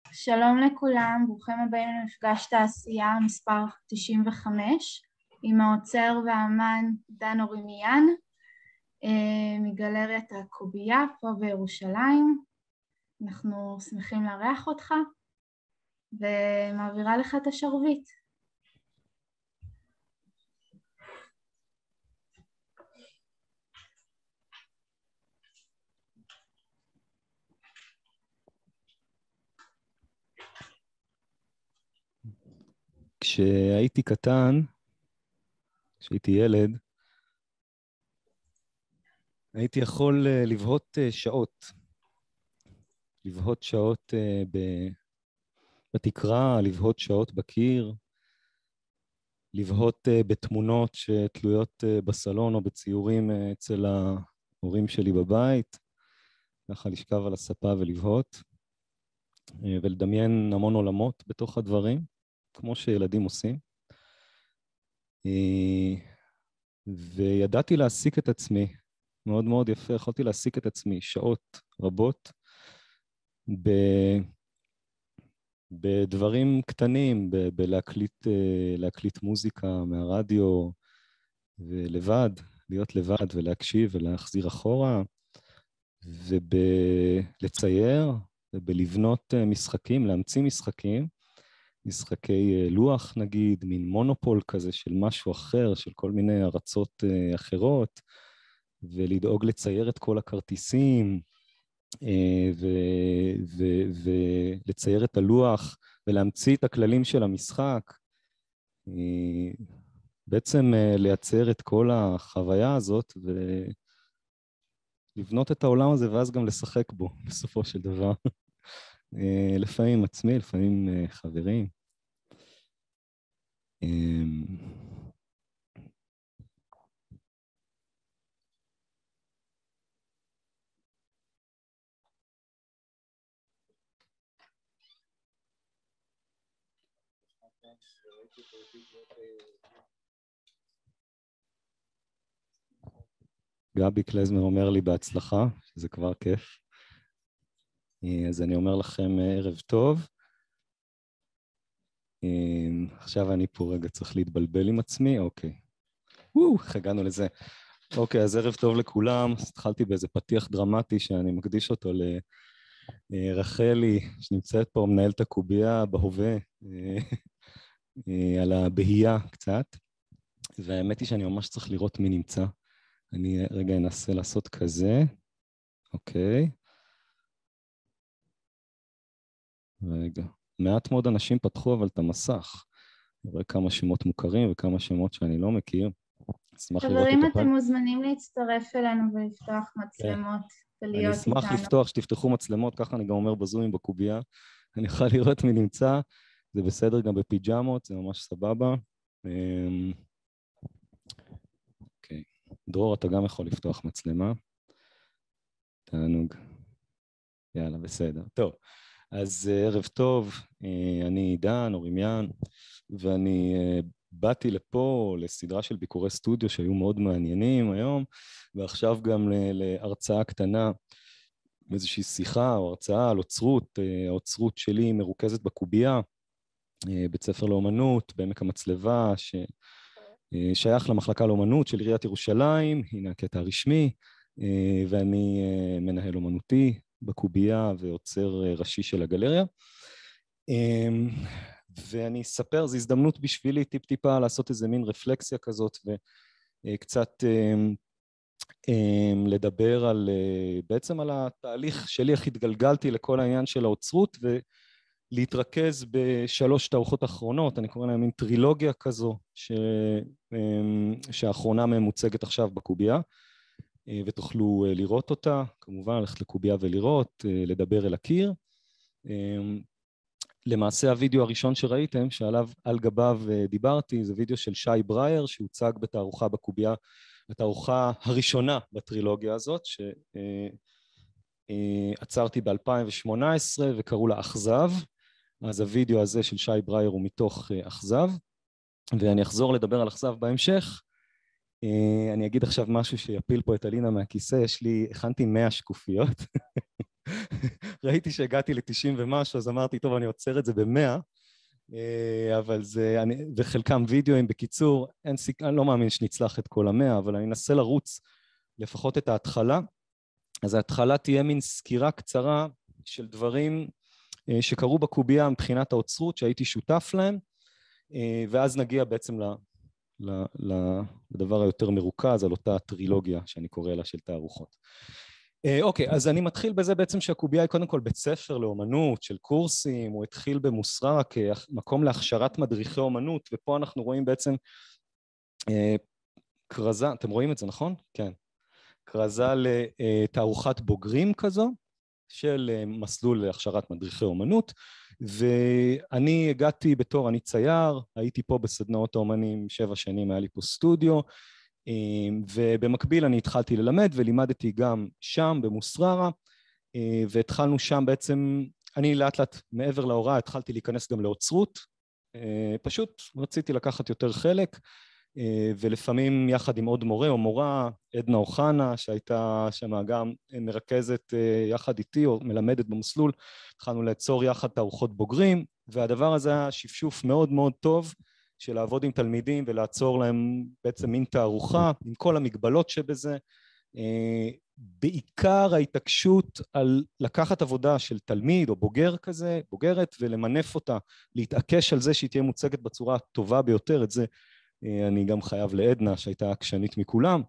שלום לכולם, ברוכים הבאים למפגש תעשייה מספר 95 עם האוצר והאמן דן אורימיאן מגלריית הקוביה פה בירושלים. אנחנו שמחים לארח אותך ומעבירה לך את השרביט. כשהייתי קטן, כשהייתי ילד, הייתי יכול לבהות שעות בתקרה, לבהות שעות בקיר, לבהות בתמונות שתלויות בסלון או בציורים אצל ההורים שלי בבית, ככה לשכב על הספה ולבהות, ולדמיין המון עולמות בתוך הדברים. כמו שילדים עושים, וידעתי להעסיק את עצמי, מאוד מאוד יפה, יכולתי להעסיק את עצמי שעות רבות בדברים קטנים, להקליט מוזיקה מהרדיו, ולבד, להיות לבד ולהקשיב ולהחזיר אחורה, ובלצייר, ובלבנות משחקים, להמציא משחקי לוח נגיד, מין מונופול כזה של משהו אחר, של כל מיני ארצות אחרות, ולדאוג לצייר את כל הכרטיסים, ולצייר את הלוח, ולהמציא את הכללים של המשחק. בעצם לייצר את כל החוויה הזאת, ולבנות את העולם הזה, ואז גם לשחק בו, בסופו של דבר. לפעמים עצמי, לפעמים חברים. גבי קלזמר אומר לי בהצלחה, שזה כבר כיף. אז אני אומר לכם ערב טוב. עכשיו אני פה רגע צריך להתבלבל עם עצמי, אוקיי. איך הגענו לזה. אוקיי, אז ערב טוב לכולם. התחלתי באיזה פתיח דרמטי שאני מקדיש אותו לרחלי, שנמצאת פה, מנהלת הקוביה בהווה, על הבהייה קצת. והאמת היא שאני ממש צריך לראות מי נמצא. אני רגע אנסה לעשות כזה. אוקיי. רגע. מעט מאוד אנשים פתחו אבל את המסך. אני רואה כמה שמות מוכרים וכמה שמות שאני לא מכיר. חברים, אתם מוזמנים להצטרף אלינו ולפתוח מצלמות ולהיות איתנו. אני אשמח לפתוח שתפתחו מצלמות, ככה אני גם אומר בזומים בקוביה. אני יכול לראות מי נמצא, זה בסדר גם בפיג'מות, זה ממש סבבה. אוקיי. דרור, אתה גם יכול לפתוח מצלמה. תענוג. יאללה, בסדר. טוב. אז ערב טוב, אני דן אורימיאן, ואני באתי לפה לסדרה של ביקורי סטודיו שהיו מאוד מעניינים היום, ועכשיו גם להרצאה קטנה, איזושהי שיחה או הרצאה על אוצרות. האוצרות שלי מרוכזת בקוביה, בית ספר לאומנות, בעמק המצלבה, ששייך למחלקה לאומנות של עיריית ירושלים, הנה הקטע הרשמי, ואני מנהל אומנותי בקוביה ועוצר ראשי של הגלריה. ואני אספר, זו הזדמנות בשבילי טיפ-טיפה לעשות איזה מין רפלקסיה כזאת, וקצת לדבר על, בעצם על התהליך שלי, איך התגלגלתי לכל העניין של האוצרות, ולהתרכז בשלוש תערוכות אחרונות, אני קורא להם מין טרילוגיה כזו, שהאחרונה מהם מוצגת עכשיו בקוביה, ותוכלו לראות אותה, כמובן ללכת לקוביה ולראות, לדבר אל הקיר. למעשה הוידאו הראשון שראיתם, שעליו על גביו דיברתי, זה וידאו של שי ברייר, שהוצג בתערוכה בקוביה, בתערוכה הראשונה בטרילוגיה הזאת, שעצרתי ב-2018 וקראו לה אכזב. אז הוידאו הזה של שי ברייר הוא מתוך אכזב, ואני אחזור לדבר על אכזב בהמשך. אני אגיד עכשיו משהו שיפיל פה את אלינה מהכיסא, הכנתי 100 שקופיות, ראיתי שהגעתי ל-90 ומשהו, אז אמרתי, טוב, אני עוצר את זה ב-100, אבל זה, וחלקם וידאוים, בקיצור, אני לא מאמין שנצלח את כל ה-100, אבל אני אנסה לרוץ לפחות את ההתחלה. אז ההתחלה תהיה מין סקירה קצרה של דברים שקרו בקובייה מבחינת האוצרות, שהייתי שותף להם, ואז נגיע בעצם לדבר היותר מרוכז, על אותה טרילוגיה שאני קורא לה של תערוכות. אוקיי, אז אני מתחיל בזה בעצם שהקובייה היא קודם כל בית ספר לאומנות, של קורסים, הוא התחיל במוסררה כמקום להכשרת מדריכי אומנות, ופה אנחנו רואים בעצם קרזה, אתם רואים את זה נכון? כן. קרזה לתערוכת בוגרים כזו, של מסלול להכשרת מדריכי אומנות, ואני הגעתי בתור, אני צייר, הייתי פה בסדנאות האומנים 7 שנים, היה לי פה סטודיו, ובמקביל אני התחלתי ללמד ולימדתי גם שם במוסררה, והתחלנו שם בעצם, אני לאט לאט מעבר להוראה התחלתי להיכנס גם לאוצרות, פשוט רציתי לקחת יותר חלק, ולפעמים יחד עם עוד מורה או מורה, עדנה אוחנה שהייתה שם גם מרכזת יחד איתי או מלמדת במסלול, התחלנו ליצור יחד תערוכות בוגרים, והדבר הזה היה שפשוף מאוד מאוד טוב של לעבוד עם תלמידים ולעצור להם בעצם מין תערוכה עם כל המגבלות שבזה, בעיקר ההתעקשות על לקחת עבודה של תלמיד או בוגר כזה, בוגרת, ולמנף אותה, להתעקש על זה שהיא תהיה מוצגת בצורה הטובה ביותר, את זה אני גם חייב לעדנה שהייתה עקשנית מכולם,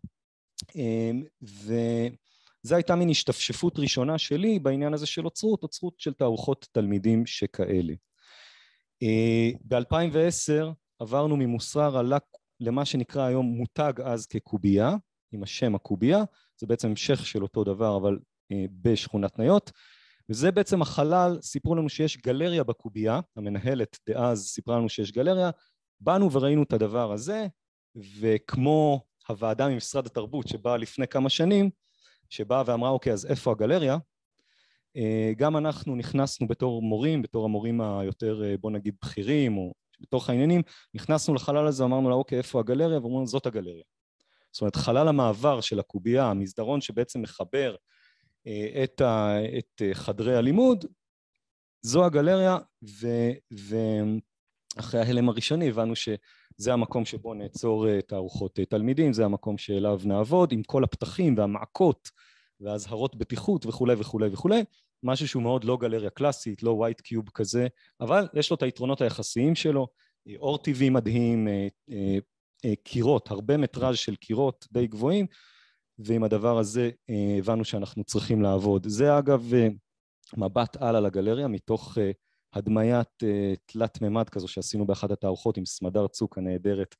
וזה הייתה מין השתפשפות ראשונה שלי בעניין הזה של אוצרות של תערוכות תלמידים שכאלה. ב-2010 עברנו ממוסררה למה שנקרא היום מותג אז כקובייה, עם השם הקובייה, זה בעצם המשך של אותו דבר אבל בשכונת ניות, וזה בעצם החלל, סיפרו לנו שיש גלריה בקובייה, המנהלת דאז סיפרה לנו שיש גלריה, באנו וראינו את הדבר הזה, וכמו הוועדה ממשרד התרבות שבאה לפני כמה שנים, שבאה ואמרה אוקיי אז איפה הגלריה, גם אנחנו נכנסנו בתור מורים, בתור המורים היותר בוא נגיד בכירים או בתוך העניינים, נכנסנו לחלל הזה ואמרנו לה אוקיי איפה הגלריה, ואמרנו זאת הגלריה. זאת אומרת חלל המעבר של הקובייה, המסדרון שבעצם מחבר את חדרי הלימוד, זו הגלריה, אחרי ההלם הראשוני הבנו שזה המקום שבו נעצור תערוכות תלמידים, זה המקום שאליו נעבוד עם כל הפתחים והמעקות והזהרות בטיחות וכולי וכולי וכולי, משהו שהוא מאוד לא גלריה קלאסית, לא ווייט קיוב כזה, אבל יש לו את היתרונות היחסיים שלו, אור טבעי מדהים, קירות, הרבה מטראז' של קירות די גבוהים, ועם הדבר הזה הבנו שאנחנו צריכים לעבוד. זה אגב מבט על הגלריה מתוך הדמיית תלת ממד כזו שעשינו באחת התערוכות עם סמדר צוק הנהדרת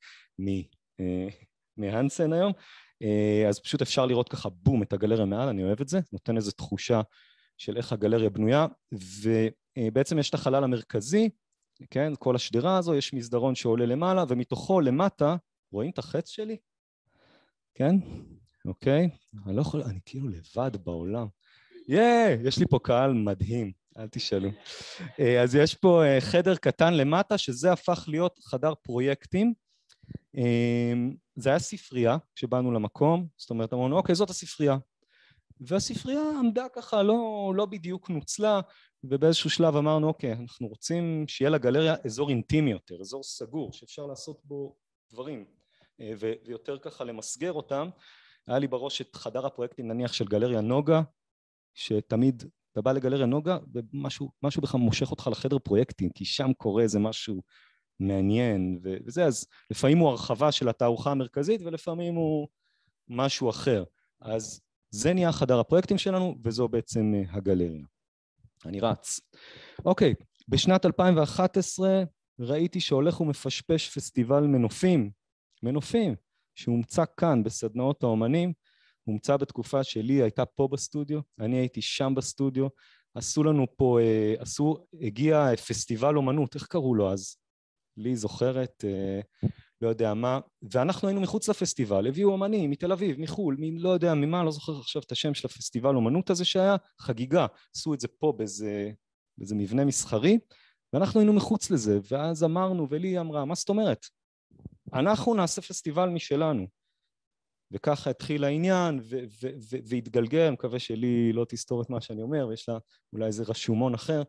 מהנסן היום, אז פשוט אפשר לראות ככה בום את הגלריה מעל, אני אוהב את זה, נותן איזו תחושה של איך הגלריה בנויה, ובעצם יש את החלל המרכזי, כן, כל השדרה הזו, יש מסדרון שעולה למעלה, ומתוכו למטה, רואים את החץ שלי? כן? אוקיי, אני לא יכול, אני כאילו לבד בעולם, יש לי פה קהל מדהים, אל תשאלו. אז יש פה חדר קטן למטה, שזה הפך להיות חדר פרויקטים. זה היה ספרייה, כשבאנו למקום, זאת אומרת, אמרנו, אוקיי, זאת הספרייה. והספרייה עמדה ככה, לא בדיוק נוצלה, ובאיזשהו שלב אמרנו, אוקיי, אנחנו רוצים שיהיה לגלריה אזור אינטימי יותר, אזור סגור, שאפשר לעשות בו דברים, ויותר ככה למסגר אותם. היה לי בראש את חדר הפרויקטים, נניח של גלריה נוגה, שתמיד אתה בא לגלריה נוגה, ומשהו בכלל מושך אותך לחדר פרויקטים, כי שם קורה איזה משהו מעניין, וזה, אז לפעמים הוא הרחבה של התערוכה המרכזית, ולפעמים הוא משהו אחר. אז זה נהיה חדר הפרויקטים שלנו, וזו בעצם הגלריה. אני רץ. אוקיי, בשנת 2011 ראיתי שהולך ומפשפש פסטיבל מנופים, שהומצא כאן בסדנאות האומנים, הומצא בתקופה שלי, הייתה פה בסטודיו, אני הייתי שם בסטודיו, עשו לנו פה, הגיע פסטיבל אומנות, איך קראו לו אז? לי זוכרת, לא יודע מה, ואנחנו היינו מחוץ לפסטיבל, הביאו אומנים מתל אביב, מחול, לא יודע ממה, לא זוכר עכשיו את השם של הפסטיבל אומנות הזה שהיה, חגיגה, עשו את זה פה באיזה מבנה מסחרי, ואנחנו היינו מחוץ לזה, ואז אמרנו, ולי אמרה, מה זאת אומרת? אנחנו נעשה פסטיבל משלנו, וככה התחיל העניין והתגלגל, אני מקווה שלי לא תסתור את מה שאני אומר, ויש לה אולי איזה רשומון אחר,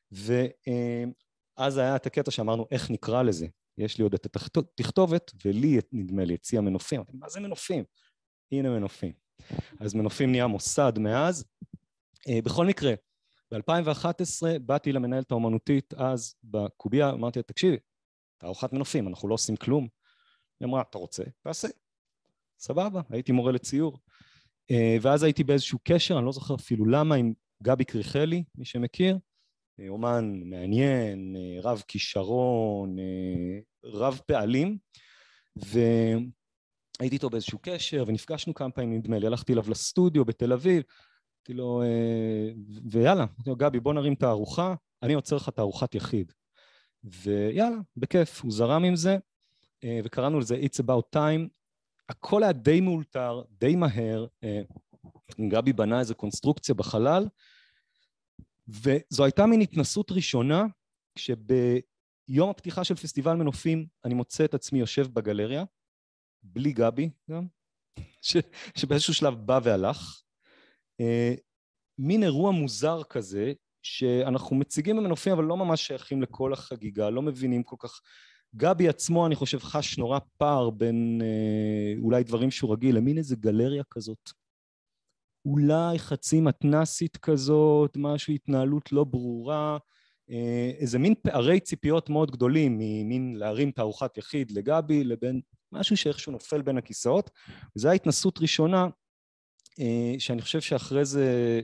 ואז היה את הקטע שאמרנו איך נקרא לזה, יש לי עוד את התכתובת, ולי נדמה לי הציע מנופים, מה זה מנופים? הנה מנופים. אז מנופים נהיה מוסד מאז. בכל מקרה, ב-2011 באתי למנהלת האומנותית אז בקוביה, אמרתי לה, תקשיבי, תערוכת מנופים, אנחנו לא עושים כלום. היא אמרה, אתה רוצה? תעשה. סבבה, הייתי מורה לציור. ואז הייתי באיזשהו קשר, אני לא זוכר אפילו למה, עם גבי קריכלי, מי שמכיר, אומן מעניין, רב כישרון, רב פעלים, והייתי איתו באיזשהו קשר, ונפגשנו כמה פעמים, נדמה לי, הלכתי אליו לסטודיו בתל אביב, אמרתי לו, ויאללה, אמרתי לו, גבי, בוא נרים תערוכה, אני עוצר לך תערוכת יחיד. ויאללה, בכיף, הוא זרם עם זה, וקראנו לזה It's About Time, הכל היה די מאולתר, די מהר, גבי בנה איזו קונסטרוקציה בחלל, וזו הייתה מין התנסות ראשונה, כשביום הפתיחה של פסטיבל מנופים, אני מוצא את עצמי יושב בגלריה, בלי גבי גם, שבאיזשהו שלב בא והלך, מין אירוע מוזר כזה, שאנחנו מציגים במנופים, אבל לא ממש שייכים לכל החגיגה, לא מבינים כל כך, גבי עצמו, אני חושב, חש נורא פער בין אולי דברים שהוא רגיל, למין איזה גלריה כזאת, אולי חצי מתנסית כזאת, משהו התנהלות לא ברורה, איזה מין פערי ציפיות מאוד גדולים, ממין להרים תערוכת יחיד לגבי, לבין משהו שאיכשהו נופל בין הכיסאות, וזו ההתנסות ראשונה, שאני חושב שאחרי זה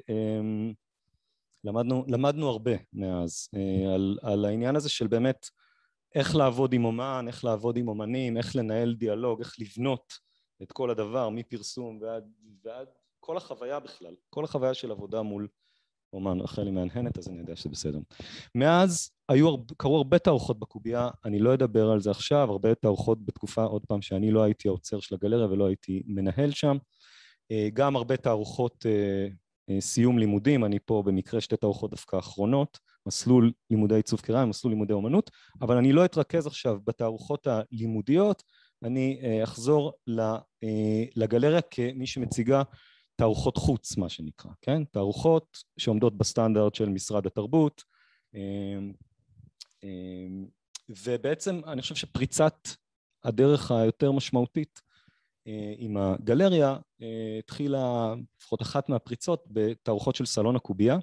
למדנו הרבה מאז, על העניין הזה של באמת, איך לעבוד עם אומן, איך לעבוד עם אומנים, איך לנהל דיאלוג, איך לבנות את כל הדבר, מפרסום ועד כל החוויה בכלל, כל החוויה של עבודה מול אומן, אחרי לי מהנהנת, אז אני יודע שזה בסדר. מאז קרו הרבה תערוכות בקוביה, אני לא אדבר על זה עכשיו, הרבה תערוכות בתקופה, עוד פעם, שאני לא הייתי האוצר של הגלריה ולא הייתי מנהל שם, גם הרבה תערוכות סיום לימודים, אני פה במקרה שתי תערוכות דווקא אחרונות, מסלול לימודי עיצוב קרמי, מסלול לימודי אומנות, אבל אני לא אתרכז עכשיו בתערוכות הלימודיות, אני אחזור לגלריה כמי שמציגה תערוכות חוץ, מה שנקרא, כן? תערוכות שעומדות בסטנדרט של משרד התרבות, ובעצם אני חושב שפריצת הדרך היותר משמעותית עם הגלריה התחילה, לפחות אחת מהפריצות, בתערוכות של סלון הקוביה,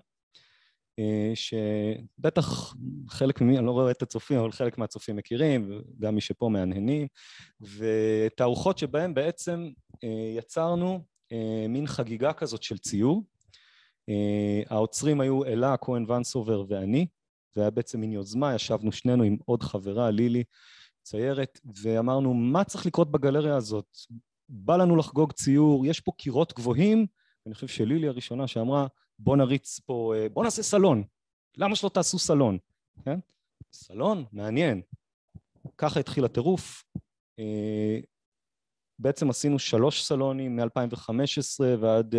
שבטח חלק ממי, אני לא רואה את הצופים, אבל חלק מהצופים מכירים, וגם מי שפה מהנהנים, ותערוכות שבהם בעצם יצרנו מין חגיגה כזאת של ציור. האוצרים היו אלה, כהן ונסובר ואני, זה היה בעצם מין יוזמה, ישבנו שנינו עם עוד חברה, לילי, ציירת, ואמרנו, מה צריך לקרות בגלריה הזאת? בא לנו לחגוג ציור, יש פה קירות גבוהים, אני חושב שלילי הראשונה שאמרה, בוא נריץ פה, בוא נעשה סלון, למה שלא תעשו סלון? כן? סלון? מעניין. ככה התחיל הטירוף, בעצם עשינו 3 סלונים מ-2015 ועד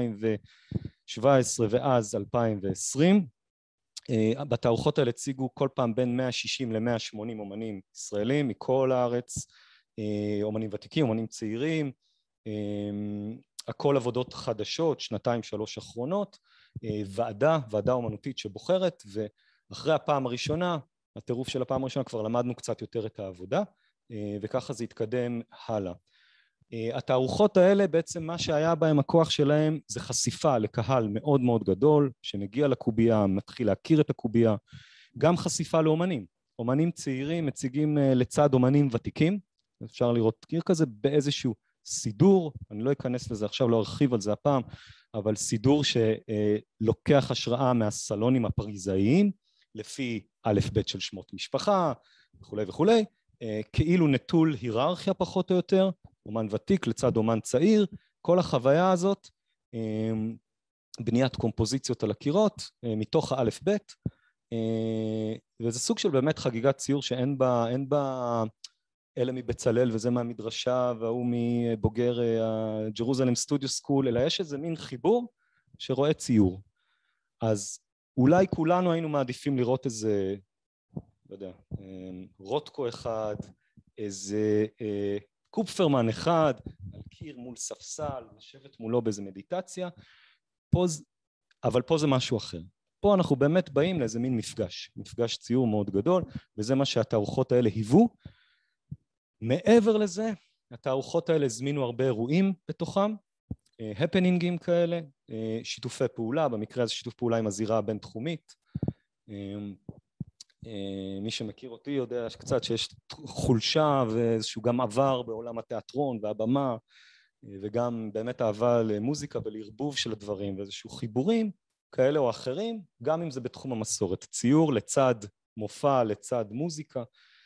2017 ואז 2020, בתערוכות האלה הציגו כל פעם בין 160 ל-180 אומנים ישראלים מכל הארץ, אומנים ותיקים, אומנים צעירים, הכל עבודות חדשות, 2-3 אחרונות, ועדה אומנותית שבוחרת, ואחרי הפעם הראשונה, הטירוף של הפעם הראשונה כבר למדנו קצת יותר את העבודה, וככה זה התקדם הלאה. התערוכות האלה בעצם מה שהיה בהם הכוח שלהם זה חשיפה לקהל מאוד מאוד גדול שמגיע לקוביה, מתחיל להכיר את הקוביה, גם חשיפה לאומנים, אומנים צעירים מציגים לצד אומנים ותיקים, אפשר לראות קיר כזה באיזשהו סידור, אני לא אכנס לזה עכשיו, לא ארחיב על זה הפעם, אבל סידור שלוקח השראה מהסלונים הפריזאיים, לפי א' ב' של שמות משפחה וכולי וכולי, כאילו נטול היררכיה פחות או יותר, אומן ותיק לצד אומן צעיר, כל החוויה הזאת, בניית קומפוזיציות על הקירות, מתוך האלף בית, וזה סוג של באמת חגיגת ציור שאין בה אלה מבצלאל וזה מהמדרשה והוא מבוגר הג'רוזלם סטודיו סקול, אלא יש איזה מין חיבור שרואה ציור. אז אולי כולנו היינו מעדיפים לראות איזה, לא יודע, רוטקו אחד, איזה קופפרמן אחד, על קיר מול ספסל, לשבת מולו באיזה מדיטציה, אבל פה זה משהו אחר. פה אנחנו באמת באים לאיזה מין מפגש ציור מאוד גדול, וזה מה שהתערוכות האלה היוו. מעבר לזה, התערוכות האלה הזמינו הרבה אירועים בתוכם, הפנינגים כאלה, שיתופי פעולה, במקרה הזה שיתוף פעולה עם הזירה הבינתחומית. מי שמכיר אותי יודע קצת שיש חולשה ואיזשהו גם עבר בעולם התיאטרון והבמה, וגם באמת אהבה למוזיקה ולערבוב של הדברים, ואיזשהו חיבורים כאלה או אחרים, גם אם זה בתחום המסורת, ציור לצד מופע, לצד מוזיקה.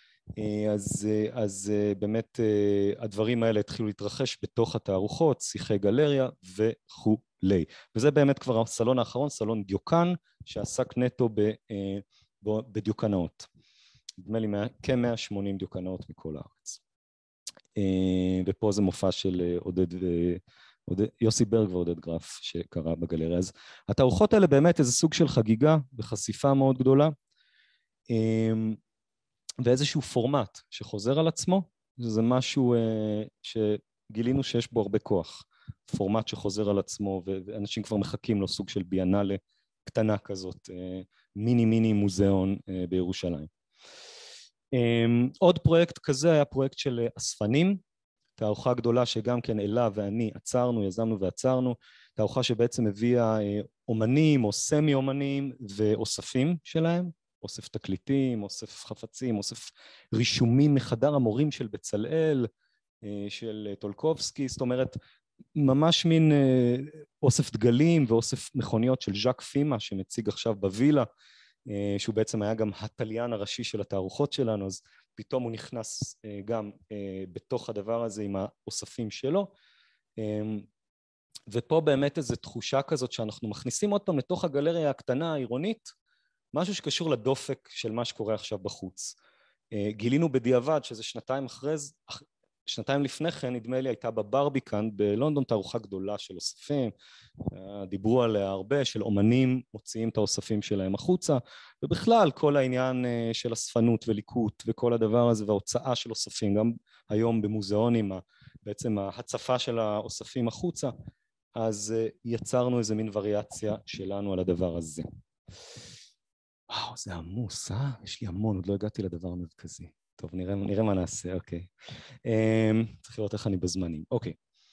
אז באמת הדברים האלה התחילו להתרחש בתוך התערוכות, שיחי גלריה וכולי. וזה באמת כבר הסלון האחרון, סלון דיוקן, שעסק נטו בדיוקנאות. נדמה לי כ-180 דיוקנאות מכל הארץ. ופה זה מופע של יוסי ברג ועודד גרף שקרה בגלריה. אז התערוכות האלה באמת איזה סוג של חגיגה וחשיפה מאוד גדולה, ואיזשהו פורמט שחוזר על עצמו, זה משהו שגילינו שיש בו הרבה כוח, פורמט שחוזר על עצמו, ואנשים כבר מחכים לו, סוג של ביאנלה קטנה כזאת, מיני מוזיאון בירושלים. עוד פרויקט כזה היה פרויקט של אספנים, תערוכה גדולה שגם כן אלה ואני יזמנו ועצרנו, תערוכה שבעצם הביאה אומנים או סמי אומנים ואוספים שלהם, אוסף תקליטים, אוסף חפצים, אוסף רישומים מחדר המורים של בצלאל, של טולקובסקי, זאת אומרת ממש מין אוסף דגלים ואוסף מכוניות של ז'אק פימה שמציג עכשיו בווילה, שהוא בעצם היה גם התליין הראשי של התערוכות שלנו, אז פתאום הוא נכנס גם בתוך הדבר הזה עם האוספים שלו, ופה באמת איזו תחושה כזאת שאנחנו מכניסים עוד פעם לתוך הגלריה הקטנה העירונית, משהו שקשור לדופק של מה שקורה עכשיו בחוץ. גילינו בדיעבד שזה שנתיים לפני כן, נדמה לי הייתה בברביקן בלונדון תערוכה גדולה של אוספים, דיברו עליה הרבה, של אומנים מוציאים את האוספים שלהם החוצה, ובכלל כל העניין של אספנות וליקוט וכל הדבר הזה וההוצאה של אוספים, גם היום במוזיאונים, בעצם ההצפה של האוספים החוצה, אז יצרנו איזה מין וריאציה שלנו על הדבר הזה. וואו, זה עמוס, יש לי המון, עוד לא הגעתי לדבר המרכזי. טוב, נראה מה נעשה, אוקיי. צריך לראות איך אני בזמנים, אוקיי.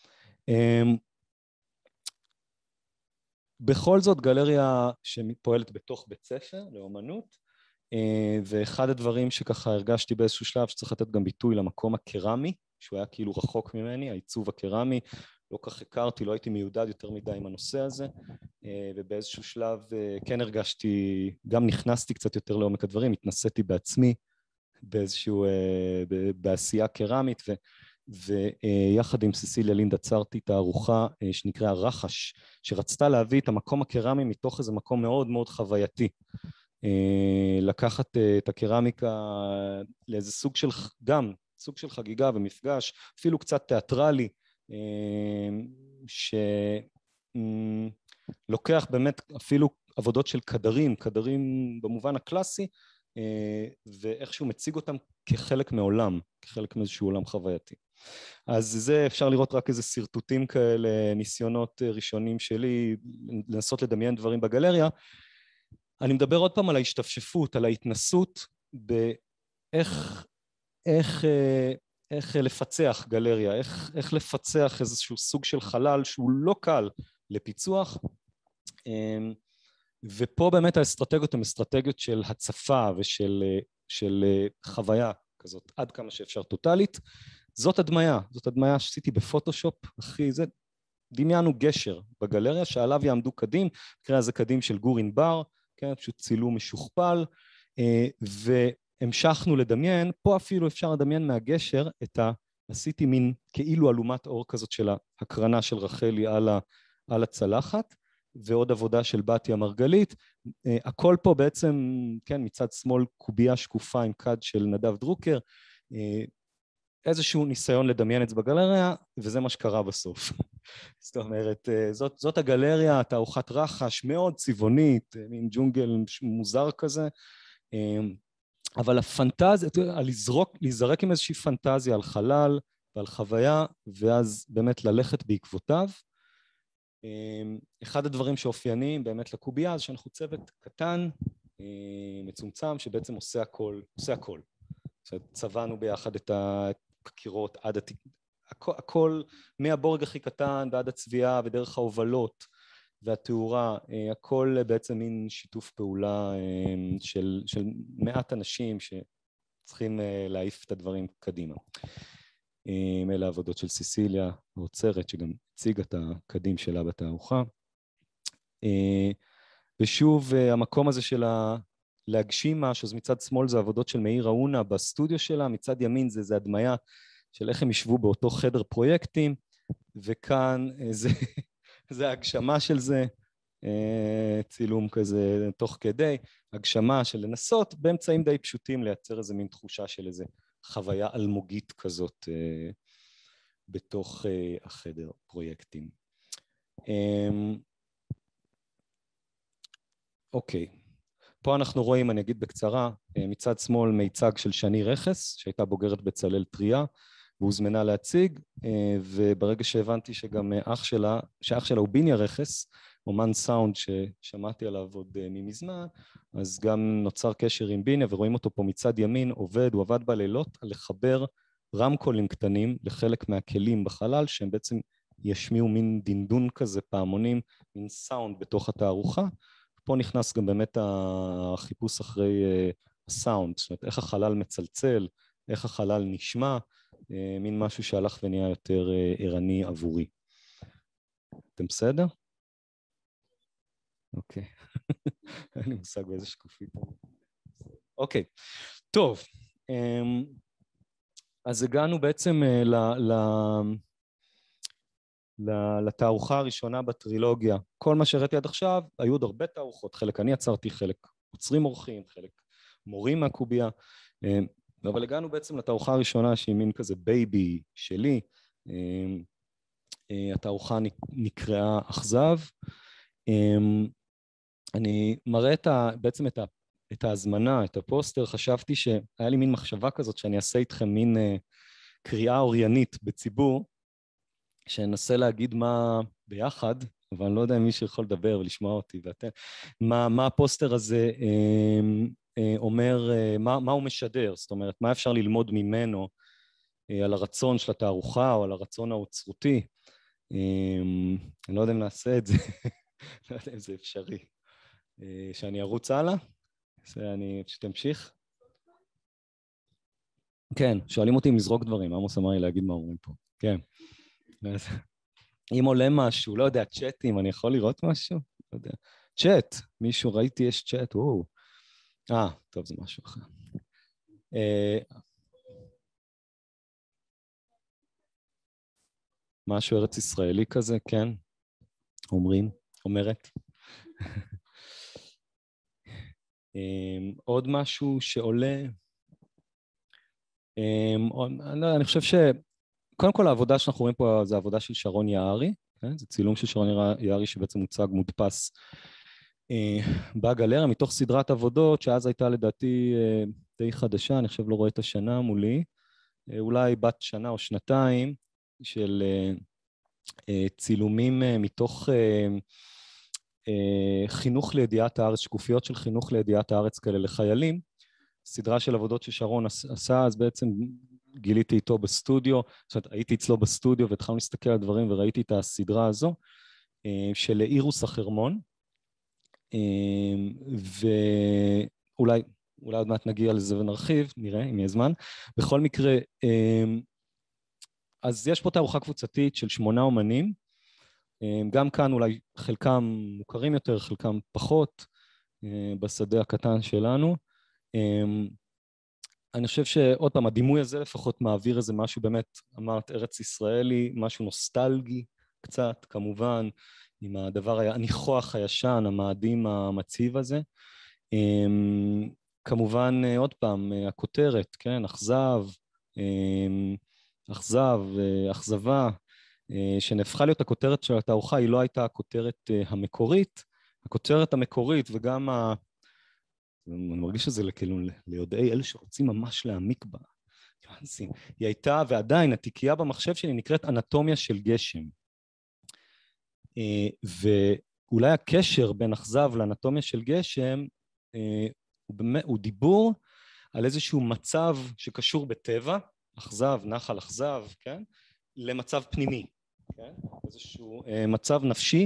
בכל זאת, גלריה שפועלת בתוך בית ספר לאומנות, ואחד הדברים שככה הרגשתי באיזשהו שלב, שצריך לתת גם ביטוי למקום הקרמי, שהוא היה כאילו רחוק ממני, העיצוב הקרמי, לא כך הכרתי, לא הייתי מיודד יותר מדי עם הנושא הזה, ובאיזשהו שלב כן הרגשתי, גם נכנסתי קצת יותר לעומק הדברים, התנסיתי בעצמי, באיזשהו, בעשייה קרמית, ויחד עם ססיליה לינד עצרתי תערוכה שנקראה רחש, שרצתה להביא את המקום הקרמי מתוך איזה מקום מאוד מאוד חווייתי, לקחת את הקרמיקה לאיזה סוג של, גם סוג של חגיגה ומפגש, אפילו קצת תיאטרלי, שלוקח באמת אפילו עבודות של קדרים במובן הקלאסי, ואיכשהו מציג אותם כחלק מעולם, כחלק מאיזשהו עולם חווייתי. אז זה אפשר לראות רק איזה סרטוטים כאלה, ניסיונות ראשונים שלי, לנסות לדמיין דברים בגלריה. אני מדבר עוד פעם על ההשתפשפות, על ההתנסות, איך לפצח גלריה, איך לפצח איזשהו סוג של חלל שהוא לא קל לפיצוח, ופה באמת האסטרטגיות הן אסטרטגיות של הצפה ושל חוויה כזאת, עד כמה שאפשר טוטלית. זאת הדמיה שעשיתי בפוטושופ, אחי, זה דמיינו גשר בגלריה שעליו יעמדו קדים, קרא זה קדים של גורין בר, כן, פשוט צילום משוכפל, והמשכנו לדמיין, פה אפילו אפשר לדמיין מהגשר עשיתי מין כאילו אלומת אור כזאת של ההקרנה של רחלי על הצלחת, ועוד עבודה של בתיה מרגלית, הכל פה בעצם, כן, מצד שמאל קובייה שקופה עם קד של נדב דרוקר, איזשהו ניסיון לדמיין את זה בגלריה, וזה מה שקרה בסוף. זאת אומרת, זאת הגלריה, תערוכת רחש, מאוד צבעונית, מין ג'ונגל מוזר כזה, אבל הפנטזיה, להיזרק עם איזושהי פנטזיה על חלל, ועל חוויה, ואז באמת ללכת בעקבותיו. אחד הדברים שאופייניים באמת לקובייה, זה שאנחנו צוות קטן, מצומצם, שבעצם עושה הכל. צבענו ביחד את הקירות עד הכל, מהבורג הכי קטן ועד הצביעה ודרך ההובלות והתאורה, הכל בעצם מין שיתוף פעולה של מעט אנשים שצריכים להעיף את הדברים קדימה. אלה העבודות של סיסיליה, האוצרת, שגם הציגה את הקדים שלה בתערוכה. ושוב, המקום הזה של להגשים משהו, אז מצד שמאל זה עבודות של מאיר ראונה בסטודיו שלה, מצד ימין זה הדמיה של איך הם ישבו באותו חדר פרויקטים, וכאן זה הגשמה של זה, צילום כזה תוך כדי, הגשמה של לנסות באמצעים די פשוטים לייצר איזה מין תחושה של איזה חוויה אלמוגית כזאת בתוך החדר פרויקטים. אוקיי, פה אנחנו רואים, אני אגיד בקצרה, מצד שמאל מיצג של שני רכס, שהייתה בוגרת בצלאל טריה, והוזמנה להציג, וברגע שהבנתי שגם שאח שלה הוא ביניה רכס, אומן סאונד ששמעתי עליו עוד ממזמן, אז גם נוצר קשר עם ביניה, ורואים אותו פה מצד ימין, הוא עבד בלילות על לחבר רמקולים קטנים לחלק מהכלים בחלל, שהם בעצם ישמיעו מין דינדון כזה, פעמונים, מין סאונד בתוך התערוכה. פה נכנס גם באמת החיפוש אחרי הסאונד, זאת אומרת, איך החלל מצלצל, איך החלל נשמע, מין משהו שהלך ונהיה יותר ערני עבורי. אתם בסדר? אוקיי. אין לי מושג באיזה שקופית. אוקיי, טוב. אז הגענו בעצם לתערוכה הראשונה בטרילוגיה. כל מה שהראיתי עד עכשיו, היו עוד הרבה תערוכות, חלק אני עצרתי, חלק עוצרים אורחים, חלק מורים מהקובייה, אבל הגענו בעצם לתערוכה הראשונה שהיא מין כזה בייבי שלי. התערוכה נקראה אכזב. אני מראה בעצם את ההזמנה, את הפוסטר, חשבתי שהיה לי מין מחשבה כזאת שאני אעשה איתכם מין קריאה אוריינית בציבור, שננסה להגיד מה ביחד, אבל אני לא יודע אם מישהו יכול לדבר ולשמוע אותי, ואתם, מה הפוסטר הזה אומר, מה הוא משדר, זאת אומרת, מה אפשר ללמוד ממנו על הרצון של התערוכה או על הרצון האוצרותי. אני לא יודע אם נעשה את זה, לא יודע אם זה אפשרי. שאני ארוץ הלאה? אני שתמשיך? כן, שואלים אותי אם לזרוק דברים, עמוס אמר לי להגיד מה אומרים פה. כן. אם עולה משהו, לא יודע, צ'אטים, אני יכול לראות משהו? לא יודע. צ'אט, מישהו, ראיתי יש צ'אט, וואו. טוב, זה משהו אחר. משהו ארץ ישראלי כזה, כן? אומרת. עוד משהו שעולה, אני חושב קודם כל העבודה שאנחנו רואים פה זה העבודה של שרון יערי, זה צילום של שרון יערי שבעצם מוצג מודפס בגלריה, מתוך סדרת עבודות שאז הייתה לדעתי די חדשה, אני חושב לא רואה את השנה מולי, אולי בת שנה או שנתיים של צילומים מתוך חינוך לידיעת הארץ, שקופיות של חינוך לידיעת הארץ כאלה לחיילים, סדרה של עבודות ששרון עשה, אז בעצם גיליתי איתו בסטודיו, זאת אומרת, הייתי אצלו בסטודיו והתחלנו להסתכל על דברים וראיתי את הסדרה הזו של אירוס החרמון, ואולי עוד מעט נגיע לזה ונרחיב, נראה אם יהיה זמן. בכל מקרה, אז יש פה תערוכה קבוצתית של 8 אומנים, גם כאן אולי חלקם מוכרים יותר, חלקם פחות, בשדה הקטן שלנו. אני חושב שעוד פעם, הדימוי הזה לפחות מעביר איזה משהו באמת, אמרת ארץ ישראלי, משהו נוסטלגי קצת, כמובן, עם הדבר הניחוח הישן, המאדים המציב הזה. כמובן, עוד פעם, הכותרת, כן, אכזבה, שנהפכה להיות הכותרת של התערוכה, היא לא הייתה הכותרת המקורית, הכותרת המקורית וגם אני מרגיש שזה כאילו ליודעי אלה שרוצים ממש להעמיק בה, היא הייתה, ועדיין התיקייה במחשב שלי נקראת אנטומיה של גשם. ואולי הקשר בין אכזב לאנטומיה של גשם הוא דיבור על איזשהו מצב שקשור בטבע, אכזב, נחל אכזב, כן? למצב פנימי, כן? איזשהו מצב נפשי,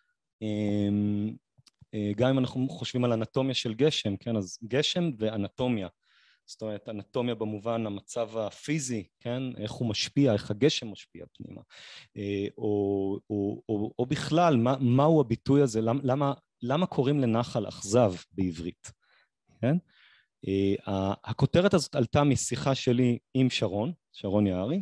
גם אם אנחנו חושבים על אנטומיה של גשם, כן? אז גשם ואנטומיה, זאת אומרת אנטומיה במובן המצב הפיזי, כן? איך הוא משפיע, איך הגשם משפיע פנימה, או בכלל מהו הביטוי הזה, למה קוראים לנחל אכזב בעברית, כן? הכותרת הזאת עלתה משיחה שלי עם שרון יערי,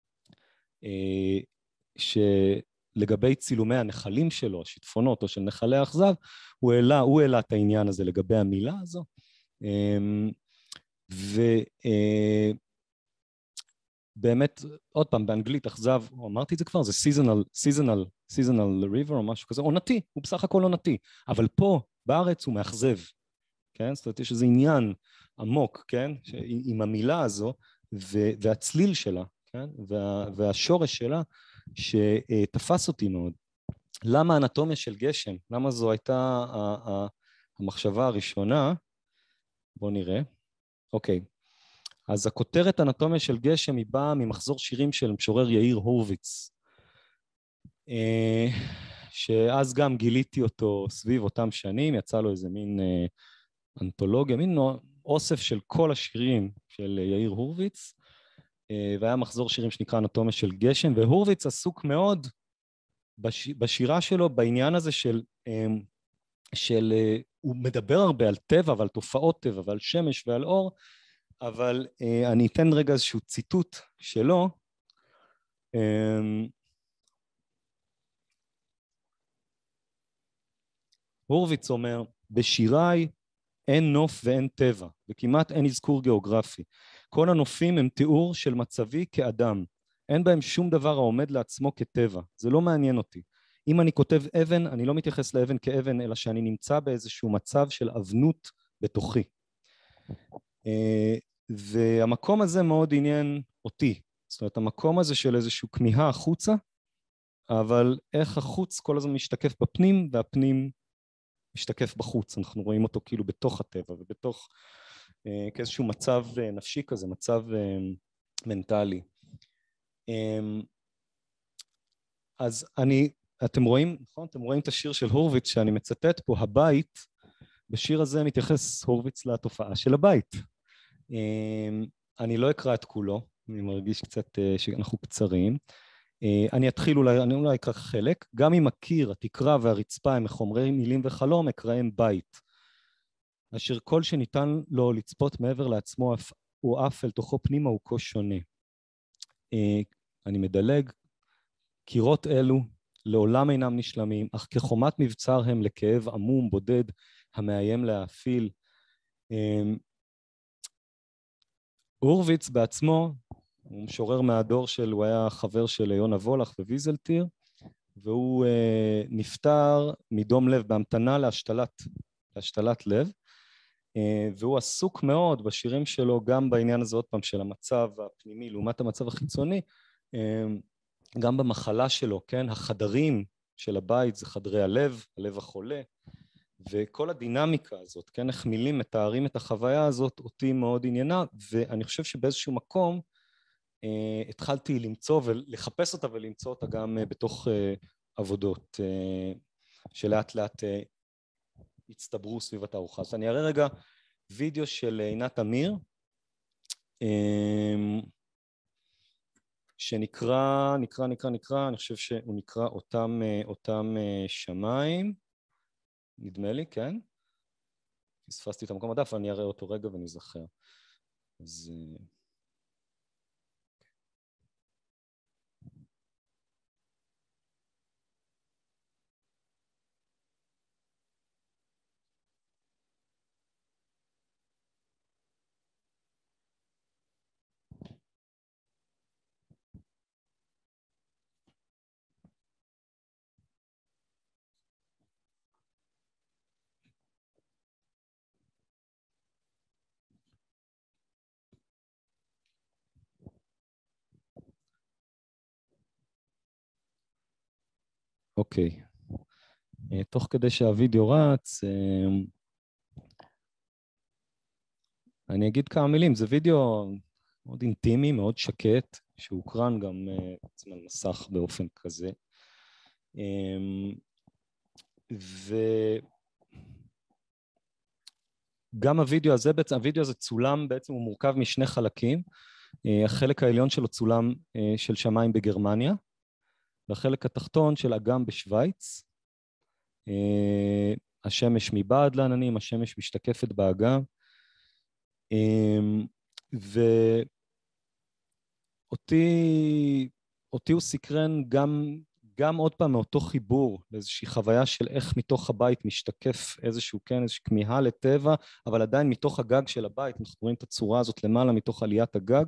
שלגבי צילומי הנחלים שלו, השיטפונות או של נחלי האכזב, הוא העלה את העניין הזה לגבי המילה הזו, ובאמת, עוד פעם, באנגלית אכזב, אמרתי את זה כבר, זה seasonal river או משהו כזה, עונתי, הוא בסך הכל עונתי, אבל פה בארץ הוא מאכזב, כן? זאת אומרת, יש איזה עניין עמוק, כן? עם המילה הזו, והצליל שלה, כן? והשורש שלה, שתפס אותי מאוד. למה האנטומיה של גשם? למה זו הייתה המחשבה הראשונה? בואו נראה. אוקיי. אז הכותרת אנטומיה של גשם היא באה ממחזור שירים של משורר יאיר הורוביץ, שאז גם גיליתי אותו סביב אותם שנים, יצא לו איזה מין אנתולוגיה, מין אוסף של כל השירים של יאיר הורוביץ, והיה מחזור שירים שנקרא אנטומיה של גשם, והורוביץ עסוק מאוד בשירה שלו בעניין הזה של הוא מדבר הרבה על טבע ועל תופעות טבע ועל שמש ועל אור, אבל אני אתן רגע איזשהו ציטוט שלו. הורוביץ אומר, בשיריי אין נוף ואין טבע, וכמעט אין אזכור גיאוגרפי. כל הנופים הם תיאור של מצבי כאדם. אין בהם שום דבר העומד לעצמו כטבע. זה לא מעניין אותי. אם אני כותב אבן, אני לא מתייחס לאבן כאבן, אלא שאני נמצא באיזשהו מצב של אבנות בתוכי. והמקום הזה מאוד עניין אותי. זאת אומרת, המקום הזה של איזשהו כמיהה החוצה, אבל איך החוץ כל הזמן משתקף בפנים, והפנים משתקף בחוץ. אנחנו רואים אותו כאילו בתוך הטבע, ובתוך כאיזשהו מצב נפשי כזה, מצב מנטלי. אז אתם רואים, נכון? אתם רואים את השיר של הורוביץ שאני מצטט פה, הבית, בשיר הזה מתייחס הורוביץ לתופעה של הבית. אני לא אקרא את כולו, אני מרגיש קצת שאנחנו קצרים. אני אולי אקרא חלק. גם אם הקיר, התקרה והרצפה הם מחומרי מילים וחלום, אקראם בית. אשר כל שניתן לו לצפות מעבר לעצמו או אף אל תוכו פנימה הוא כה שונה. אני מדלג. קירות אלו לעולם אינם נשלמים, אך כחומת מבצר הם לכאב עמום בודד המאיים להאפיל. הורוביץ בעצמו, הוא משורר מהדור הוא היה חבר של יונה וולך וויזלטיר, והוא נפטר מדום לב בהמתנה להשתלת לב, והוא עסוק מאוד בשירים שלו גם בעניין הזה עוד פעם של המצב הפנימי לעומת המצב החיצוני, גם במחלה שלו, כן, החדרים של הבית זה חדרי הלב, הלב החולה, וכל הדינמיקה הזאת, כן, איך מילים מתארים את החוויה הזאת, אותי מאוד עניינה, ואני חושב שבאיזשהו מקום התחלתי למצוא ולחפש אותה ולמצוא אותה גם בתוך עבודות שלאט לאט הצטברו סביב התערוכה. אז אני אראה רגע וידאו של עינת אמיר, שנקרא, אני חושב שהוא נקרא אותם שמיים, נדמה לי, כן? פספסתי את המקום הדף, אני אראה אותו רגע ואני זוכר. אז אוקיי. תוך כדי שהווידאו רץ, אני אגיד כמה מילים. זה וידאו מאוד אינטימי, מאוד שקט, שהוקרן גם על מסך באופן כזה. וגם הווידאו הזה, הווידאו הזה צולם, בעצם הוא מורכב משני חלקים. החלק העליון שלו צולם של שמיים בגרמניה, והחלק התחתון של אגם בשוויץ. השמש מבעד לעננים, השמש משתקפת באגם. ואותי הוא סקרן גם עוד פעם מאותו חיבור, לאיזושהי חוויה של איך מתוך הבית משתקף איזשהו כמיהה לטבע, אבל עדיין מתוך הגג של הבית, אנחנו רואים את הצורה הזאת למעלה מתוך עליית הגג,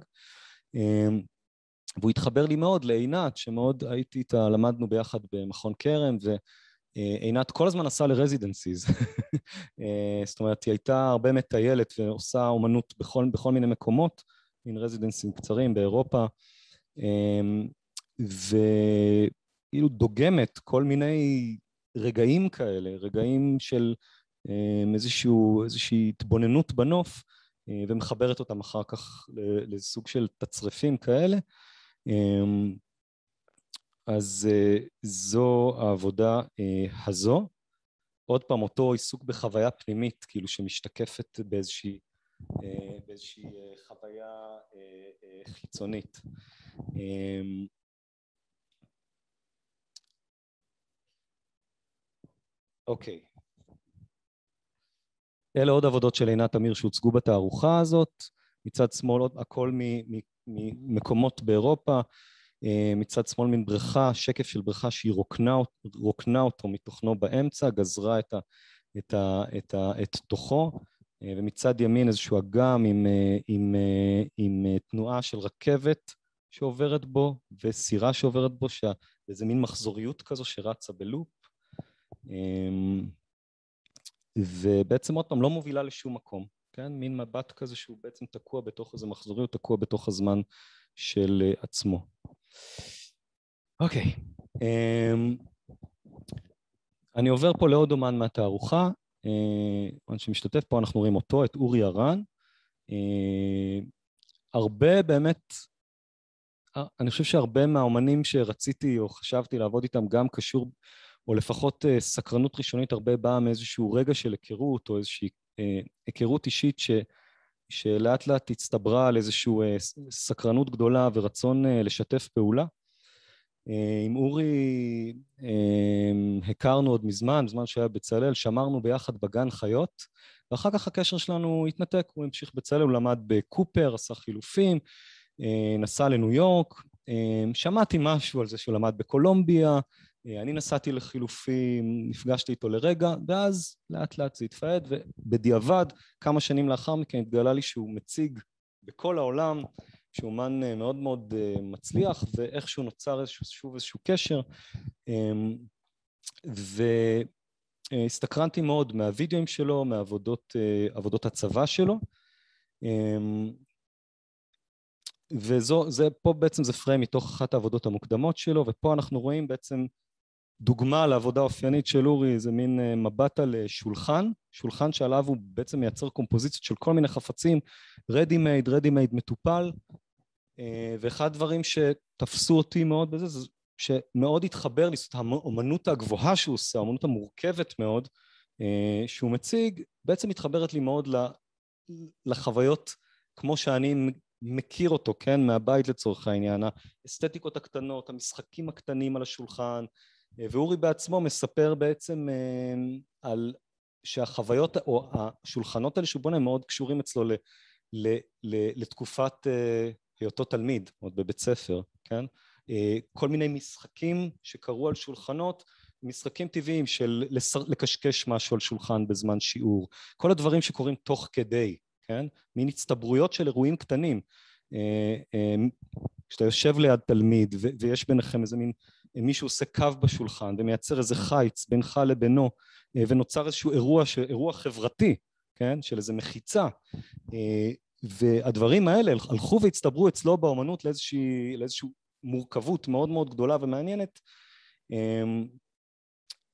והוא התחבר לי מאוד לעינת, שמאוד הייתי איתה, למדנו ביחד במכון כרם, ועינת כל הזמן עשה לרזידנסיז, זאת אומרת, היא הייתה הרבה מטיילת ועושה אומנות בכל מיני מקומות, מין רזידנסים קצרים באירופה, ואילו דוגמת כל מיני רגעים כאלה, רגעים של איזושהי התבוננות בנוף, ומחברת אותם אחר כך לסוג של תצרפים כאלה. אז זו העבודה הזו. עוד פעם, אותו עיסוק בחוויה פנימית, כאילו שמשתקפת באיזושהי חוויה חיצונית. אוקיי. אלה עוד עבודות של עינת אמיר שהוצגו בתערוכה הזאת. מצד שמאל, הכל ממקומות באירופה. מצד שמאל מן בריכה, שקף של בריכה שהיא רוקנה אותו מתוכנו באמצע, גזרה את תוכו, ומצד ימין איזשהו אגם עם תנועה של רכבת שעוברת בו, וסירה שעוברת בו, ואיזה מין מחזוריות כזו שרצה בלופ, ובעצם עוד פעם לא מובילה לשום מקום, כן? מין מבט כזה שהוא בעצם תקוע בתוך איזה מחזוריות, תקוע בתוך הזמן של עצמו. אוקיי, אני עובר פה לעוד אומן מהתערוכה, אומן שמשתתף פה, אנחנו רואים אותו, את אורי ארן, הרבה באמת, אני חושב שהרבה מהאומנים שרציתי או חשבתי לעבוד איתם גם קשור, או לפחות סקרנות ראשונית הרבה באה מאיזשהו רגע של היכרות, או איזושהי היכרות אישית שלאט לאט הצטברה על איזושהי סקרנות גדולה ורצון לשתף פעולה. עם אורי הכרנו עוד זמן שהיה בצלאל, שמרנו ביחד בגן חיות, ואחר כך הקשר שלנו התנתק, הוא המשיך בצלאל, הוא למד בקופר, עשה חילופים, נסע לניו יורק, שמעתי משהו על זה שהוא למד בקולומביה, אני נסעתי לחילופים, נפגשתי איתו לרגע, ואז לאט לאט זה התפעד, ובדיעבד כמה שנים לאחר מכן התגלה לי שהוא מציג בכל העולם, שהוא אומן מאוד מאוד מצליח, ואיכשהו נוצר שוב איזשהו קשר, והסתקרנתי מאוד מהווידאוים שלו, מעבודות הצבא שלו, פה בעצם זה פריים מתוך אחת העבודות המוקדמות שלו, ופה אנחנו רואים בעצם דוגמה לעבודה אופיינית של אורי, זה מין מבט על שולחן שעליו הוא בעצם מייצר קומפוזיציות של כל מיני חפצים, ready made מטופל, ואחד הדברים שתפסו אותי מאוד בזה, זה שמאוד התחבר לי, זאת האמנות הגבוהה שהוא עושה, האמנות המורכבת מאוד, שהוא מציג, בעצם מתחברת לי מאוד לחוויות כמו שאני מכיר אותו, כן, מהבית לצורך העניין, האסתטיקות הקטנות, המשחקים הקטנים על השולחן, ואורי בעצמו מספר בעצם על שהחוויות או השולחנות האלה שהוא בונה מאוד קשורים אצלו לתקופת היותו תלמיד, עוד בבית ספר, כן? כל מיני משחקים שקרו על שולחנות, משחקים טבעיים של לקשקש משהו על שולחן בזמן שיעור, כל הדברים שקורים תוך כדי, כן? מין הצטברויות של אירועים קטנים, כשאתה יושב ליד תלמיד ויש ביניכם איזה מין מישהו עושה קו בשולחן ומייצר איזה חיץ בינך לבינו, ונוצר איזשהו אירוע חברתי, כן? של איזה מחיצה, והדברים האלה הלכו והצטברו אצלו באומנות לאיזושהי מורכבות מאוד מאוד גדולה ומעניינת,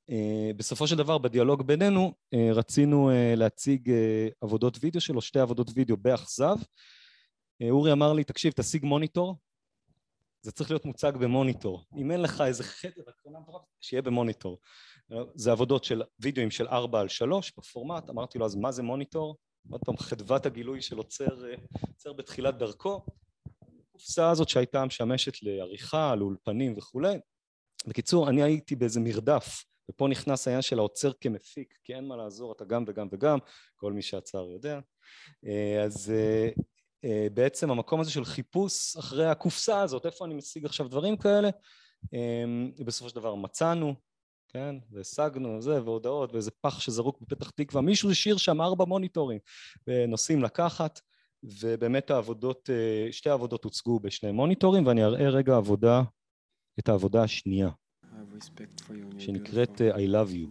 בסופו של דבר, בדיאלוג בינינו, רצינו להציג עבודות וידאו שלו, 2 עבודות וידאו באכזב. אורי אמר לי, תקשיב, תשיג מוניטור, זה צריך להיות מוצג במוניטור. אם אין לך איזה חדר, שיהיה במוניטור. זה עבודות של וידאוים של 4x3 בפורמט, אמרתי לו, אז מה זה מוניטור? עוד פעם, חדוות הגילוי של עוצר בתחילת דרכו. הקופסה הזאת שהייתה משמשת לעריכה, לאולפנים וכולי. בקיצור, אני הייתי באיזה מרדף, ופה נכנס העניין של העוצר כמפיק, כי אין מה לעזור, אתה גם וגם וגם, כל מי שעצר יודע. אז בעצם המקום הזה של חיפוש אחרי הקופסה הזאת, איפה אני משיג עכשיו דברים כאלה, בסופו של דבר מצאנו, כן, והשגנו זה, והודעות, ואיזה פח שזרוק בפתח תקווה, מישהו השאיר שם 4 מוניטורים, ונוסעים לקחת, ובאמת העבודות, 2 עבודות הוצגו ב2 מוניטורים, ואני אראה רגע את העבודה השנייה, שנקראת I love you.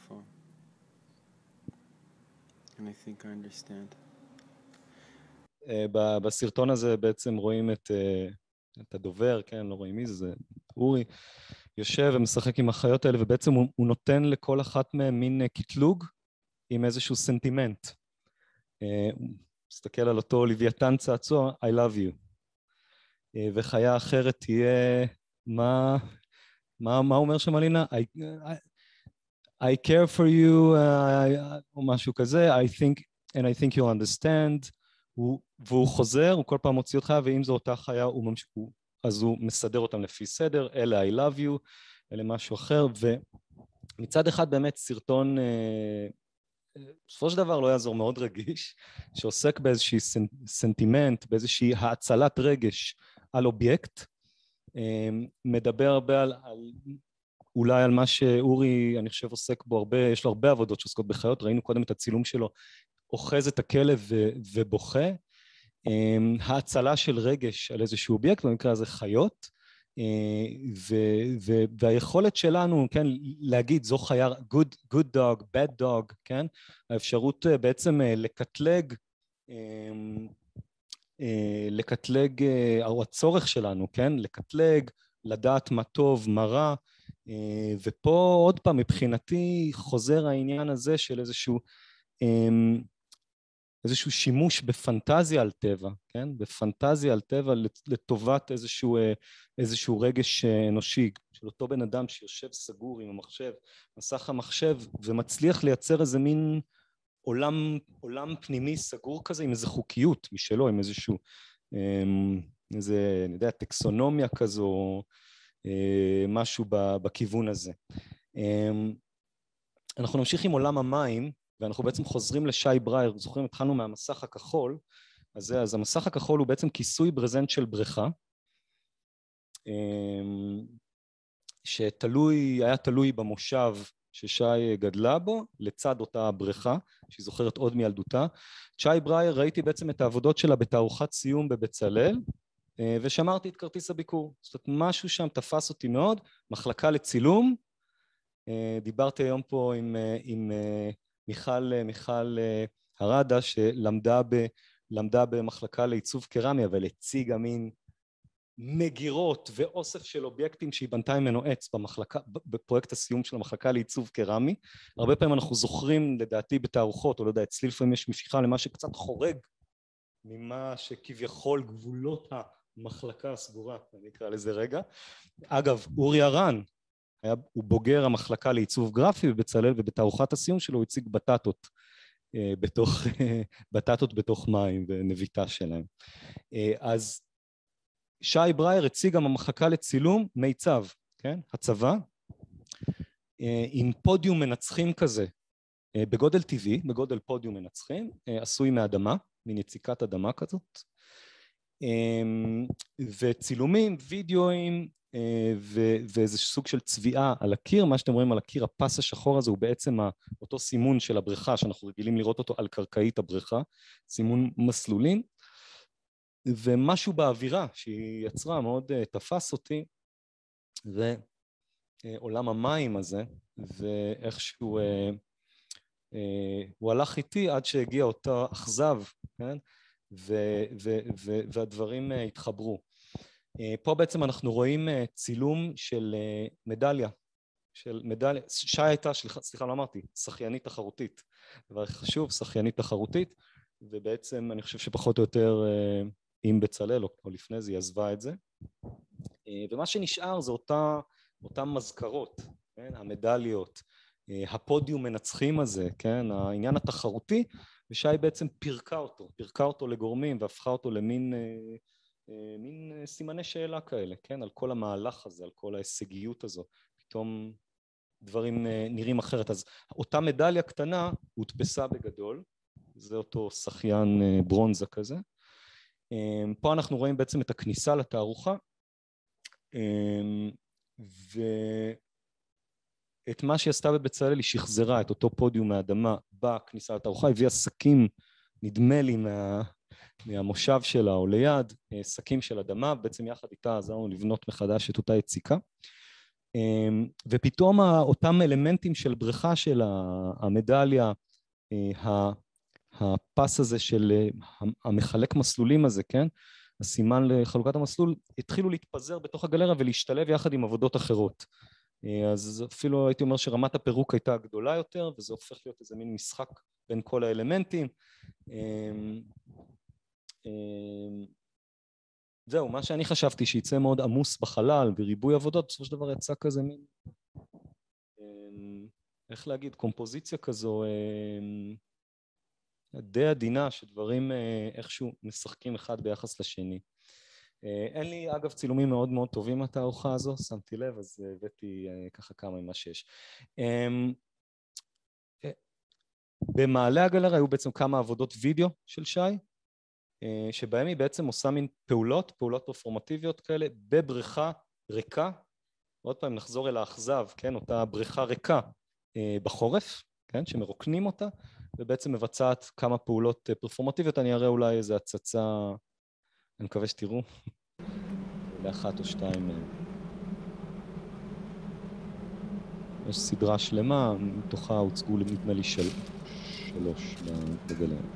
And I think I understand. בסרטון הזה בעצם רואים את הדובר, כן, לא רואים מי זה, זה אורי, יושב ומשחק עם החיות האלה, ובעצם הוא נותן לכל אחת מהם מין קטלוג עם איזשהו סנטימנט. הוא מסתכל על אותו לוויתן צעצוע, I love you. וחיה אחרת תהיה, מה אומר שם אלינה? I care for you, או משהו כזה, and I think you'll understand. והוא חוזר, הוא כל פעם מוציא אותך, ואם זו אותה חיה, אז הוא מסדר אותם לפי סדר, אלה I love you, אלה משהו אחר, ומצד אחד באמת סרטון, בסופו של דבר לא יעזור, מאוד רגיש, שעוסק באיזושהי סנטימנט, באיזושהי האצלת רגש על אובייקט, מדבר הרבה אולי על מה שאורי, אני חושב, עוסק בו הרבה, יש לו הרבה עבודות שעוסקות בחיות, ראינו קודם את הצילום שלו, אוחז את הכלב ובוכה, האצלה של רגש על איזשהו אובייקט, במקרה הזה חיות, והיכולת שלנו, כן, להגיד זו חיה, good dog, bad dog, כן, האפשרות בעצם לקטלג, או הצורך שלנו, כן, לקטלג, לדעת מה טוב, מה רע, ופה עוד פעם מבחינתי חוזר העניין הזה של איזשהו שימוש בפנטזיה על טבע, כן? בפנטזיה על טבע לטובת איזשהו רגש אנושי, של אותו בן אדם שיושב סגור עם המחשב, מסך המחשב, ומצליח לייצר איזה מין עולם פנימי סגור כזה, עם איזו חוקיות משלו, עם איזשהו, אני יודע, טקסונומיה כזו, משהו בכיוון הזה. אנחנו נמשיך עם עולם המים, ואנחנו בעצם חוזרים לשי ברייר, זוכרים, התחלנו מהמסך הכחול, אז המסך הכחול הוא בעצם כיסוי ברזנט של בריכה, היה תלוי במושב ששי גדלה בו, לצד אותה בריכה, שהיא זוכרת עוד מילדותה. שי ברייר, ראיתי בעצם את העבודות שלה בתערוכת סיום בבצלאל, ושמרתי את כרטיס הביקור. זאת אומרת, משהו שם תפס אותי מאוד, מחלקה לצילום, דיברתי היום פה עם מיכל הרדה, שלמדה במחלקה לעיצוב קרמי, אבל הציגה מין מגירות ואוסף של אובייקטים שהיא בנתה ממנו עץ בפרויקט הסיום של המחלקה לעיצוב קרמי. הרבה פעמים אנחנו זוכרים, לדעתי בתערוכות, או לא יודע, אצלי לפעמים יש משיכה למה שקצת חורג ממה שכביכול גבולות המחלקה הסגורה, אני אקרא לזה רגע. אגב, אורי הרן, הוא בוגר המחלקה לעיצוב גרפי בבצלאל, ובתערוכת הסיום שלו הוא הציג בטטות בתוך מים ונביטה שלהם. אז שי ברייר הציג גם המחלקה לצילום מיצב, כן? הצבא, עם פודיום מנצחים כזה, בגודל טבעי, בגודל פודיום מנצחים, עשוי מאדמה, מין יציקת אדמה כזאת, וצילומים, וידאוים, ואיזה סוג של צביעה על הקיר. מה שאתם רואים על הקיר, הפס השחור הזה הוא בעצם אותו סימון של הבריכה, שאנחנו רגילים לראות אותו על קרקעית הבריכה, סימון מסלולים, ומשהו באווירה שהיא יצרה מאוד תפס אותי, ועולם המים הזה, ואיכשהו הוא הלך איתי עד שהגיע אותו אכזב, כן? והדברים התחברו. פה בעצם אנחנו רואים צילום של מדליה של מדליה, שי הייתה, סליחה לא אמרתי, שחיינית תחרותית, דבר חשוב, שחיינית תחרותית, ובעצם אני חושב שפחות או יותר עם בצלאל או לפני זה היא עזבה את זה, ומה שנשאר זה אותם מזכרות, כן? המדליות, הפודיום מנצחים הזה, כן? העניין התחרותי, ושי בעצם פירקה אותו לגורמים והפכה אותו למין סימני שאלה כאלה, כן? על כל המהלך הזה, על כל ההישגיות הזו, פתאום דברים נראים אחרת. אז אותה מדליה קטנה הודפסה בגדול, זה אותו שחיין ברונזה כזה. פה אנחנו רואים בעצם את הכניסה לתערוכה, ואת מה שהיא עשתה בבצלאל היא שחזרה את אותו פודיום מהאדמה בכניסה לתערוכה, הביאה שקים, נדמה לי מהמושב שלה או ליד, שקים של אדמה, בעצם יחד איתה עזרנו לבנות מחדש את אותה יציקה, ופתאום אותם אלמנטים של בריכה של המדליה, הפס הזה של המחלק מסלולים הזה, כן? הסימן לחלוקת המסלול, התחילו להתפזר בתוך הגלריה ולהשתלב יחד עם עבודות אחרות. אז אפילו הייתי אומר שרמת הפירוק הייתה גדולה יותר, וזה הופך להיות איזה מין משחק בין כל האלמנטים. זהו, מה שאני חשבתי שיצא מאוד עמוס בחלל וריבוי עבודות, בסופו של דבר יצא כזה מין, איך להגיד, קומפוזיציה כזו, די עדינה, שדברים איכשהו משחקים אחד ביחס לשני. אין לי אגב צילומים מאוד מאוד טובים מהתערוכה הזו, שמתי לב, אז הבאתי ככה כמה ממה שיש. במעלה הגלריה היו בעצם כמה עבודות וידאו של שי, שבהם היא בעצם עושה מין פעולות פרפורמטיביות כאלה, בבריכה ריקה, עוד פעם נחזור אל האכזב, כן, אותה בריכה ריקה בחורף, כן, שמרוקנים אותה, ובעצם מבצעת כמה פעולות פרפורמטיביות, אני אראה אולי איזו הצצה, אני מקווה שתראו, לאחת או שתיים. יש סדרה שלמה, מתוכה הוצגו נדמה לי 3 בגלריה.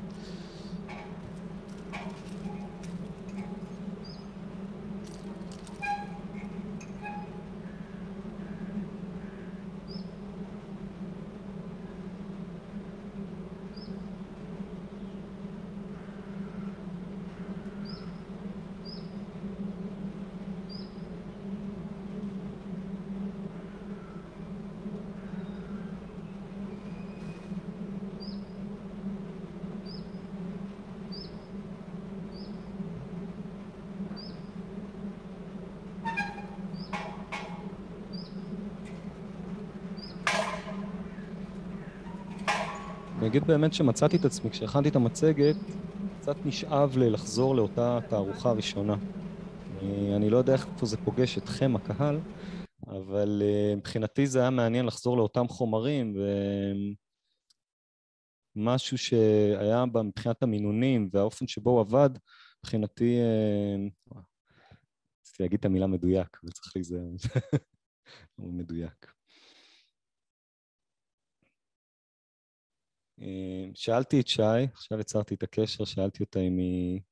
אני אגיד באמת שמצאתי את עצמי, כשהכנתי את המצגת, קצת נשאב לחזור לאותה תערוכה ראשונה. אני לא יודע איפה זה פוגש אתכם, הקהל, אבל מבחינתי זה היה מעניין לחזור לאותם חומרים, ומשהו שהיה מבחינת המינונים והאופן שבו הוא עבד, מבחינתי, רציתי להגיד את המילה מדויק, וצריך להיזהר, הוא מדויק. שאלתי את שי, עכשיו יצרתי את הקשר, שאלתי אותה אם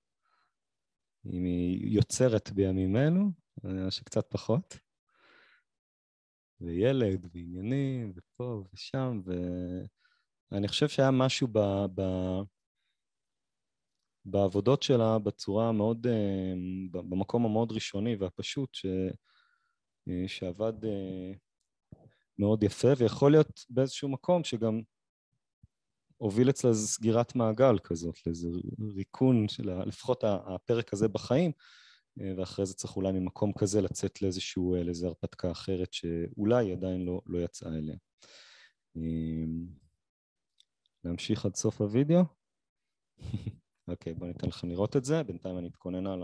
היא יוצרת בימים אלו, שקצת פחות, וילד ועניינים ופה ושם, ואני חושב שהיה משהו בעבודות שלה בצורה מאוד, במקום המאוד ראשוני והפשוט, שעבד מאוד יפה, ויכול להיות באיזשהו מקום שגם הוביל אצלה סגירת מעגל כזאת, לאיזה ריקון של לפחות הפרק הזה בחיים, ואחרי זה צריך אולי ממקום כזה לצאת לאיזשהו הרפתקה אחרת שאולי עדיין לא יצאה אליה. להמשיך עד סוף הוידאו? אוקיי, בוא ניתן לכם לראות את זה, בינתיים אני אתכונן הלאה.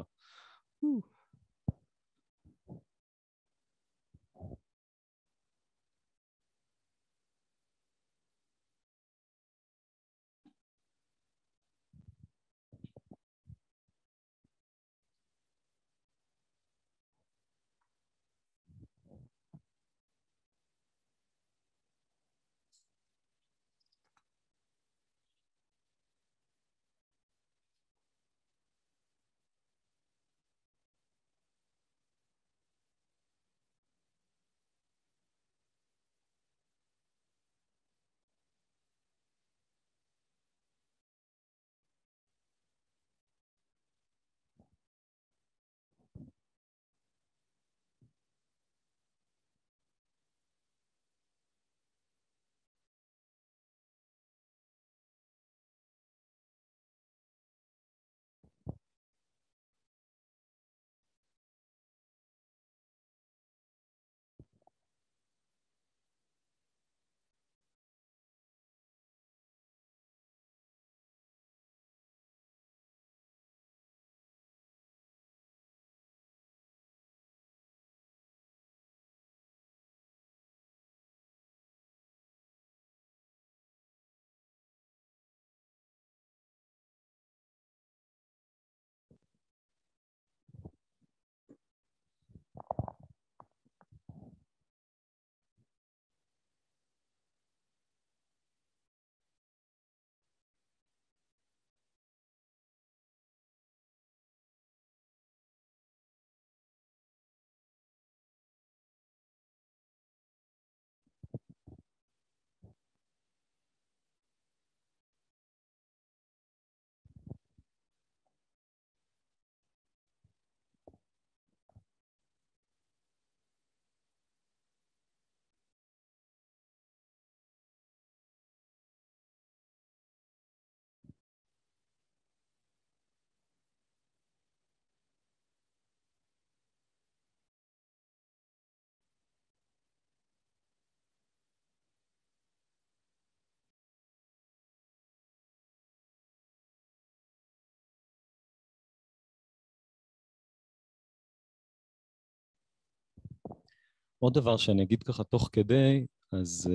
עוד דבר שאני אגיד ככה תוך כדי, אז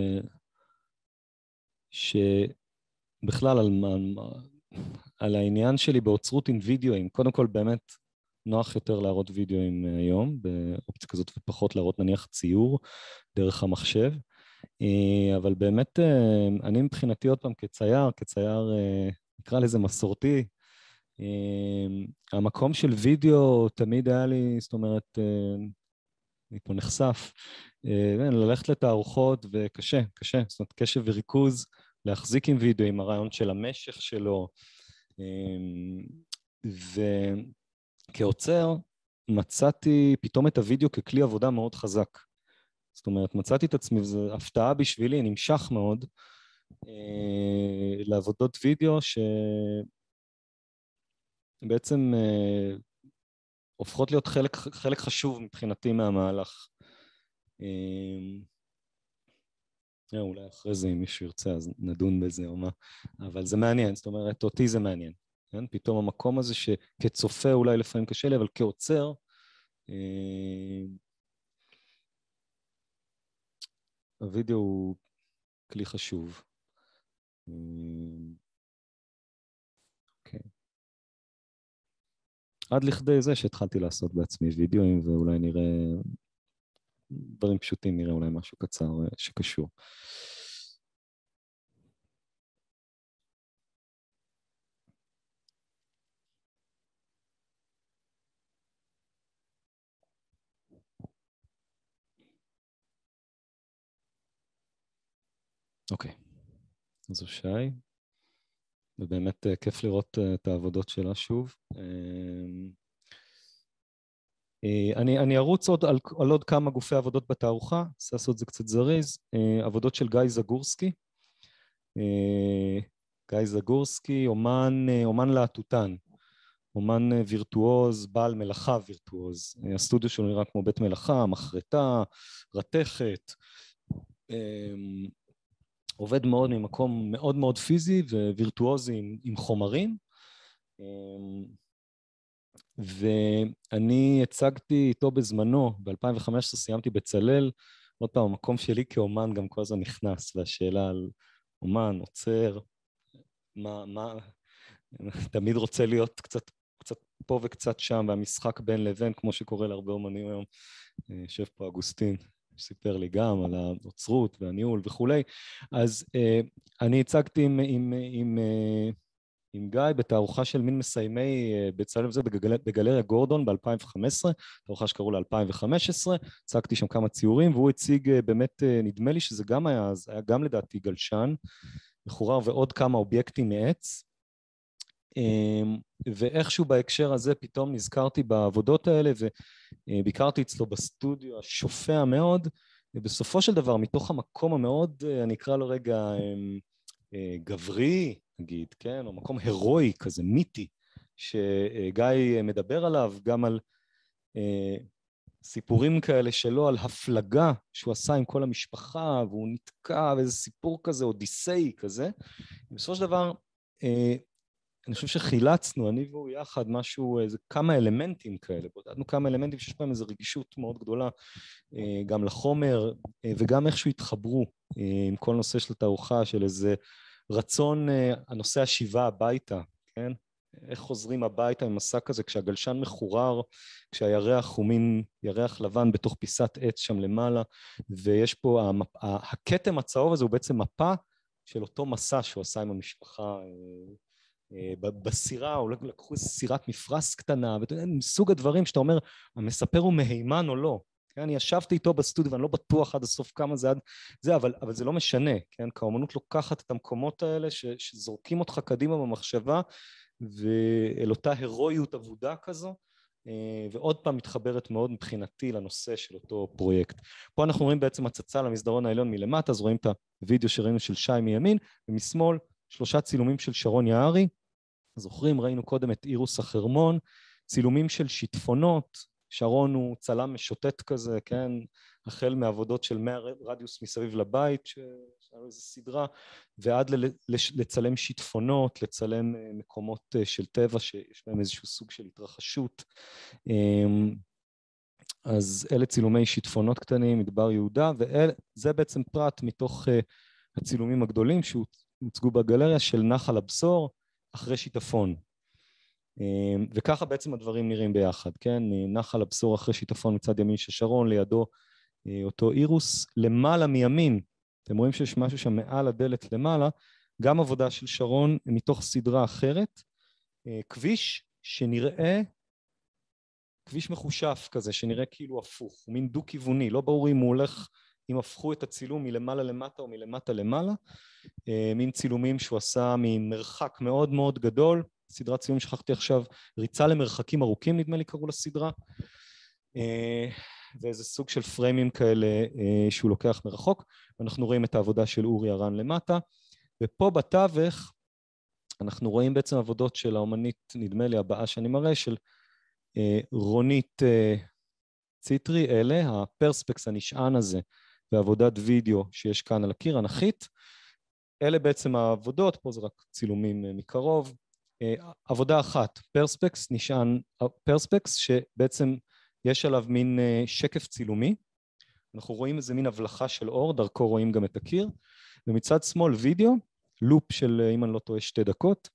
שבכלל על העניין שלי באוצרות עם וידאוים, קודם כל באמת נוח יותר להראות וידאוים היום, באופציה כזאת ופחות להראות נניח ציור דרך המחשב, אבל באמת אני מבחינתי עוד פעם כצייר נקרא לזה מסורתי, המקום של וידאו תמיד היה לי, זאת אומרת, אני פה נחשף, ללכת לתערוכות וקשה, זאת אומרת קשב וריכוז, להחזיק עם וידאו, עם הרעיון של המשך שלו, וכעוצר מצאתי פתאום את הוידאו ככלי עבודה מאוד חזק. זאת אומרת, מצאתי את עצמי, וזו הפתעה בשבילי, נמשך מאוד, לעבודות וידאו שבעצם הופכות להיות חלק חשוב מבחינתי מהמהלך. אולי אחרי זה אם מישהו ירצה אז נדון בזה או מה, אבל זה מעניין, זאת אומרת אותי זה מעניין, כן? פתאום המקום הזה שכצופה אולי לפעמים קשה לי, אבל כעוצר, הווידאו הוא כלי חשוב. אוקיי. עד לכדי זה שהתחלתי לעשות בעצמי וידאוים, ואולי נראה דברים פשוטים, נראה אולי משהו קצר שקשור. אוקיי, אז זו שי, ובאמת כיף לראות את העבודות שלה שוב. אני ארוץ על עוד כמה גופי עבודות בתערוכה, אנסה לעשות זה קצת זריז, עבודות של גיא זגורסקי. גיא זגורסקי, אומן להטוטן, אומן וירטואוז, בעל מלאכה וירטואוז. הסטודיו שלו נראה כמו בית מלאכה, מחרטה, רתכת, עובד מאוד ממקום מאוד מאוד פיזי ווירטואוזי עם חומרים. ואני הצגתי איתו בזמנו, ב-2015 סיימתי בצלאל, עוד פעם, המקום שלי כאומן גם כל הזמן נכנס, והשאלה על אומן, עוצר, מה, תמיד רוצה להיות קצת פה וקצת שם, והמשחק בין לבין, כמו שקורה להרבה אומנים היום, יושב פה אגוסטין, סיפר לי גם על האוצרות והניהול וכולי, אז אני הצגתי עם גיא בתערוכה של מין מסיימי בצלאל וזה בגלריה גורדון ב-2015, תערוכה שקראו לה 2015, הצגתי שם כמה ציורים, והוא הציג באמת, נדמה לי שזה גם היה, אז היה גם לדעתי גלשן, מחורר ועוד כמה אובייקטים מעץ, ואיכשהו בהקשר הזה פתאום נזכרתי בעבודות האלה, וביקרתי אצלו בסטודיו השופע מאוד, ובסופו של דבר מתוך המקום המאוד, אני אקרא לו רגע גברי, נגיד, כן, או מקום הרואי כזה, מיתי, שגיא מדבר עליו, גם על סיפורים כאלה שלו, על הפלגה שהוא עשה עם כל המשפחה, והוא נתקע, ואיזה סיפור כזה, אודיסאי כזה. בסופו של דבר, אני חושב שחילצנו, אני והוא יחד, משהו, איזה כמה אלמנטים כאלה, בודדנו כמה אלמנטים שיש בהם איזו רגישות מאוד גדולה, גם לחומר, וגם איכשהו התחברו עם כל נושא של תערוכה, של איזה רצון, הנושא השיבה הביתה, כן? איך חוזרים הביתה עם מסע כזה, כשהגלשן מחורר, כשהירח הוא מין ירח לבן בתוך פיסת עץ שם למעלה, ויש פה, הכתם הצהוב הזה הוא בעצם מפה של אותו מסע שהוא עשה עם המשפחה, בסירה, או לקחו סירת מפרס קטנה, מסוג הדברים שאתה אומר, המספר הוא מהימן או לא, כן? אני ישבתי איתו בסטודיו, ואני לא בטוח עד הסוף כמה זה עד זה, אבל זה לא משנה, כן? כי האמנות לוקחת את המקומות האלה, שזורקים אותך קדימה במחשבה, ואל אותה הרואיות עבודה כזו, ועוד פעם מתחברת מאוד מבחינתי לנושא של אותו פרויקט. פה אנחנו רואים בעצם הצצה למסדרון העליון מלמטה, אז רואים את הוידאו שראינו של שי מימין, ומשמאל 3 צילומים של שרון יערי, זוכרים, ראינו קודם את אירוס החרמון, צילומים של שיטפונות, שרון הוא צלם משוטט כזה, כן, החל מעבודות של 100 רדיוס מסביב לבית, שהייתה איזו סדרה, ועד לצלם שיטפונות, לצלם מקומות של טבע, שיש בהם איזשהו סוג של התרחשות. אז אלה צילומי שיטפונות קטנים, מדבר יהודה, וזה בעצם פרט מתוך הצילומים הגדולים שהוצגו בגלריה של נחל הבשור אחרי שיטפון. וככה בעצם הדברים נראים ביחד, כן? נחל הבשור אחרי שיטפון מצד ימין של שרון, לידו אותו אירוס, למעלה מימין, אתם רואים שיש משהו שם מעל הדלת למעלה, גם עבודה של שרון מתוך סדרה אחרת, כביש שנראה, כביש מחושף כזה, שנראה כאילו הפוך, הוא מין דו-כיווני, לא ברור אם הוא הולך, אם הפכו את הצילום מלמעלה למטה או מלמטה למעלה, מין צילומים שהוא עשה ממרחק מאוד מאוד גדול, סדרת צילום שכחתי עכשיו, ריצה למרחקים ארוכים נדמה לי קראו לסדרה, ואיזה סוג של פריימים כאלה שהוא לוקח מרחוק, ואנחנו רואים את העבודה של אורי ארן למטה, ופה בתווך אנחנו רואים בעצם עבודות של האומנית, נדמה לי הבאה שאני מראה, של רונית ציטרי, אלה, הפרספקס הנשען הזה, ועבודת וידאו שיש כאן על הקיר, אנכית, אלה בעצם העבודות, פה זה רק צילומים מקרוב, עבודה אחת, פרספקס נשען, פרספקס שבעצם יש עליו מין שקף צילומי, אנחנו רואים איזה מין הבלחה של אור, דרכו רואים גם את הקיר, ומצד שמאל וידאו, לופ של אם אני לא טועה 2 דקות,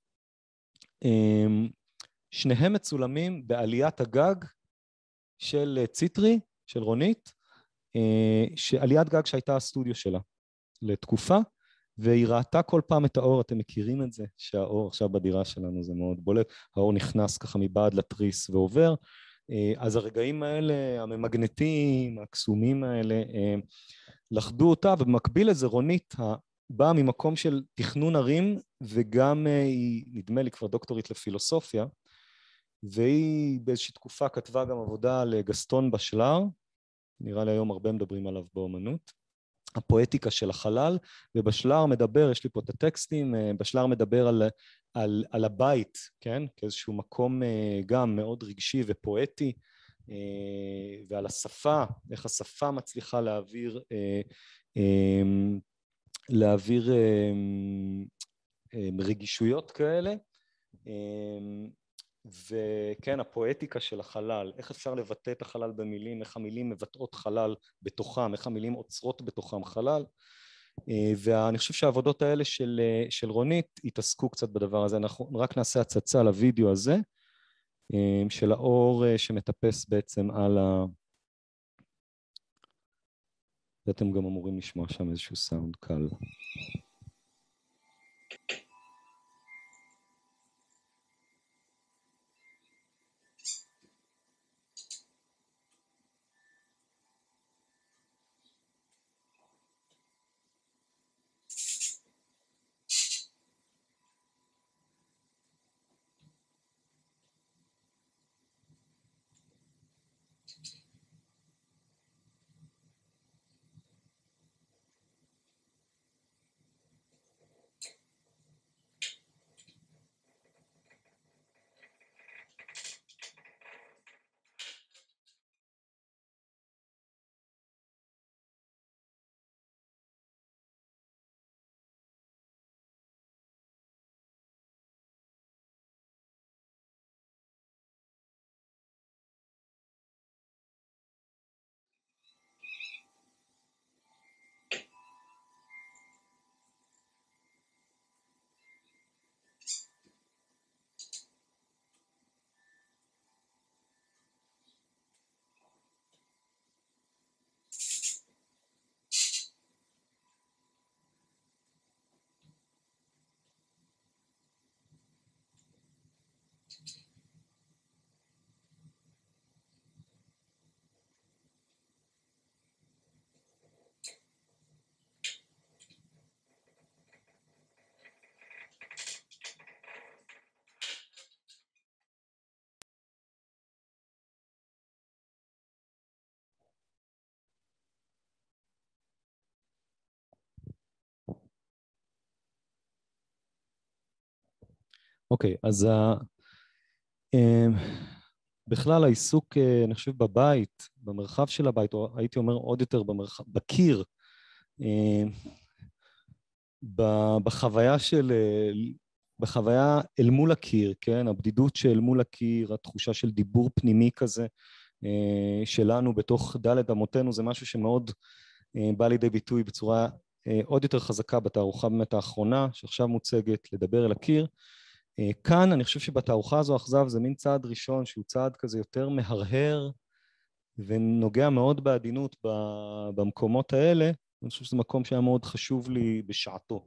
שניהם מצולמים בעליית הגג של ציטרי, של רונית, שעליית גג שהייתה הסטודיו שלה לתקופה, והיא ראתה כל פעם את האור, אתם מכירים את זה, שהאור עכשיו בדירה שלנו זה מאוד בולט, האור נכנס ככה מבעד לתריס ועובר, אז הרגעים האלה, הממגנטיים, הקסומים האלה, לחדו אותה, ובמקביל לזה רונית באה ממקום של תכנון ערים, וגם היא נדמה לי כבר דוקטורית לפילוסופיה, והיא באיזושהי תקופה כתבה גם עבודה לגסטון בשלר, נראה לי היום הרבה מדברים עליו באומנות, הפואטיקה של החלל, ובשלר מדבר, יש לי פה את הטקסטים, בשלר מדבר על הבית, כן? כאיזשהו מקום גם מאוד רגשי ופואטי, ועל השפה, איך השפה מצליחה להעביר רגישויות כאלה, וכן, הפואטיקה של החלל, איך אפשר לבטא את החלל במילים, איך המילים מבטאות חלל בתוכם, איך המילים עוצרות בתוכם חלל, ואני חושב שהעבודות האלה של רונית התעסקו קצת בדבר הזה, אנחנו רק נעשה הצצה לוידאו הזה, של האור שמטפס בעצם על ואתם גם אמורים לשמוע שם איזשהו סאונד קל. אוקיי, אז בכלל העיסוק, אני חושב, בבית, במרחב של הבית, או הייתי אומר עוד יותר בקיר, בחוויה אל מול הקיר, כן? הבדידות שאל מול הקיר, התחושה של דיבור פנימי כזה, שלנו בתוך ד' אמותינו, זה משהו שמאוד בא לידי ביטוי בצורה עוד יותר חזקה בתערוכה באמת האחרונה, שעכשיו מוצגת, לדבר אל הקיר. כאן אני חושב שבתערוכה הזו אכזב זה מין צעד ראשון שהוא צעד כזה יותר מהרהר ונוגע מאוד בעדינות במקומות האלה. אני חושב שזה מקום שהיה מאוד חשוב לי בשעתו.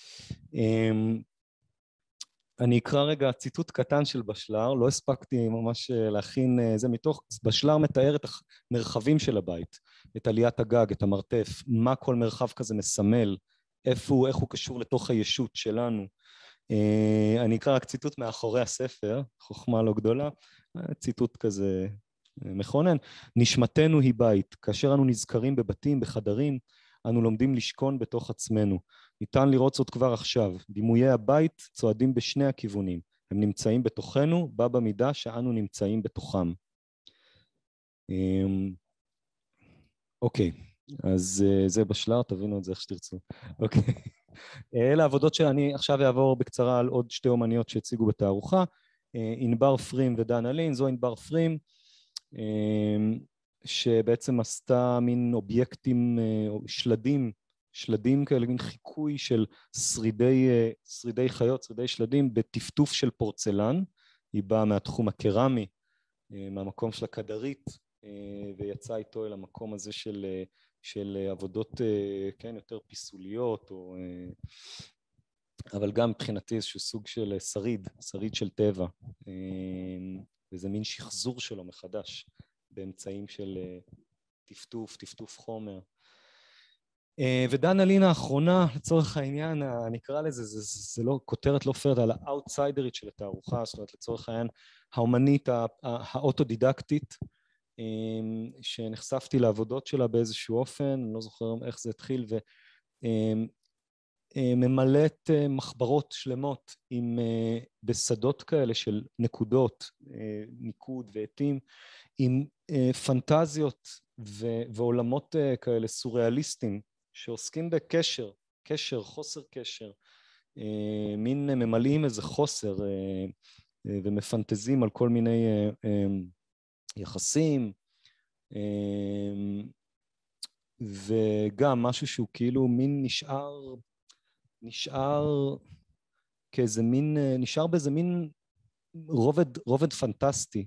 אני אקרא רגע ציטוט קטן של בשלר, לא הספקתי ממש להכין זה מתוך, בשלר מתאר את המרחבים של הבית, את עליית הגג, את המרתף, מה כל מרחב כזה מסמל, איך הוא קשור לתוך הישות שלנו. אני אקרא רק ציטוט מאחורי הספר, חוכמה לא גדולה, ציטוט כזה מכונן. נשמתנו היא בית, כאשר אנו נזכרים בבתים, בחדרים, אנו לומדים לשכון בתוך עצמנו. ניתן לראות זאת כבר עכשיו. דימויי הבית צועדים בשני הכיוונים. הם נמצאים בתוכנו, בה במידה שאנו נמצאים בתוכם. אוקיי, אז זה בשלר, תבינו את זה איך שתרצו. אוקיי. אלה העבודות שאני עכשיו אעבור בקצרה על עוד שתי אומניות שהציגו בתערוכה. ענבר פרים ודן אלין. זו ענבר פרים, שבעצם עשתה מין אובייקטים, שלדים כאלה, מין חיקוי של שרידי חיות, שרידי שלדים, בטפטוף של פורצלן. היא באה מהתחום הקרמי, מהמקום של הכדרית, ויצאה איתו אל המקום הזה של עבודות, כן, יותר פיסוליות, אבל גם מבחינתי איזשהו סוג של שריד של טבע, וזה מין שחזור שלו מחדש, באמצעים של טפטוף חומר. ודן אלין האחרונה, לצורך העניין, אני אקרא לזה, זה לא, כותרת לא פרט, על האוטסיידרית של התערוכה, זאת אומרת, לצורך העניין, האומנית האוטודידקטית, שנחשפתי לעבודות שלה באיזשהו אופן, אני לא זוכר איך זה התחיל, וממלאת מחברות שלמות בשדות כאלה של נקודות, ניקוד ועתים, עם פנטזיות ועולמות כאלה סוריאליסטיים, שעוסקים בקשר, חוסר קשר, מין ממלאים איזה חוסר ומפנטזים על כל מיני יחסים, וגם משהו שהוא כאילו מין נשאר כאיזה מין, נשאר באיזה מין רובד פנטסטי,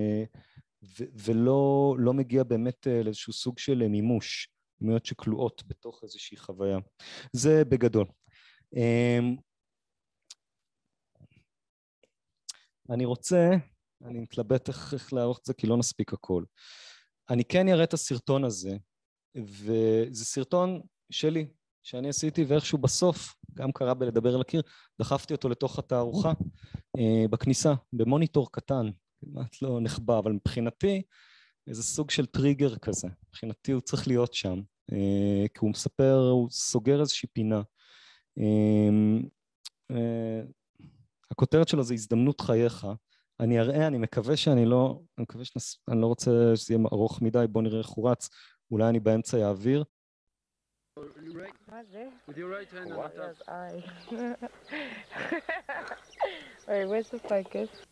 ולא מגיע באמת לאיזשהו סוג של מימוש, דמויות שכלואות בתוך איזושהי חוויה. זה בגדול. אני מתלבט איך לערוך את זה, כי לא נספיק הכל. אני כן אראה את הסרטון הזה, וזה סרטון שלי, שאני עשיתי, ואיכשהו בסוף, גם קרה בלדבר על הקיר, דחפתי אותו לתוך התערוכה, בכניסה, במוניטור קטן, כמעט לא נחבא, אבל מבחינתי, איזה סוג של טריגר כזה. מבחינתי הוא צריך להיות שם, כי הוא מספר, הוא סוגר איזושהי פינה. הכותרת שלו זה הזדמנות חייך. אני אראה, אני מקווה שאני לא רוצה שזה יהיה ארוך מדי, בוא נראה איך הוא רץ, אולי אני באמצע יעביר. מה זה? With your right hand on the top. Yes, I. Alright, where's the focus?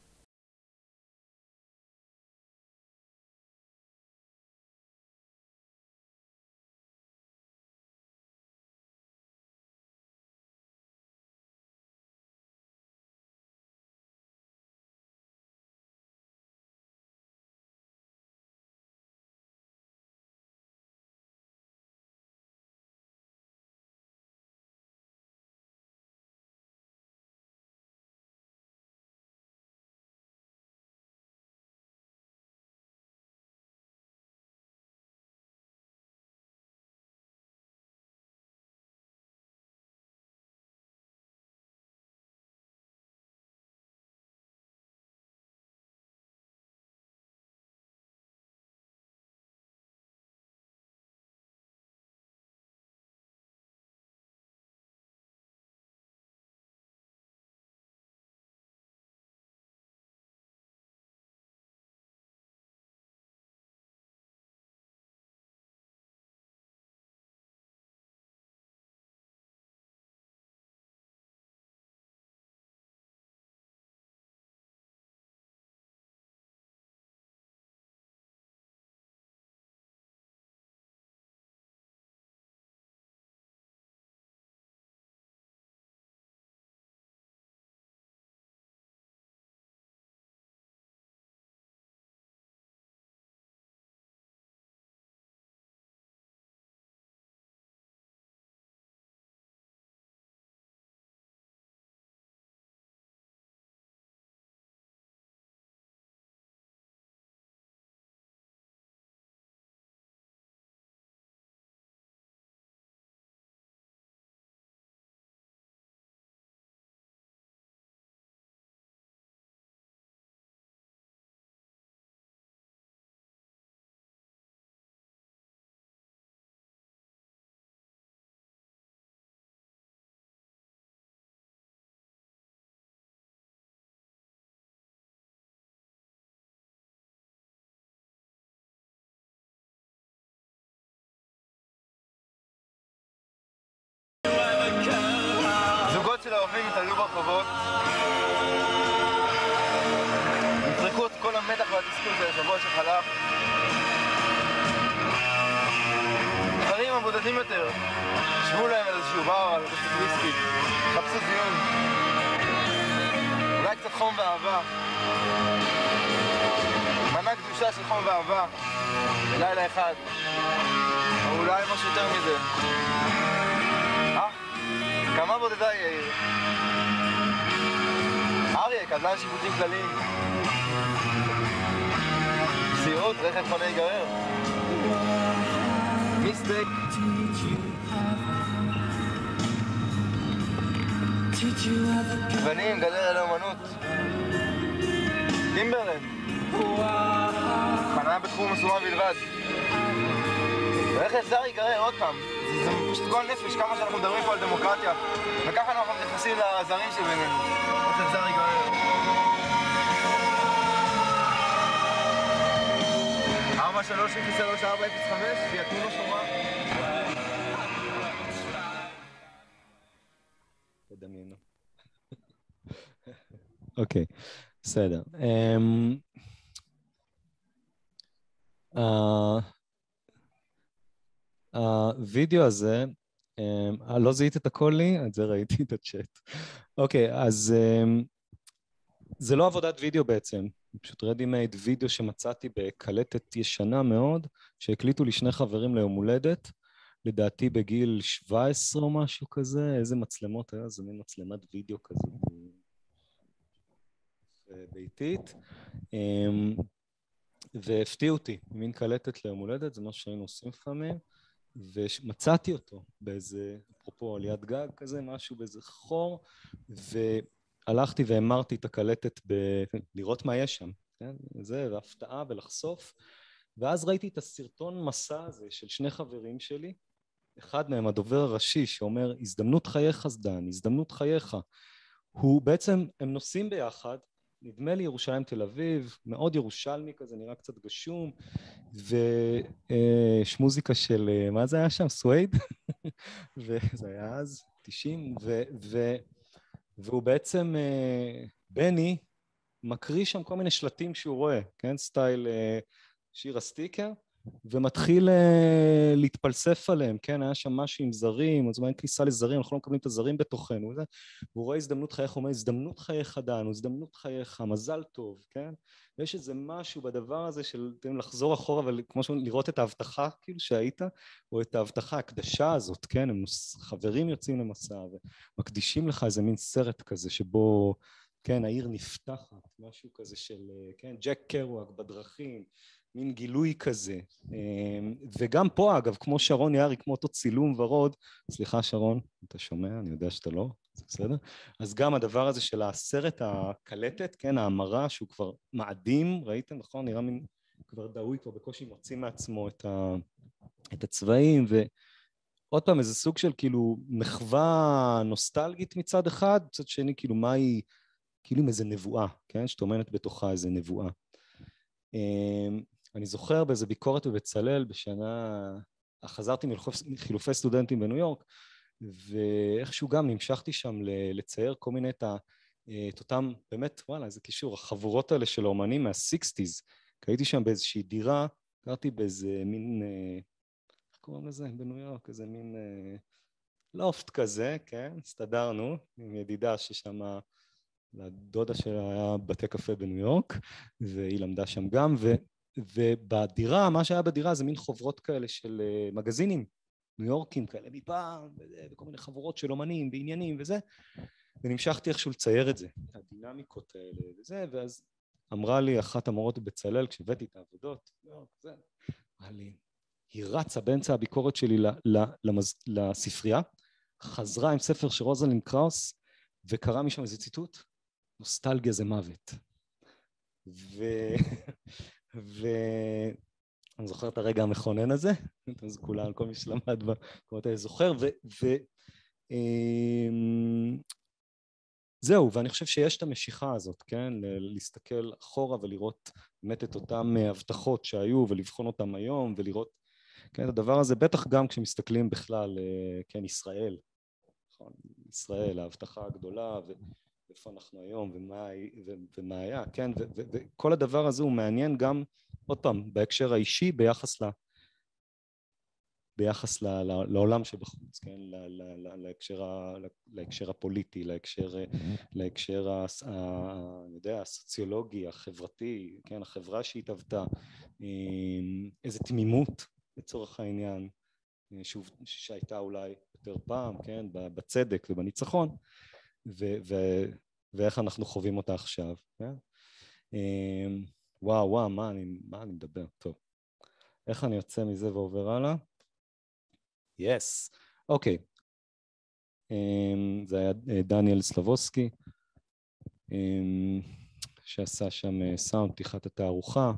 האוהבים יתעלו ברחובות. יפרקו את כל המתח והתסכול של השבוע שחלף. דברים הבודדים יותר, שבו להם על איזשהו בר, על איזשהו ויסקי, חפשו דיון. אולי קצת חום ואהבה. מנה קדושה של חום ואהבה, בלילה אחד. או אולי משהו יותר מזה. כמה בודדה היא העיר. אריה, קבלן שיפוצים כלליים. סירות, רכב חונה ייגרר. מיסטייק. גוונים, גלריה לאומנות. טימברלנד. חניה בתחום מסומן בלבד. רכב זר ייגרר עוד פעם. זה פשוט גועל נפש כמה שאנחנו מדברים פה על דמוקרטיה, וככה אנחנו מתייחסים לזרים שבינינו. רכב זר ייגרר. 4303405, ויתנו לו שורה. תדמיינו. אוקיי, בסדר. הווידאו הזה, לא זיהית את הכל לי, את זה ראיתי את הצ'אט. אוקיי, אז זה לא עבודת וידאו בעצם, פשוט ready-made וידאו שמצאתי בקלטת ישנה מאוד, שהקליטו לי שני חברים ליום הולדת, לדעתי בגיל 17 או משהו כזה, איזה מצלמות היה, זה מין מצלמת וידאו כזה ביתית, והפתיעו אותי, מין קלטת ליום הולדת, זה מה שהיינו עושים לפעמים, ומצאתי אותו באיזה, אפרופו על יד גג כזה, משהו באיזה חור, והלכתי והאמרתי את הקלטת לראות מה יש שם, כן? זה, והפתעה ולחשוף, ואז ראיתי את הסרטון מסע הזה של שני חברים שלי, אחד מהם הדובר הראשי שאומר, הזדמנות חייך דן, הזדמנות חייך, הוא בעצם, הם נוסעים ביחד, נדמה לי ירושלים תל אביב, מאוד ירושלמי כזה, נראה קצת גשום, ויש מוזיקה של, מה זה היה שם? סווייד? וזה היה אז, 90, והוא בעצם, בני, מקריא שם כל מיני שלטים שהוא רואה, כן? סטייל שיר הסטיקר, ומתחיל להתפלסף עליהם, כן? היה שם משהו עם זרים, אז אין כניסה לזרים, אנחנו לא מקבלים את הזרים בתוכנו, והוא רואה הזדמנות חייך, הוא אומר, הזדמנות חייך דן, הזדמנות חייך, מזל טוב, כן? ויש איזה משהו בדבר הזה של לחזור אחורה, וכמו שאומרים, לראות את ההבטחה כאילו שהיית, או את ההבטחה, הקדשה הזאת, כן? הם חברים יוצאים למסע, ומקדישים לך איזה מין סרט כזה, שבו, כן, העיר נפתחת, משהו כזה של, כן, ג'ק קרואק בדרכים, מין גילוי כזה, וגם פה אגב, כמו שרון יערי, כמו אותו צילום ורוד, סליחה שרון, אתה שומע? אני יודע שאתה לא, זה בסדר? אז גם הדבר הזה של הסרט הקלטת, כן, ההמרה שהוא כבר מאדים, ראיתם, נכון? נראה מין כבר דאוי, כבר בקושי מוציא מעצמו את הצבעים, ועוד פעם איזה סוג של כאילו מחווה נוסטלגית מצד אחד, מצד שני כאילו מה היא, כאילו עם איזה נבואה, כן? שטומנת בתוכה איזה נבואה. אני זוכר באיזה ביקורת בבצלאל בשנה, חזרתי מחילופי סטודנטים בניו יורק, ואיכשהו גם נמשכתי שם לצייר כל מיני את אותם, באמת, וואלה, איזה קישור, החבורות האלה של האומנים מה-60s, כי הייתי שם באיזושהי דירה, קראתי באיזה מין, איך קוראים לזה בניו יורק, איזה מין לופט כזה, כן, הסתדרנו עם ידידה ששם, לדודה שלה היה בתי קפה בניו יורק, והיא למדה שם גם, ובדירה, מה שהיה בדירה זה מין חוברות כאלה של מגזינים, ניו יורקים כאלה מפעם, וכל מיני חבורות של אומנים ועניינים וזה, ונמשכתי איכשהו לצייר את זה, הדינמיקות האלה וזה, ואז אמרה לי אחת המורות בבצלאל, כשהבאתי את העבודות, אמרה לי, היא רצה באמצע הביקורת שלי לספרייה, חזרה עם ספר של רוזלין קראוס, וקרא משם איזה ציטוט, נוסטלגיה זה מוות. אני זוכר את הרגע המכונן הזה, אז כולם, כל מי שלמד במקומות האלה זוכר, זהו, ואני חושב שיש את המשיכה הזאת, כן, להסתכל אחורה ולראות באמת את אותם הבטחות שהיו, ולבחון אותם היום, ולראות, כן, הדבר הזה, בטח גם כשמסתכלים בכלל, כן, ישראל, נכון, ישראל, ההבטחה הגדולה, ואיפה אנחנו היום, ומה היה, כן, וכל הדבר הזה הוא מעניין גם, עוד פעם, בהקשר האישי, ביחס לעולם שבחוץ, כן, להקשר הפוליטי, להקשר אני יודע, הסוציולוגי, החברתי, כן, החברה שהתהוותה, איזה תמימות לצורך העניין, שהייתה אולי יותר פעם, כן, בצדק ובניצחון, ואיך אנחנו חווים אותה עכשיו, כן? וואו, מה אני מדבר? טוב. איך אני יוצא מזה ועובר הלאה? יס, אוקיי. זה היה דניאל סלבוסקי, שעשה שם סאונד פתיחת התערוכה,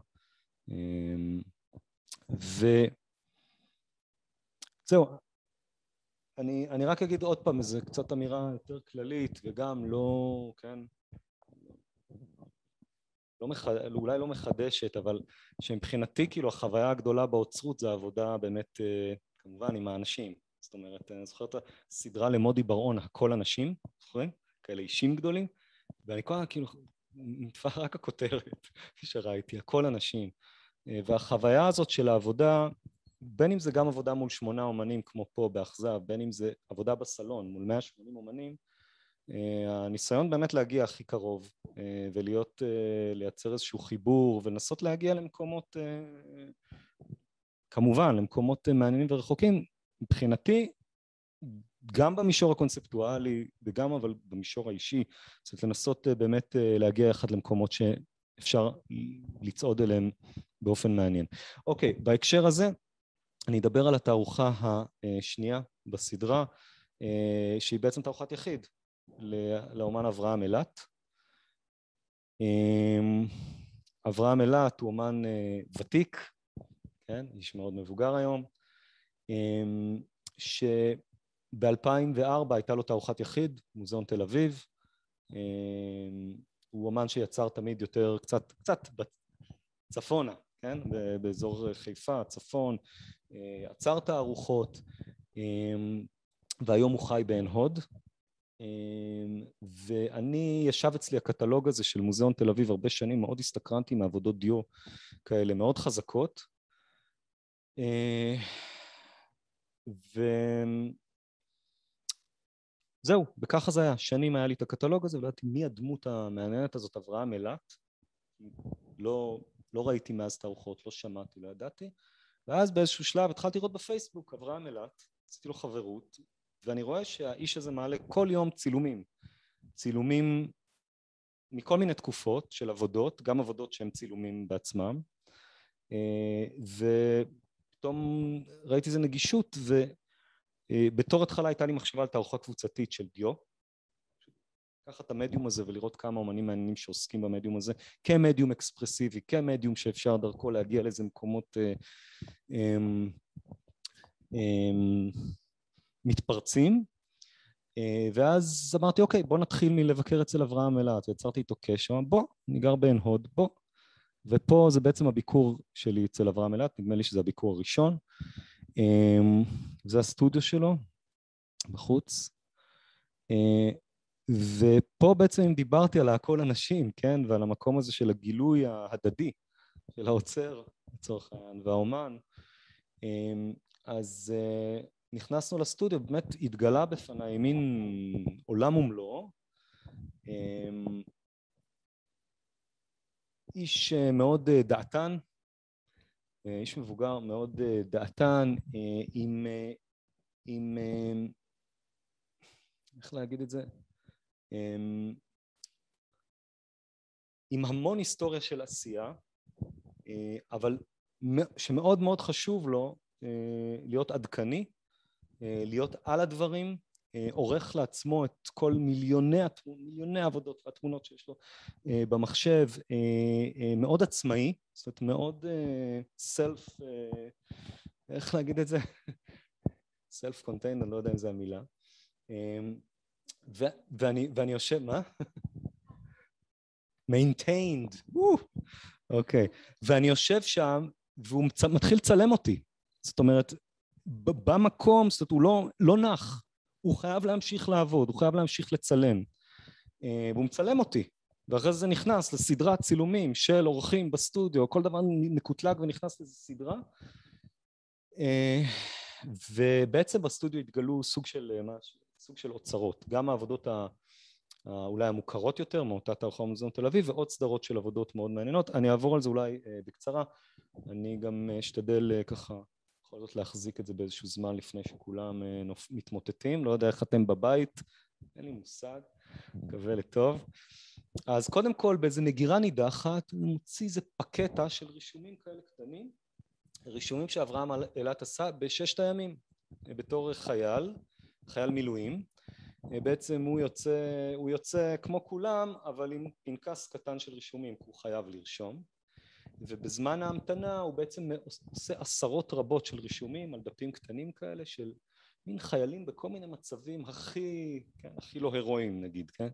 וזהו, אני רק אגיד עוד פעם, זה קצת אמירה יותר כללית, וגם לא, כן, אולי לא מחדשת, אבל שמבחינתי כאילו החוויה הגדולה באוצרות זה העבודה באמת, כמובן עם האנשים. זאת אומרת, אני זוכר את הסדרה למודי ברעון, הכל אנשים, זוכרים? כאלה אישים גדולים, ואני כל הזמן כאילו, נתפח רק הכותרת שראיתי, הכל אנשים. והחוויה הזאת של העבודה, בין אם זה גם עבודה מול 8 אומנים כמו פה באכזב, בין אם זה עבודה בסלון מול 180 אומנים, הניסיון באמת להגיע הכי קרוב ולהיות, לייצר איזשהו חיבור ולנסות להגיע למקומות, כמובן למקומות מעניינים ורחוקים, מבחינתי גם במישור הקונספטואלי וגם אבל במישור האישי, זאת לנסות באמת להגיע יחד למקומות שאפשר לצעוד אליהם באופן מעניין. אוקיי, בהקשר הזה אני אדבר על התערוכה השנייה בסדרה, שהיא בעצם תערוכת יחיד לאומן אברהם אילת. אברהם אילת הוא אומן ותיק, כן, איש מאוד מבוגר היום, שב-2004 הייתה לו תערוכת יחיד, מוזיאון תל אביב. הוא אומן שיצר תמיד יותר, קצת צפונה, כן, באזור חיפה, צפון, עצר תערוכות, והיום הוא חי בעין הוד. ואני ישב אצלי הקטלוג הזה של מוזיאון תל אביב הרבה שנים, מאוד הסתקרנתי מעבודות דיו כאלה מאוד חזקות, וזהו, וככה זה היה, שנים היה לי את הקטלוג הזה, ולא ידעתי מי הדמות המעניינת הזאת, אברהם אילת, לא ראיתי מאז תערוכות, לא שמעתי, לא ידעתי, ואז באיזשהו שלב התחלתי לראות בפייסבוק, אברהם אילת, עשיתי לו חברות, ואני רואה שהאיש הזה מעלה כל יום צילומים מכל מיני תקופות של עבודות, גם עבודות שהם צילומים בעצמם, ופתאום ראיתי איזה נגישות, ובתור התחלה הייתה לי מחשבה על תערוכה קבוצתית של דיו, לקחת את המדיום הזה ולראות כמה אומנים מעניינים שעוסקים במדיום הזה, כמדיום אקספרסיבי, כמדיום שאפשר דרכו להגיע לאיזה מקומות מתפרצים, ואז אמרתי אוקיי, בוא נתחיל מלבקר אצל אברהם אילת, ויצרתי איתו קשר, בוא, אני גר בעין הוד, בוא, ופה זה בעצם הביקור שלי אצל אברהם אילת, נדמה לי שזה הביקור הראשון, זה הסטודיו שלו בחוץ, ופה בעצם אם דיברתי על הכל אנשים, כן, ועל המקום הזה של הגילוי ההדדי של האוצר לצורך העניין והאומן, אז נכנסנו לסטודיו, באמת התגלה בפניי מין עולם ומלואו, איש מאוד דעתן, איש מבוגר מאוד דעתן, עם איך להגיד את זה? עם המון היסטוריה של עשייה, אבל שמאוד מאוד חשוב לו להיות עדכני, להיות על הדברים, עורך לעצמו את כל מיליוני העבודות והתמונות שיש לו במחשב, מאוד עצמאי, זאת אומרת מאוד סלף, איך להגיד את זה? סלף קונטיינד, אני לא יודע אם זה המילה. ואני יושב, מה? maintained, אוקיי, ואני יושב שם והוא מתחיל לצלם אותי, זאת אומרת במקום, זאת אומרת הוא לא נח, הוא חייב להמשיך לעבוד, הוא חייב להמשיך לצלם, והוא מצלם אותי, ואחרי זה נכנס לסדרת צילומים של אורחים בסטודיו, כל דבר מקוטלג ונכנס לזה סדרה, ובעצם בסטודיו התגלו סוג של אוצרות, גם העבודות אולי המוכרות יותר, מאותה תערוכה במוזיאון תל אביב, ועוד סדרות של עבודות מאוד מעניינות. אני אעבור על זה אולי בקצרה, אני גם אשתדל ככה, בכל זאת להחזיק את זה באיזשהו זמן לפני שכולם מתמוטטים, לא יודע איך אתם בבית, אין לי מושג, מקווה לטוב. אז קודם כל באיזה מגירה נידחת, הוא מוציא איזה פקטה של רישומים כאלה קטנים, רישומים שאברהם אילת עשה בששת הימים, בתור חייל מילואים, בעצם הוא יוצא כמו כולם, אבל עם פנקס קטן של רישומים, כי הוא חייב לרשום, ובזמן ההמתנה הוא בעצם עושה עשרות רבות של רישומים על דפים קטנים כאלה, של מין חיילים בכל מיני מצבים הכי לא הירואיים נגיד, כן?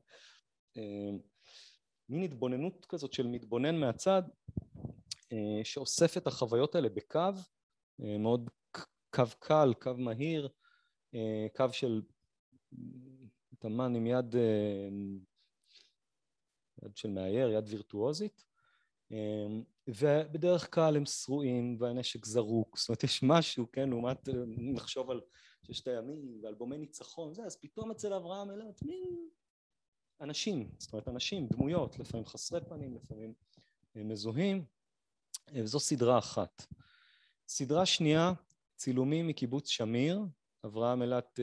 מין התבוננות כזאת של מתבונן מהצד, שאוסף את החוויות האלה בקו, מאוד קו קל, קו מהיר, קו של תמן עם יד של מאייר, יד וירטואוזית, ובדרך כלל הם שרועים והנשק זרוק, זאת אומרת יש משהו, כן, לעומת נחשוב על ששת הימים ואלבומי ניצחון, אז פתאום אצל אברהם אילת מין אנשים, זאת אומרת אנשים, דמויות, לפעמים חסרי פנים, לפעמים מזוהים, וזו סדרה אחת. סדרה שנייה, צילומים מקיבוץ שמיר, אברהם אילת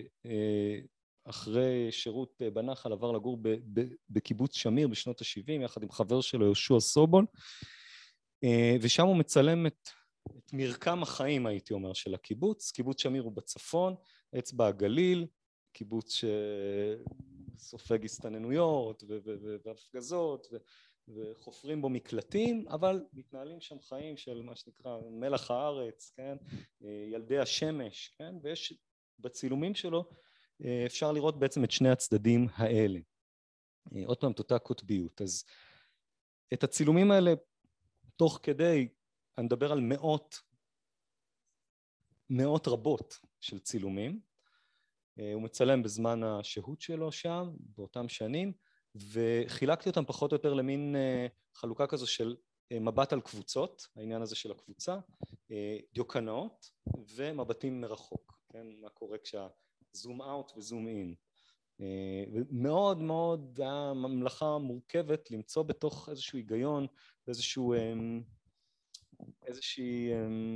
אחרי שירות בנחל עבר לגור בקיבוץ שמיר בשנות ה-70 יחד עם חבר שלו יהושע סובול, ושם הוא מצלם את מרקם החיים הייתי אומר של הקיבוץ. קיבוץ שמיר הוא בצפון, אצבע הגליל, קיבוץ שסופג הסתננויות והפגזות וחופרים בו מקלטים, אבל מתנהלים שם חיים של מה שנקרא מלח הארץ, כן? ילדי השמש, כן? ויש בצילומים שלו אפשר לראות בעצם את שני הצדדים האלה. עוד פעם, את אותה קוטביות. אז את הצילומים האלה, תוך כדי, אני מדבר על מאות רבות של צילומים. הוא מצלם בזמן השהות שלו שם, באותם שנים, וחילקתי אותם פחות או יותר למין חלוקה כזו של מבט על קבוצות, העניין הזה של הקבוצה, דיוקנאות ומבטים מרחוק, כן? מה קורה זום אאוט וזום אין. מאוד מאוד הממלכה מורכבת למצוא בתוך איזשהו היגיון, איזושהי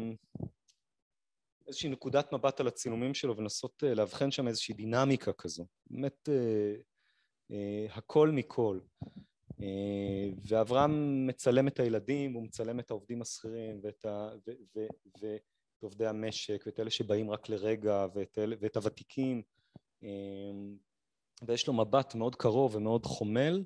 נקודת מבט על הצילומים שלו ולנסות להבחן שם איזושהי דינמיקה כזו. באמת הכל מכל. ואברהם מצלם את הילדים, הוא מצלם את העובדים השכירים ואת עובדי המשק ואת אלה שבאים רק לרגע ואת הוותיקים, ויש לו מבט מאוד קרוב ומאוד חומל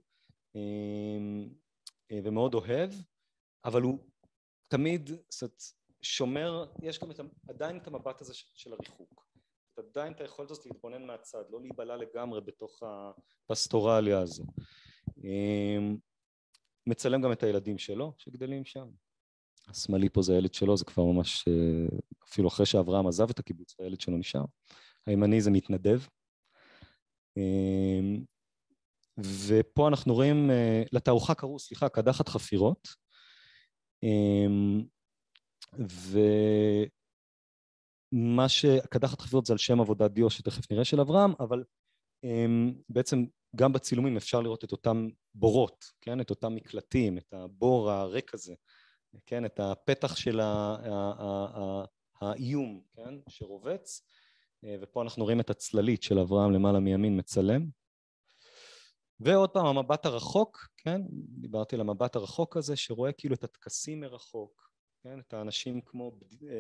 ומאוד אוהב, אבל הוא תמיד שומר, יש גם עדיין את המבט הזה של הריחוק, עדיין את היכולת הזאת להתבונן מהצד, לא להיבלה לגמרי בתוך הפסטורליה הזו. מצלם גם את הילדים שלו שגדלים שם. השמאלי פה זה הילד שלו, זה כבר ממש, אפילו אחרי שאברהם עזב את הקיבוץ, הילד שלו נשאר. הימני זה מתנדב. ופה אנחנו רואים, לתערוכה קראו, קדחת חפירות. ומה שקדחת חפירות זה על שם עבודת דיו שתכף נראה של אברהם, אבל בעצם גם בצילומים אפשר לראות את אותם בורות, כן? את אותם מקלטים, את הבור הריק הזה, כן? את הפתח של האיום, כן? שרובץ, ופה אנחנו רואים את הצללית של אברהם למעלה מימין מצלם. ועוד פעם המבט הרחוק, כן? דיברתי על המבט הרחוק הזה שרואה כאילו את הטקסים מרחוק, כן? את האנשים כמו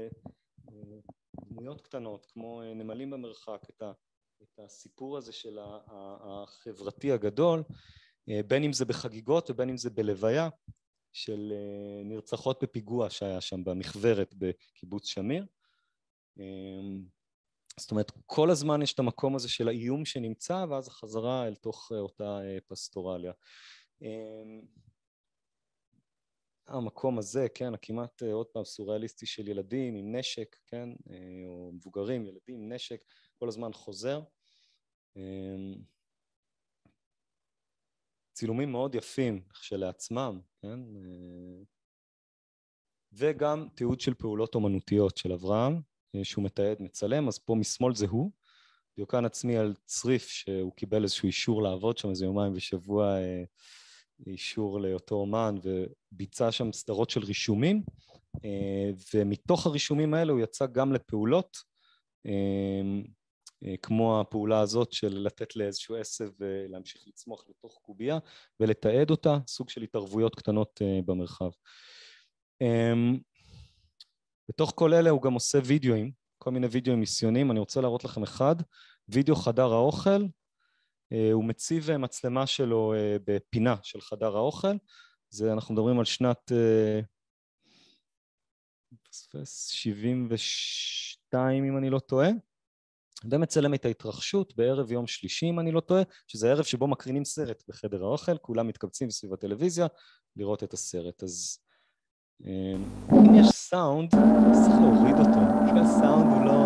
דמויות קטנות, כמו נמלים במרחק, את הסיפור הזה של החברתי הגדול, בין אם זה בחגיגות ובין אם זה בלוויה של נרצחות בפיגוע שהיה שם במחוורת בקיבוץ שמיר. זאת אומרת, כל הזמן יש את המקום הזה של האיום שנמצא, ואז החזרה אל תוך אותה פסטורליה. המקום הזה, כן, הכמעט עוד פעם סוריאליסטי של ילדים עם נשק, כן, או מבוגרים, ילדים עם נשק, כל הזמן חוזר. צילומים מאוד יפים כשלעצמם, כן? וגם תיעוד של פעולות אומנותיות של אברהם, שהוא מתעד, מצלם, אז פה משמאל זה הוא, דיוקן עצמי על צריף שהוא קיבל איזשהו אישור לעבוד שם איזה יומיים בשבוע, אישור לאותו אומן, וביצע שם סדרות של רישומים, ומתוך הרישומים האלה הוא יצא גם לפעולות, כמו הפעולה הזאת של לתת לאיזשהו עשב להמשיך לצמוח לתוך קובייה, ולתעד אותה, סוג של התערבויות קטנות במרחב. בתוך כל אלה הוא גם עושה וידאוים, כל מיני וידאוים מיסיוניים, אני רוצה להראות לכם אחד, וידאו חדר האוכל, הוא מציב מצלמה שלו בפינה של חדר האוכל, זה אנחנו מדברים על שנת 72 אם אני לא טועה, ומצלם את ההתרחשות בערב יום שלישי אם אני לא טועה, שזה ערב שבו מקרינים סרט בחדר האוכל, כולם מתקבצים סביב הטלוויזיה לראות את הסרט, אז אם יש סאונד, צריך להוריד אותו, כי הסאונד הוא לא...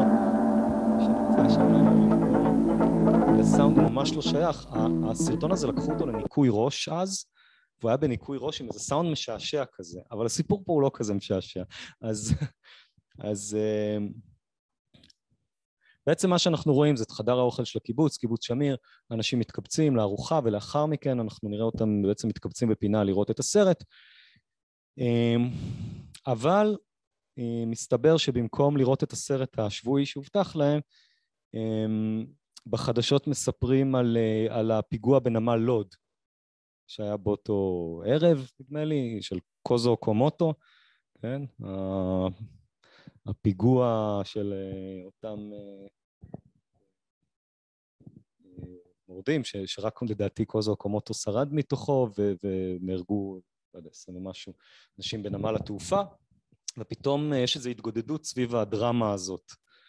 הסאונד הוא ממש לא שייך, הסרטון הזה לקחו אותו לניקוי ראש אז, והוא היה בניקוי ראש עם איזה סאונד משעשע כזה, אבל הסיפור פה הוא לא כזה משעשע, אז בעצם מה שאנחנו רואים זה את חדר האוכל של הקיבוץ, קיבוץ שמיר, אנשים מתקבצים לארוחה ולאחר מכן אנחנו נראה אותם בעצם מתקבצים בפינה לראות את הסרט, אבל מסתבר שבמקום לראות את הסרט השבועי שהובטח להם, בחדשות מספרים על הפיגוע בנמל לוד, שהיה באותו ערב, נדמה לי, של קוזו קומוטו, כן? הפיגוע של אותם מורדים, שרק לדעתי קוזו קומוטו שרד מתוכו, ונהרגו, לא יודע, משהו, אנשים בנמל התעופה, ופתאום יש איזו התגודדות סביב הדרמה הזאת.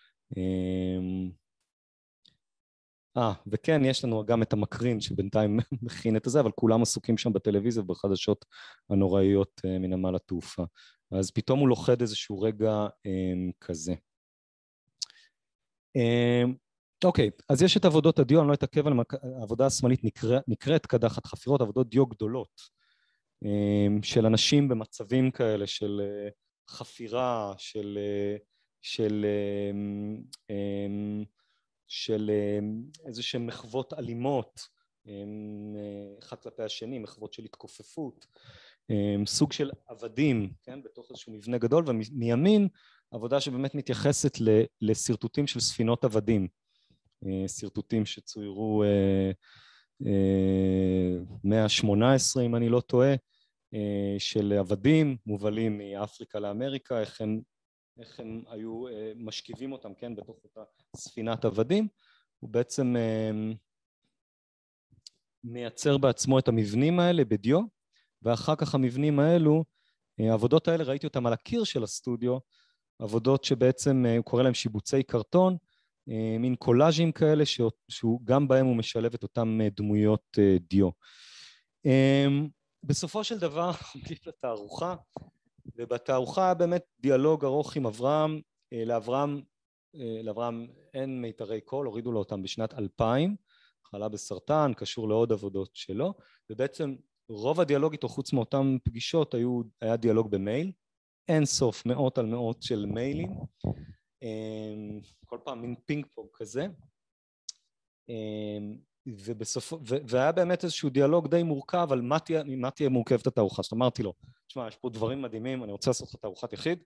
וכן, יש לנו גם את המקרין שבינתיים מכין את זה, אבל כולם עסוקים שם בטלוויזיה ובחדשות הנוראיות מנמל התעופה. אז פתאום הוא לוחד איזשהו רגע כזה. אוקיי, אז יש את עבודות הדיו, אני לא אתעכב על העבודה השמאלית נקראת קדחת חפירות, עבודות דיו גדולות, של אנשים במצבים כאלה, של חפירה, של איזה שהן מחוות אלימות, אחד כלפי השני, מחוות של התכופפות, סוג של עבדים, כן, בתוך איזשהו מבנה גדול, ומימין עבודה שבאמת מתייחסת לסרטוטים של ספינות עבדים, סרטוטים שצוירו מאה ה-18 אם אני לא טועה, של עבדים מובלים מאפריקה לאמריקה, איך הם היו משכיבים אותם, כן, בתוך אותה ספינת עבדים, הוא בעצם מייצר בעצמו את המבנים האלה בדיו, ואחר כך המבנים האלו, העבודות האלה ראיתי אותם על הקיר של הסטודיו, עבודות שבעצם הוא קורא להם שיבוצי קרטון, מין קולאז'ים כאלה שהוא גם בהם הוא משלב את אותם דמויות דיו. בסופו של דבר אנחנו מגיעים לתערוכה, ובתערוכה באמת דיאלוג ארוך עם אברהם, לאברהם אין מיתרי קול, הורידו לו אותם בשנת 2000, חלה בסרטן, קשור לעוד עבודות שלו, ובעצם רוב הדיאלוג איתו חוץ מאותם פגישות היה דיאלוג במייל, אין סוף מאות על מאות של מיילים, כל פעם מין פינג פונג כזה, והיה באמת איזשהו דיאלוג די מורכב על מה תהיה מורכבת התערוכה. אז אמרתי לו, תשמע, יש פה דברים מדהימים, אני רוצה לעשות את תערוכת יחיד.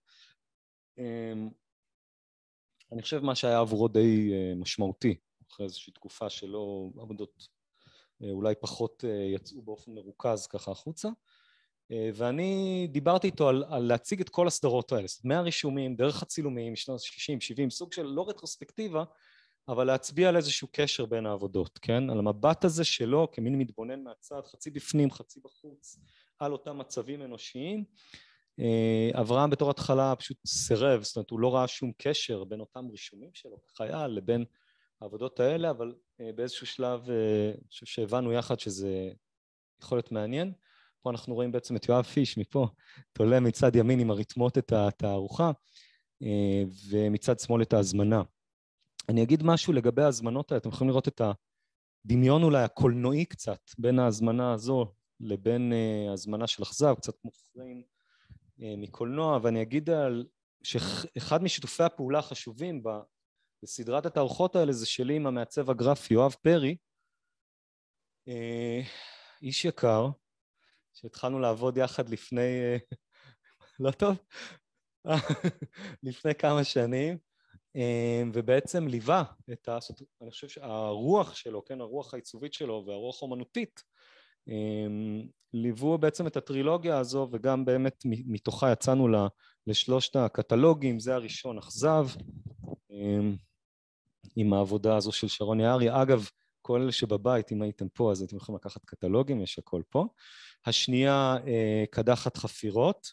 אני חושב מה שהיה עבורו די משמעותי, אחרי איזושהי תקופה שלא עבודות אולי פחות יצאו באופן מרוכז ככה החוצה, ואני דיברתי איתו על להציג את כל הסדרות האלה, מהרישומים, דרך הצילומים, משנות 60, 70, סוג של לא רטרוספקטיבה, אבל להצביע על איזשהו קשר בין העבודות, כן? על המבט הזה שלו כמין מתבונן מהצד, חצי בפנים, חצי בחוץ, על אותם מצבים אנושיים. אברהם בתור התחלה פשוט סירב, זאת אומרת הוא לא ראה שום קשר בין אותם רישומים שלו כחייל לבין העבודות האלה, אבל באיזשהו שלב שהבנו יחד שזה יכול להיות מעניין. פה אנחנו רואים בעצם את יואב פיש מפה, תולה מצד ימין עם הרתמות את התערוכה, ומצד שמאל את ההזמנה. אני אגיד משהו לגבי ההזמנות האלה, אתם יכולים לראות הדמיון אולי הקולנועי קצת, בין ההזמנה הזו לבין הזמנה של אכזב, קצת מופרים מקולנוע, ואני אגיד שאחד משיתופי הפעולה החשובים בסדרת התערוכות האלה זה שלי עם המעצב הגרפי יואב פרי, איש יקר, שהתחלנו לעבוד יחד לפני, לא טוב? לפני כמה שנים, ובעצם ליווה את אני חושב שהרוח שלו, כן, הרוח העיצובית שלו והרוח האומנותית, ליוו בעצם את הטרילוגיה הזו, וגם באמת מתוכה יצאנו לשלושת הקטלוגים. זה הראשון, אכזב, עם העבודה הזו של שרון יערי. אגב, כל אלה שבבית, אם הייתם פה, אז אתם יכולים לקחת קטלוגים, יש הכל פה. השנייה, קדחת חפירות,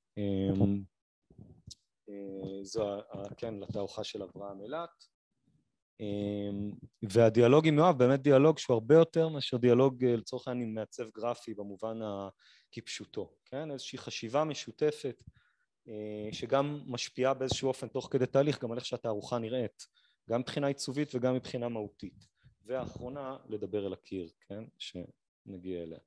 זו, כן, לתערוכה של אברהם אילת. והדיאלוג עם יואב, באמת דיאלוג שהוא הרבה יותר מאשר דיאלוג לצורך העניין עם מעצב גרפי במובן כפשוטו, כן? איזושהי חשיבה משותפת שגם משפיעה באיזשהו אופן תוך כדי תהליך גם על איך שהתערוכה נראית, גם מבחינה עיצובית וגם מבחינה מהותית. והאחרונה, לדבר אל הקיר, כן? שנגיע אליה.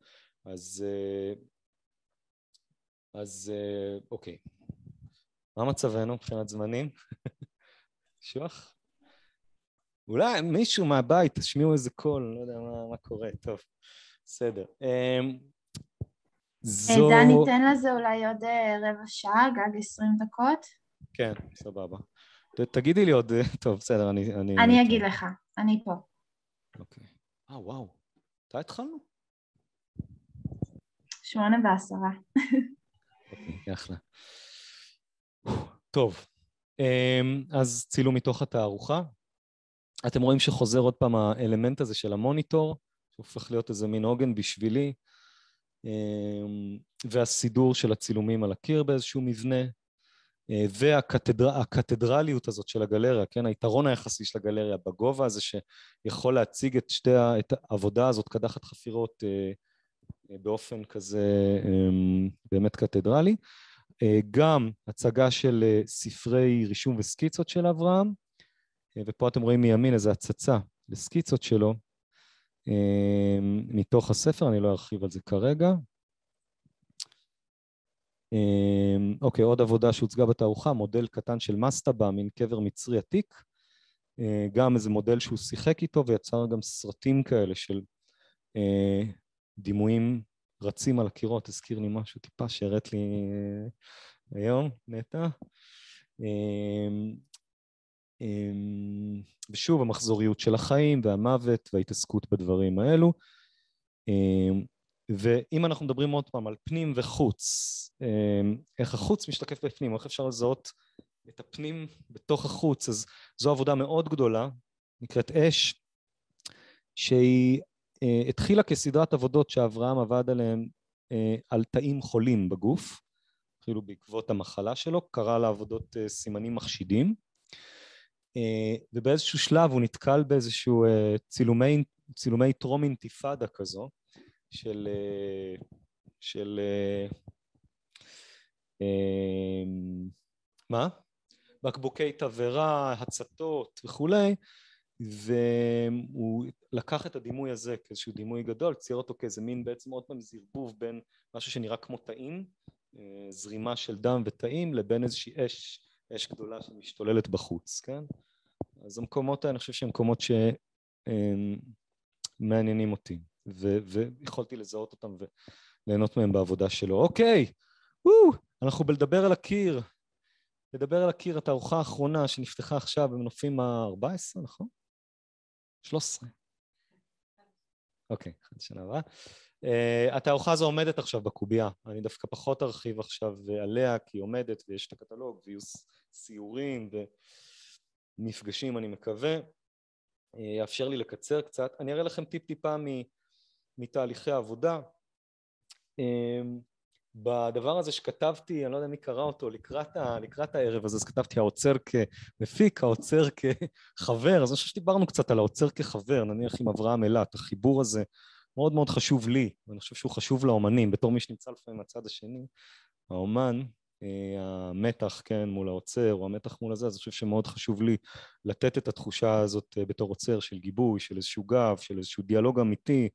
אז אוקיי. מה מצבנו מבחינת זמנים? שוח? אולי מישהו מהבית, תשמיעו איזה קול, לא יודע מה קורה, טוב, בסדר. דן, ניתן לזה אולי עוד רבע שעה, גג 20 דקות. כן, סבבה. תגידי לי עוד, טוב, בסדר, אני אגיד לך, אני פה. אוקיי. וואו, מתי התחלנו? 8:10. אוקיי, אחלה. טוב, אז צילום מתוך התערוכה. אתם רואים שחוזר עוד פעם האלמנט הזה של המוניטור, שהופך להיות איזה מין עוגן בשבילי, והסידור של הצילומים על הקיר באיזשהו מבנה, והקתדרליות הזאת של הגלריה, כן? היתרון היחסי של הגלריה בגובה הזה שיכול להציג את העבודה הזאת, קדחת חפירות, באופן כזה באמת קתדרלי. גם הצגה של ספרי רישום וסקיצות של אברהם, ופה אתם רואים מימין איזו הצצה לסקיצות שלו מתוך הספר, אני לא ארחיב על זה כרגע. אוקיי, עוד עבודה שהוצגה בתערוכה, מודל קטן של מסטבה, מין קבר מצרי עתיק, גם איזה מודל שהוא שיחק איתו ויצר גם סרטים כאלה של דימויים רצים על הקירות. הזכיר לי משהו טיפה שהראית לי היום, נטע. ושוב, המחזוריות של החיים והמוות וההתעסקות בדברים האלו. ואם אנחנו מדברים עוד פעם על פנים וחוץ, איך החוץ משתקף בפנים, איך אפשר לזהות את הפנים בתוך החוץ, אז זו עבודה מאוד גדולה, נקראת אש, שהיא התחילה כסדרת עבודות שאברהם עבד עליהן על תאים חולים בגוף, התחילו בעקבות המחלה שלו, קרא לעבודות סימנים מחשידים, ובאיזשהו שלב הוא נתקל באיזשהו צילומי טרום אינתיפאדה כזו, של מה? בקבוקי תבערה, הצתות וכולי, והוא לקח את הדימוי הזה כאיזשהו דימוי גדול, צייר אותו כאיזה מין בעצם עוד פעם זרבוב בין משהו שנראה כמו תאים, זרימה של דם ותאים, לבין איזושהי אש גדולה שמשתוללת בחוץ, כן? אז המקומות האלה, אני חושב שהם מקומות שמעניינים אותי, ויכולתי לזהות אותם וליהנות מהם בעבודה שלו. אוקיי, אנחנו בלדבר על הקיר. לדבר על הקיר, התערוכה האחרונה שנפתחה עכשיו במנופים ה-14, נכון? 13. אוקיי, חצי שנה הבאה. התערוכה הזו עומדת עכשיו בקוביה, אני דווקא פחות ארחיב עכשיו עליה, כי היא עומדת ויש את הקטלוג, ויהיו סיורים ומפגשים, אני מקווה. יאפשר לי לקצר קצת. אני אראה לכם טיפה מתהליכי העבודה. בדבר הזה שכתבתי, אני לא יודע מי קרא אותו, לקראת הערב, אז כתבתי העוצר כמפיק, העוצר כחבר, אז אני חושב שדיברנו קצת על העוצר כחבר, נניח עם אברהם אילת, החיבור הזה מאוד מאוד חשוב לי, ואני חושב שהוא חשוב לאומנים, בתור מי שנמצא לפעמים מהצד השני, האומן, המתח, כן, מול האוצר, או המתח מול הזה, אז אני חושב שמאוד חשוב לי לתת את התחושה הזאת בתור אוצר של גיבוי, של איזשהו גב, של איזשהו דיאלוג אמיתי.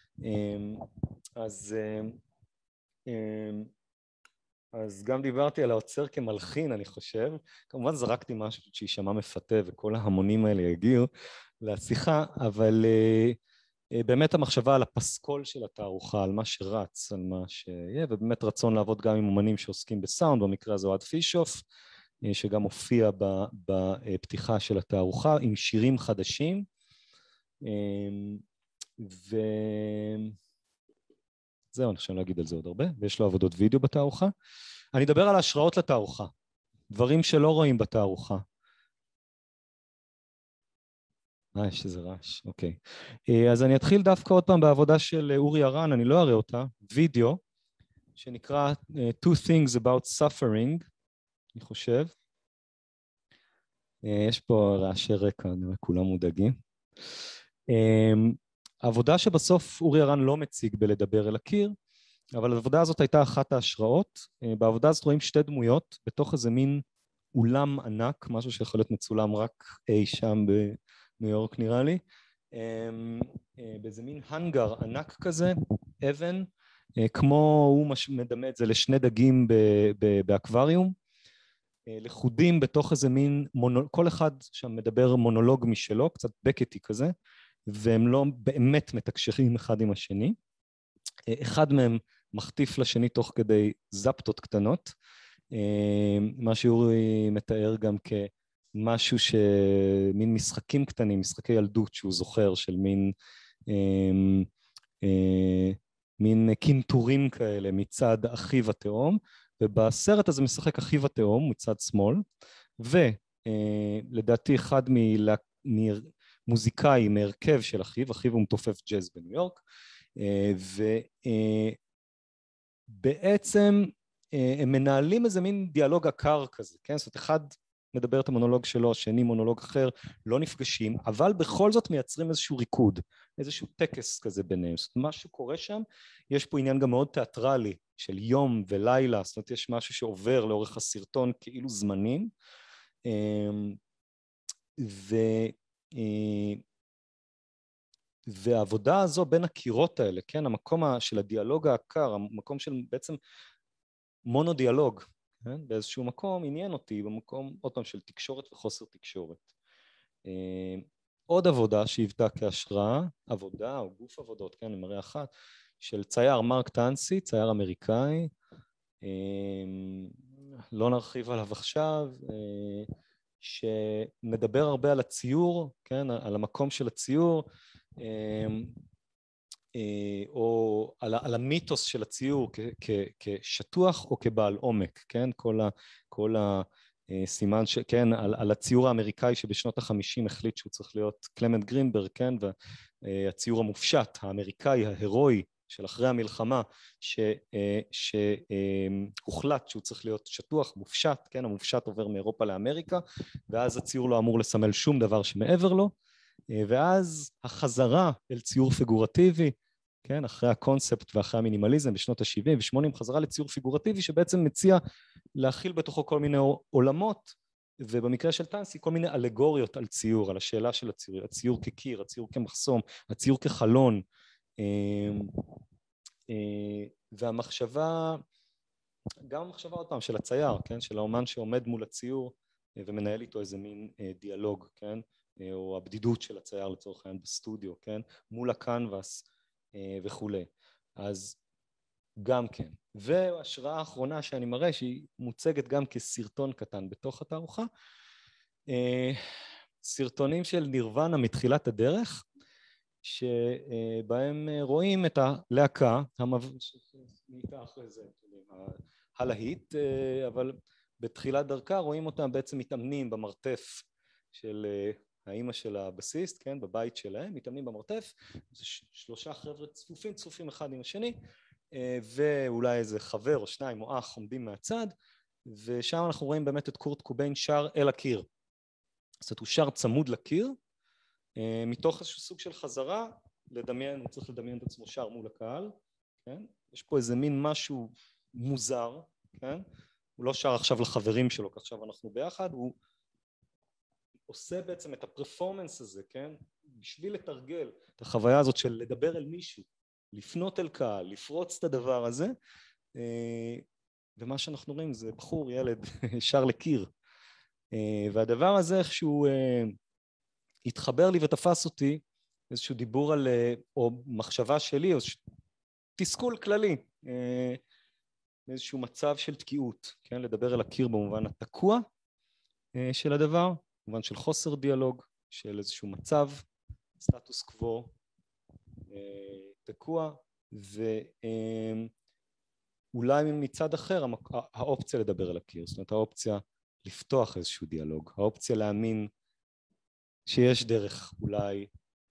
אז גם דיברתי על האוצר כמלחין, אני חושב. כמובן זרקתי משהו שישמע מפתה וכל ההמונים האלה יגיעו לשיחה, אבל באמת המחשבה על הפסקול של התערוכה, על מה שרץ, על מה שיהיה, ובאמת רצון לעבוד גם עם אומנים שעוסקים בסאונד, במקרה הזה אוהד פישוף, שגם הופיע בפתיחה של התערוכה, עם שירים חדשים, זהו, אני חושב להגיד על זה עוד הרבה, ויש לו עבודות וידאו בתערוכה. אני אדבר על ההשראות לתערוכה, דברים שלא רואים בתערוכה. יש איזה רעש, אוקיי. אז אני אתחיל דווקא עוד פעם בעבודה של אורי ארן, אני לא אראה אותה, וידאו, שנקרא Two Things About Suffering, אני חושב. יש פה רעשי רקע, כולם מודאגים. העבודה שבסוף אורי ארן לא מציג בלדבר אל הקיר, אבל העבודה הזאת הייתה אחת ההשראות. בעבודה הזאת רואים שתי דמויות, בתוך איזה מין אולם ענק, משהו שיכול להיות מצולם רק אי שם בניו יורק נראה לי, באיזה מין הנגר ענק כזה, אבן, כמו הוא מדמה את זה לשני דגים באקווריום, לחודים בתוך איזה מין, כל אחד שם מדבר מונולוג משלו, קצת בקטי כזה, והם לא באמת מתקשרים אחד עם השני. אחד מהם מחטיף לשני תוך כדי זפטות קטנות, מה שאורי מתאר גם כמשהו שמין משחקים קטנים, משחקי ילדות שהוא זוכר של מין קינטורים כאלה מצד אחיו התאום, ובסרט הזה משחק אחיו התאום מצד שמאל, ולדעתי אחד מוזיקאי מהרכב של אחיו הוא מתופף ג'אז בניו יורק, ובעצם הם מנהלים איזה מין דיאלוג עקר כזה, כן? זאת אומרת, אחד מדבר את המונולוג שלו, השני מונולוג אחר, לא נפגשים, אבל בכל זאת מייצרים איזשהו ריקוד, איזשהו טקס כזה ביניהם. זאת אומרת, משהו קורה שם, יש פה עניין גם מאוד תיאטרלי של יום ולילה, זאת אומרת, יש משהו שעובר לאורך הסרטון כאילו זמנים, והעבודה הזו בין הקירות האלה, כן, המקום של הדיאלוג העקר, המקום של בעצם מונודיאלוג, כן? באיזשהו מקום עניין אותי, במקום עוד פעם של תקשורת וחוסר תקשורת. עוד עבודה שהיוותה כהשראה, עבודה או גוף עבודות, כן, אני מראה אחת, של צייר מרק טנסי, צייר אמריקאי, לא נרחיב עליו עכשיו, שמדבר הרבה על הציור, כן, על המקום של הציור, או על המיתוס של הציור כשטוח או כבעל עומק, כן, כל הסימן, כן, על הציור האמריקאי שבשנות ה-50 החליט שהוא צריך להיות קלמנט גרינברג, כן, והציור המופשט, האמריקאי, ההירואי של אחרי המלחמה, שהוחלט שהוא צריך להיות שטוח, מופשט, כן, המופשט עובר מאירופה לאמריקה, ואז הציור לא אמור לסמל שום דבר שמעבר לו, ואז החזרה אל ציור פיגורטיבי, כן, אחרי הקונספט ואחרי המינימליזם בשנות ה-70 ו-80, חזרה לציור פיגורטיבי שבעצם מציע להכיל בתוכו כל מיני עולמות, ובמקרה של טנסי כל מיני אלגוריות על ציור, על השאלה של הציור, הציור כקיר, הציור כמחסום, הציור כחלון, והמחשבה, גם המחשבה עוד פעם של הצייר, כן, של האומן שעומד מול הציור ומנהל איתו איזה מין דיאלוג, כן, או הבדידות של הצייר לצורך העניין בסטודיו, כן, מול הקנבס וכולי. אז גם כן. וההשראה האחרונה שאני מראה, שהיא מוצגת גם כסרטון קטן בתוך התערוכה, סרטונים של נירוונה מתחילת הדרך, שבהם רואים את הלהקה, הלהיט, אבל בתחילת דרכה רואים אותם בעצם מתאמנים במרתף של האמא של הבסיסט, כן, בבית שלהם, מתאמנים במרתף, זה שלושה חבר'ה צפופים אחד עם השני, ואולי איזה חבר או שניים או אח עומדים מהצד, ושם אנחנו רואים באמת את קורט קוביין שר אל הקיר. זאת אומרת, הוא שר צמוד לקיר, מתוך איזשהו סוג של חזרה, לדמיין, הוא צריך לדמיין את עצמו שר מול הקהל, כן? יש פה איזה מין משהו מוזר, כן? הוא לא שר עכשיו לחברים שלו, כי עכשיו אנחנו ביחד, הוא עושה בעצם את הפרפורמנס הזה, כן? בשביל לתרגל את החוויה הזאת של לדבר אל מישהו, לפנות אל קהל, לפרוץ את הדבר הזה, ומה שאנחנו רואים זה בחור, ילד, שר לקיר, והדבר הזה איכשהו התחבר לי ותפס אותי, איזשהו דיבור על, או מחשבה שלי, או תסכול כללי, איזשהו מצב של תקיעות, כן? לדבר אל הקיר במובן התקוע של הדבר, במובן של חוסר דיאלוג, של איזשהו מצב, סטטוס קוו, תקוע, ואולי מצד אחר האופציה לדבר אל הקיר, זאת אומרת האופציה לפתוח איזשהו דיאלוג, האופציה להאמין שיש דרך אולי,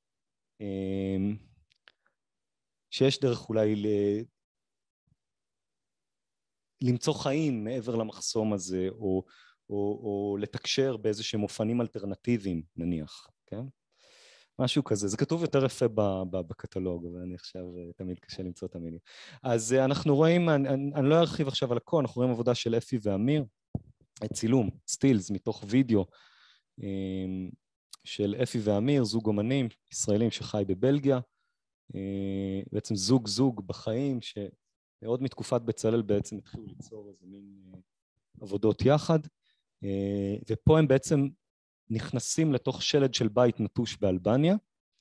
למצוא חיים מעבר למחסום הזה, או לתקשר באיזשהם אופנים אלטרנטיביים נניח, כן? משהו כזה, זה כתוב יותר יפה בקטלוג, אבל אני עכשיו תמיד קשה למצוא את המילים. אז אנחנו רואים, אני לא ארחיב עכשיו על הכל, אנחנו רואים עבודה של אפי ואמיר, צילום, סטילס מתוך וידאו של אפי ואמיר, זוג אומנים ישראלים שחי בבלגיה, בעצם זוג בחיים, שעוד מתקופת בצלאל בעצם התחילו ליצור איזה מין עבודות יחד, ופה הם בעצם נכנסים לתוך שלד של בית נטוש באלבניה,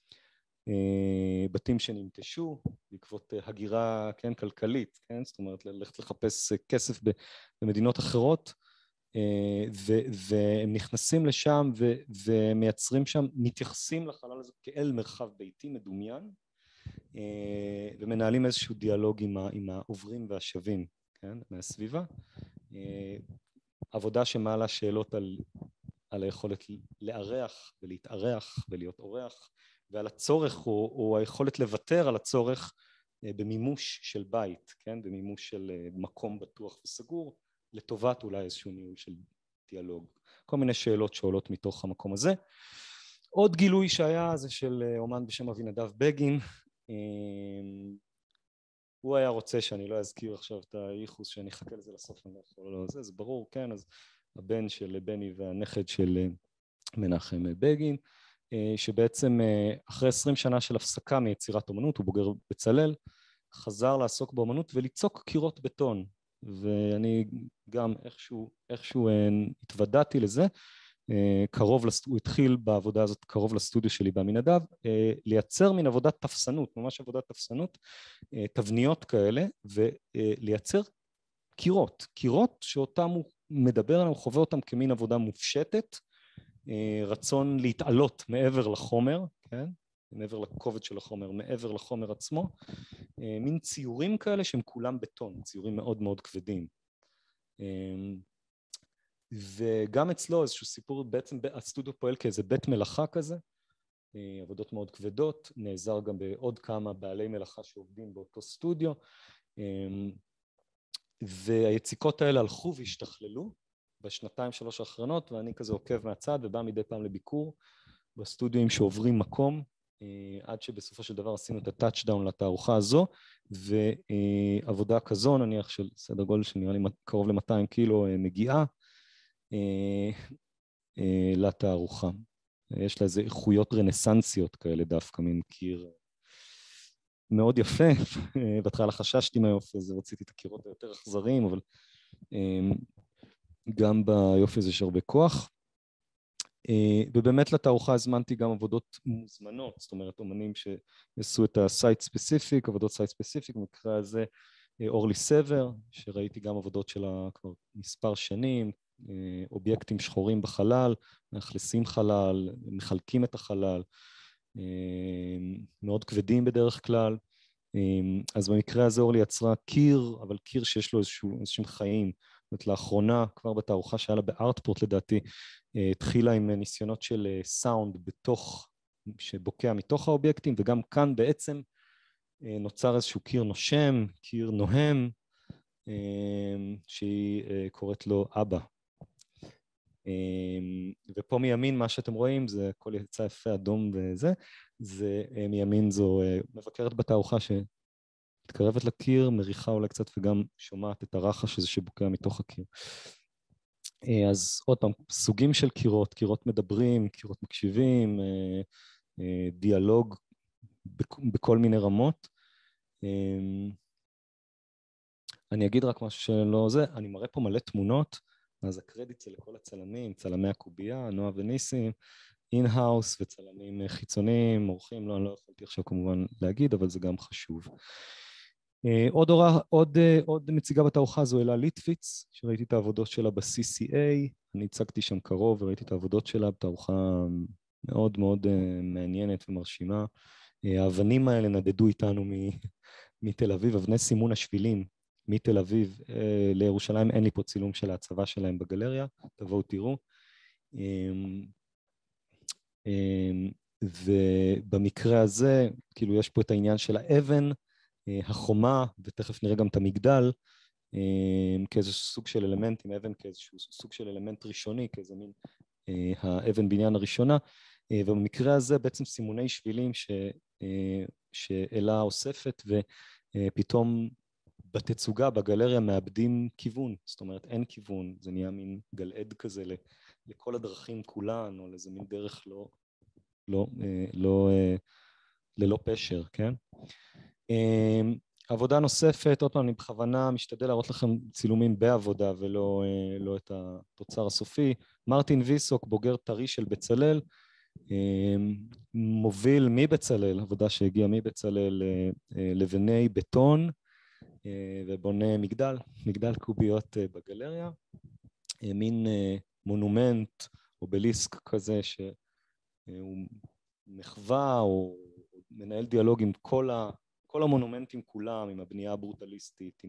בתים שננטשו בעקבות הגירה, כן, כלכלית, כן? זאת אומרת ללכת לחפש כסף במדינות אחרות, והם נכנסים לשם ומייצרים שם, מתייחסים לחלל הזה כאל מרחב ביתי מדומיין, ומנהלים איזשהו דיאלוג עם העוברים והשבים, כן, מהסביבה. עבודה שמעלה שאלות על היכולת לארח ולהתארח ולהיות אורח, ועל הצורך או היכולת לוותר על הצורך במימוש של בית, כן, במימוש של מקום בטוח וסגור, לטובת אולי איזשהו ניהול של דיאלוג. כל מיני שאלות שעולות מתוך המקום הזה. עוד גילוי שהיה זה של אומן בשם אבינדב בגין, הוא היה רוצה שאני לא אזכיר עכשיו את הייחוס, שאני אחכה לזה לסוף, אני לא יכול, לא, זה ברור, כן, אז הבן של בני והנכד של מנחם בגין, שבעצם אחרי 20 שנה של הפסקה מיצירת אומנות, הוא בוגר בצלאל, חזר לעסוק באומנות וליצוק קירות בטון, ואני גם איכשהו התוודעתי לזה, הוא התחיל בעבודה הזאת קרוב לסטודיו שלי באמינדב, לייצר מן עבודת תפסנות, ממש עבודת תפסנות, תבניות כאלה, ולייצר קירות שאותם הוא מדבר עליהם, הוא חווה אותם כמין עבודה מופשטת, רצון להתעלות מעבר לחומר, כן? מעבר לכובד של החומר, מעבר לחומר עצמו, מין ציורים כאלה שהם כולם בטון, ציורים מאוד מאוד כבדים. וגם אצלו איזשהו סיפור, בעצם הסטודיו פועל כאיזה בית מלאכה כזה, עבודות מאוד כבדות, נעזר גם בעוד כמה בעלי מלאכה שעובדים באותו סטודיו, והיציקות האלה הלכו והשתכללו בשנתיים שלוש האחרונות, ואני כזה עוקב מהצד ובא מדי פעם לביקור בסטודיו שעוברים מקום, עד שבסופו של דבר עשינו את הטאצ'דאון לתערוכה הזו, ועבודה כזו נניח של סדר גודל שנראה לי קרוב ל-200 קילו מגיעה לתערוכה. יש לה איזה איכויות רנסנסיות כאלה דווקא, מין קיר מאוד יפה, בהתחלה חששתי מהיופי הזה, רציתי את הקירות היותר אכזריים, אבל גם ביופי הזה יש הרבה כוח. ובאמת לתערוכה הזמנתי גם עבודות מוזמנות, זאת אומרת אומנים שעשו את הסייט ספציפיק, עבודות סייט ספציפיק, במקרה הזה אורלי סבר, שראיתי גם עבודות שלה כבר מספר שנים, אובייקטים שחורים בחלל, מאכלסים חלל, מחלקים את החלל, מאוד כבדים בדרך כלל. אז במקרה הזה אורלי יצרה קיר, אבל קיר שיש לו איזשהם חיים. זאת אומרת, לאחרונה, כבר בתערוכה שהיה לה בארטפורט לדעתי, התחילה עם ניסיונות של סאונד שבוקע מתוך האובייקטים, וגם כאן בעצם נוצר איזשהו קיר נושם, קיר נוהם, שהיא קוראת לו אבא. ופה מימין מה שאתם רואים זה הכל יצא יפה אדום וזה, זה מימין זו מבקרת בתערוכה מתקרבת לקיר, מריחה אולי קצת וגם שומעת את הרחש הזה שבוקע מתוך הקיר. אז עוד פעם, סוגים של קירות, קירות מדברים, קירות מקשיבים, דיאלוג בכל מיני רמות. אני אגיד רק משהו שלא זה, אני מראה פה מלא תמונות, אז הקרדיט זה לכל הצלמים, צלמי הקובייה, נועה וניסים, אין-האוס וצלמים חיצוניים, אורחים, אני לא יכולתי עכשיו כמובן להגיד, אבל זה גם חשוב. עוד נציגה בתערוכה זו אלה ליטוויץ, שראיתי את העבודות שלה ב-CCA, אני הצגתי שם קרוב וראיתי את העבודות שלה בתערוכה מאוד מאוד מעניינת ומרשימה. האבנים האלה נדדו איתנו מתל אביב, אבני סימון השבילים מתל אביב לירושלים, אין לי פה צילום של ההצבה שלהם בגלריה, תבואו תראו. ובמקרה הזה, כאילו יש פה את העניין של האבן, החומה, ותכף נראה גם את המגדל, כאיזשהו סוג של אלמנט, עם אבן כאיזשהו סוג של אלמנט ראשוני, כאיזה מין האבן בניין הראשונה, ובמקרה הזה בעצם סימוני שבילים שאלה אוספת, ופתאום בתצוגה, בגלריה, מאבדים כיוון, זאת אומרת אין כיוון, זה נהיה מין גלעד כזה לכל הדרכים כולן, או לאיזה מין דרך ללא פשר, כן? עבודה נוספת, עוד פעם אני בכוונה משתדל להראות לכם צילומים בעבודה ולא את התוצר הסופי. מרטין ויסוק, בוגר טרי של בצלאל, מוביל מבצלאל, עבודה שהגיעה מבצלאל לבני בטון, ובונה מגדל קוביות בגלריה, מין מונומנט או בליסק כזה שהוא מחווה או מנהל דיאלוג עם כל המונומנטים כולם, עם הבנייה הברוטליסטית,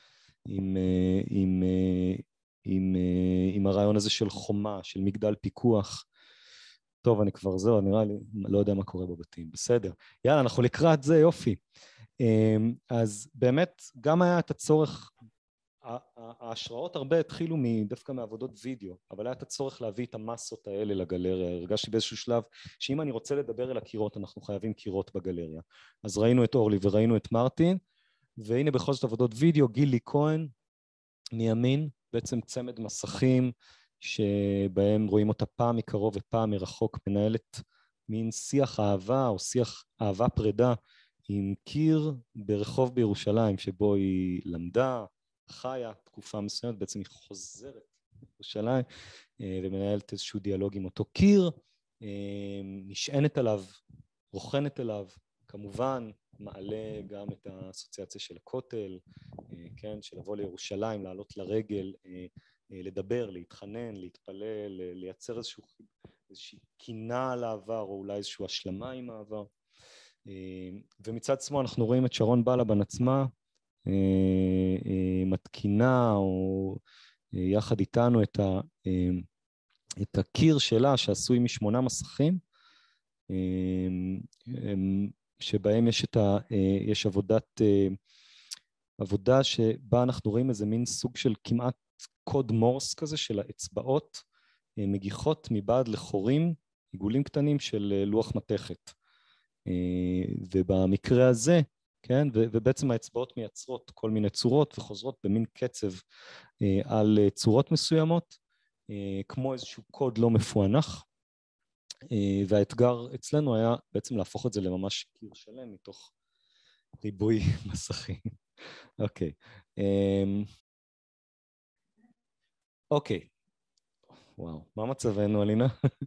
עם הרעיון הזה של חומה, של מגדל פיקוח. טוב, אני כבר זהו, נראה לי, לא יודע מה קורה בבתים, בסדר. יאללה, אנחנו לקראת זה, יופי. אז באמת, גם היה את הצורך, ההשראות הרבה התחילו דווקא מעבודות וידאו, אבל היה את הצורך להביא את המסות האלה לגלריה. הרגשתי באיזשהו שלב שאם אני רוצה לדבר אל הקירות, אנחנו חייבים קירות בגלריה. אז ראינו את אורלי וראינו את מרטין, והנה בכל זאת עבודות וידאו, גילי כהן מימין, בעצם צמד מסכים, שבהם רואים אותה פעם מקרוב ופעם מרחוק, מנהלת מין שיח אהבה או שיח אהבה פרידה, עם קיר ברחוב בירושלים, שבו היא למדה, חיה, תקופה מסוימת, בעצם היא חוזרת בירושלים, ומנהלת איזשהו דיאלוג עם אותו קיר, נשענת עליו, רוחנת אליו, כמובן מעלה גם את האסוציאציה של הכותל, כן, של לבוא לירושלים, לעלות לרגל, לדבר, להתחנן, להתפלל, לייצר איזושהי קינה על העבר, או אולי איזושהי השלמה עם העבר. ומצד שמאל אנחנו רואים את שרון בלבן עצמה, מתקינה או יחד איתנו את הקיר שלה שעשוי מ8 מסכים, שבהם יש עבודה שבה אנחנו רואים איזה מין סוג של כמעט קוד מורס כזה של האצבעות מגיחות מבעד לחורים, עיגולים קטנים של לוח מתכת. ובמקרה הזה, כן, ובעצם האצבעות מייצרות כל מיני צורות וחוזרות במין קצב על צורות מסוימות, כמו איזשהו קוד לא מפוענח, והאתגר אצלנו היה בעצם להפוך את זה לממש קיר שלם מתוך ריבוי מסכים. אוקיי. אוקיי. וואו, מה מצבנו, אלינה?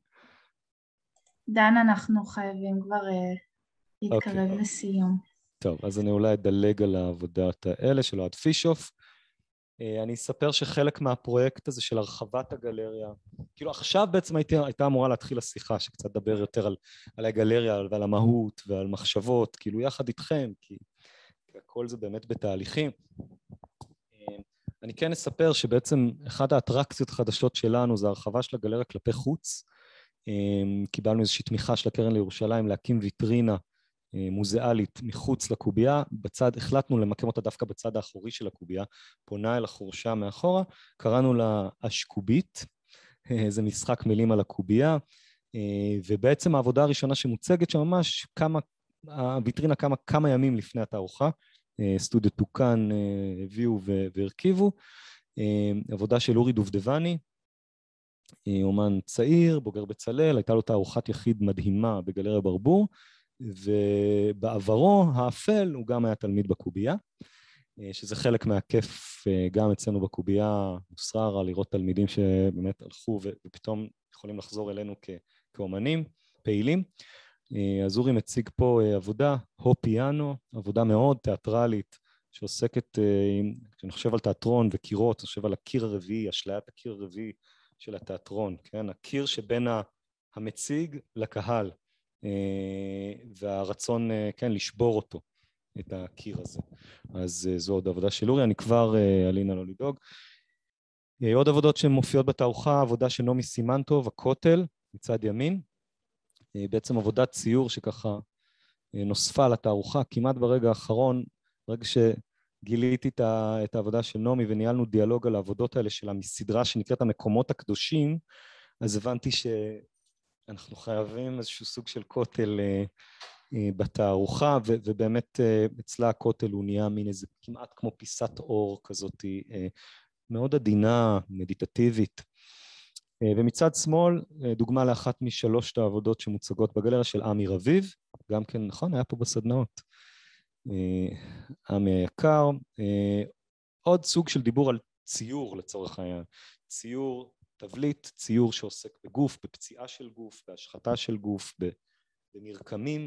דן, אנחנו חייבים כבר להתקרב לסיום. טוב, אז אני אולי אדלג על העבודת האלה של אוהד פישוף. אני אספר שחלק מהפרויקט הזה של הרחבת הגלריה, כאילו עכשיו בעצם הייתה אמורה להתחיל השיחה, שקצת דבר יותר על הגלריה ועל המהות ועל מחשבות, כאילו יחד איתכם, כי הכל זה באמת בתהליכים. אני כן אספר שבעצם אחת האטרקציות החדשות שלנו זה הרחבה של הגלריה כלפי חוץ. קיבלנו איזושהי תמיכה של הקרן לירושלים להקים ויטרינה מוזיאלית מחוץ לקובייה, החלטנו למקם אותה דווקא בצד האחורי של הקובייה, פונה אל החורשה מאחורה, קראנו לה אשקובית, זה משחק מילים על הקובייה, ובעצם העבודה הראשונה שמוצגת שממש הוויטרינה כמה ימים לפני התערוכה, סטודיו תוקן הביאו והרכיבו. עבודה של אורי דובדבני, אומן צעיר, בוגר בצלאל, הייתה לו תערוכת יחיד מדהימה בגלריה ברבור, ובעברו האפל הוא גם היה תלמיד בקובייה, שזה חלק מהכיף גם אצלנו בקובייה, מוסררה, לראות תלמידים שבאמת הלכו ופתאום יכולים לחזור אלינו כאומנים, פעילים. אז אורי מציג פה עבודה, הו פיאנו, עבודה מאוד תיאטרלית, שעוסקת, כשאני חושב על תיאטרון וקירות, אני חושב על הקיר הרביעי, אשליית הקיר הרביעי של התיאטרון, כן? הקיר שבין המציג לקהל, והרצון, כן, לשבור אותו, את הקיר הזה. אז זו עוד עבודה של אורי, אני כבר אלינה לא לדאוג. עוד עבודות שמופיעות בתערוכה, עבודה של נעמי סימנטוב, הכותל, מצד ימין, בעצם עבודת ציור שככה נוספה לתערוכה, כמעט ברגע האחרון, ברגע שגיליתי את העבודה של נעמי וניהלנו דיאלוג על העבודות האלה שלה מסדרה שנקראת המקומות הקדושים, אז הבנתי שאנחנו חייבים איזשהו סוג של כותל בתערוכה, ובאמת אצלה הכותל הוא נהיה מין איזה כמעט כמו פיסת אור כזאת, מאוד עדינה, מדיטטיבית. ומצד שמאל, דוגמה לאחת משלושת העבודות שמוצגות בגלריה של עמי רביב, גם כן, נכון, היה פה בסדנאות. עמי היקר, עוד סוג של דיבור על ציור לצורך העניין, ציור תבליט, ציור שעוסק בגוף, בפציעה של גוף, בהשחתה של גוף, במרקמים.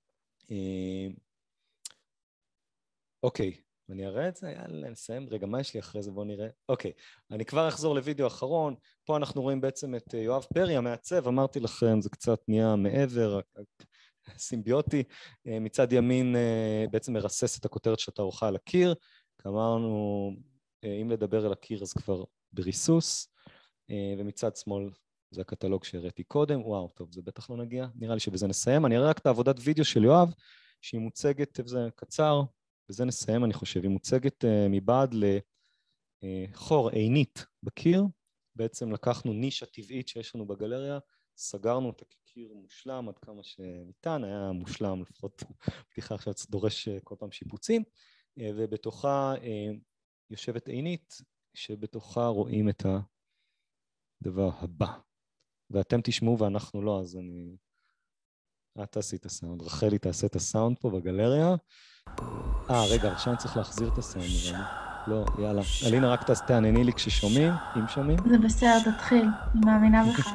אוקיי, אני אראה את זה, יאללה, נסיים, רגע, מה יש לי אחרי זה? בואו נראה. אוקיי, אני כבר אחזור לוידאו אחרון, פה אנחנו רואים בעצם את יואב פרי, המעצב, אמרתי לכם, זה קצת נהיה מעבר, סימביוטי, מצד ימין בעצם מרסס את הכותרת של התערוכה על הקיר, אמרנו, אם לדבר על הקיר אז כבר בריסוס, ומצד שמאל זה הקטלוג שהראיתי קודם, וואו, טוב, זה בטח לא נגיע, נראה לי שבזה נסיים, אני אראה רק את העבודת וידאו של יואב, שהיא מוצגת, זה קצר, בזה נסיים, אני חושב, היא מוצגת מבעד לחור עינית בקיר, בעצם לקחנו נישה טבעית שיש לנו בגלריה, סגרנו את הקיר מושלם עד כמה שניתן, היה מושלם, לפחות פתיחה עכשיו דורש כל פעם שיפוצים, ובתוכה יושבת עינית, שבתוכה רואים את הדבר הבא. ואתם תשמעו ואנחנו לא, אז את תעשי את הסאונד, רחלי תעשה את הסאונד פה בגלריה. רגע, עכשיו אני צריך להחזיר את הסאונד, לא, יאללה. אלינה, רק תענייני לי כששומעים, אם שומעים. זה בסדר, תתחיל, אני מאמינה בך.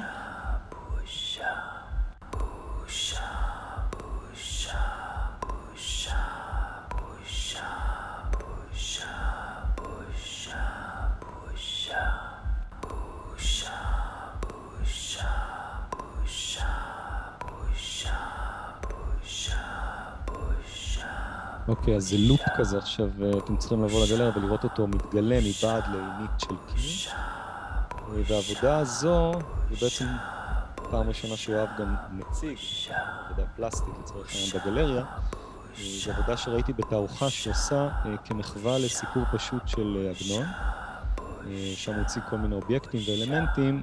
אוקיי, אז זה לופ כזה, עכשיו אתם צריכים לבוא לגלריה ולראות אותו מתגלה מבעד לעינית של קיר. והעבודה הזו, היא בעצם פעם ראשונה שיואב גם מציג, עבודה פלסטית לצורך העניין בגלריה, זו עבודה שראיתי בתערוכה שעושה כמחווה לסיפור פשוט של עגנון, שם הוא הציג כל מיני אובייקטים ואלמנטים,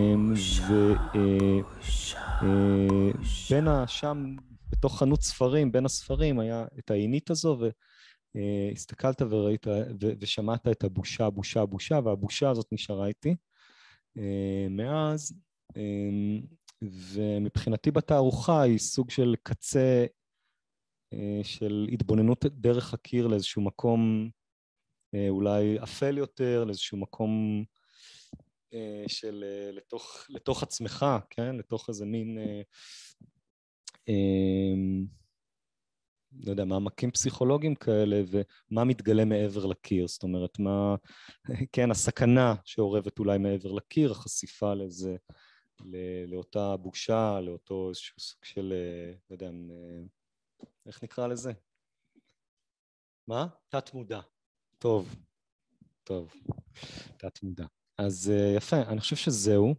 ובין שם, בתוך חנות ספרים, בין הספרים, היה את העינית הזו, והסתכלת וראית, ושמעת את הבושה, בושה, בושה, והבושה הזאת נשארה איתי מאז, ומבחינתי בתערוכה היא סוג של קצה של התבוננות דרך הקיר לאיזשהו מקום אולי אפל יותר, לאיזשהו מקום של לתוך עצמך, כן? לתוך איזה מין לא יודע, מעמקים פסיכולוגיים כאלה, ומה מתגלה מעבר לקיר, זאת אומרת, מה, כן, הסכנה שעורבת אולי מעבר לקיר, החשיפה לזה, לאותה בושה, לאותו איזשהו סוג של, לא יודע, איך נקרא לזה? מה? תת מודע. טוב, תת מודע. אז יפה, אני חושב שזהו.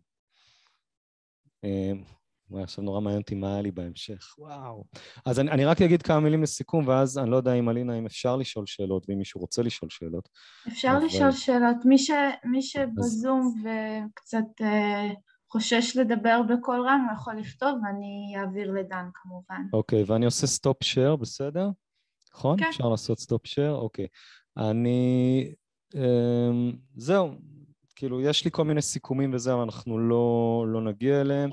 עכשיו נורא מעניין אותי מה היה לי בהמשך, וואו. אז אני רק אגיד כמה מילים לסיכום, ואז אני לא יודע אם אלינה, אם אפשר לשאול שאלות, ואם מישהו רוצה לשאול שאלות. אפשר לשאול שאלות, מי שבזום וקצת חושש לדבר בכל רם, הוא יכול לכתוב, ואני אעביר לדן כמובן. אוקיי, ואני עושה סטופ שייר, בסדר? נכון? כן. אפשר לעשות סטופ שייר? אוקיי. זהו, כאילו, יש לי כל מיני סיכומים וזה, אבל אנחנו לא נגיע אליהם.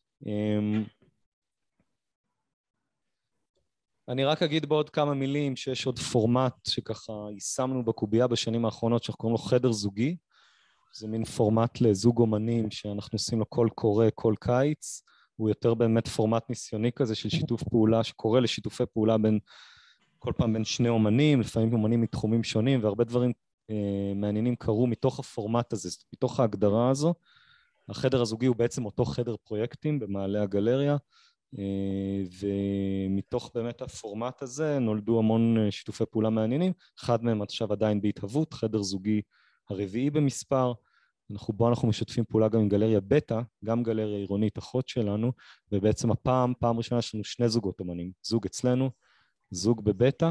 אני רק אגיד בעוד כמה מילים שיש עוד פורמט שככה יישמנו בקובייה בשנים האחרונות, שאנחנו קוראים לו חדר זוגי. זה מין פורמט לזוג אומנים שאנחנו עושים לו קול קורא, כל קיץ. הוא יותר באמת פורמט ניסיוני כזה של שיתוף פעולה, שקורא לשיתופי פעולה כל פעם בין שני אומנים, לפעמים אומנים מתחומים שונים, והרבה דברים מעניינים קרו מתוך הפורמט הזה, מתוך ההגדרה הזו. החדר הזוגי הוא בעצם אותו חדר פרויקטים במעלה הגלריה, ומתוך באמת הפורמט הזה נולדו המון שיתופי פעולה מעניינים, אחד מהם עכשיו עדיין בהתהוות, חדר זוגי הרביעי במספר, בו אנחנו משתפים פעולה גם עם גלריה בטא, גם גלריה עירונית אחות שלנו, ובעצם פעם ראשונה יש לנו שני זוגות אומנים, זוג אצלנו, זוג בבטא,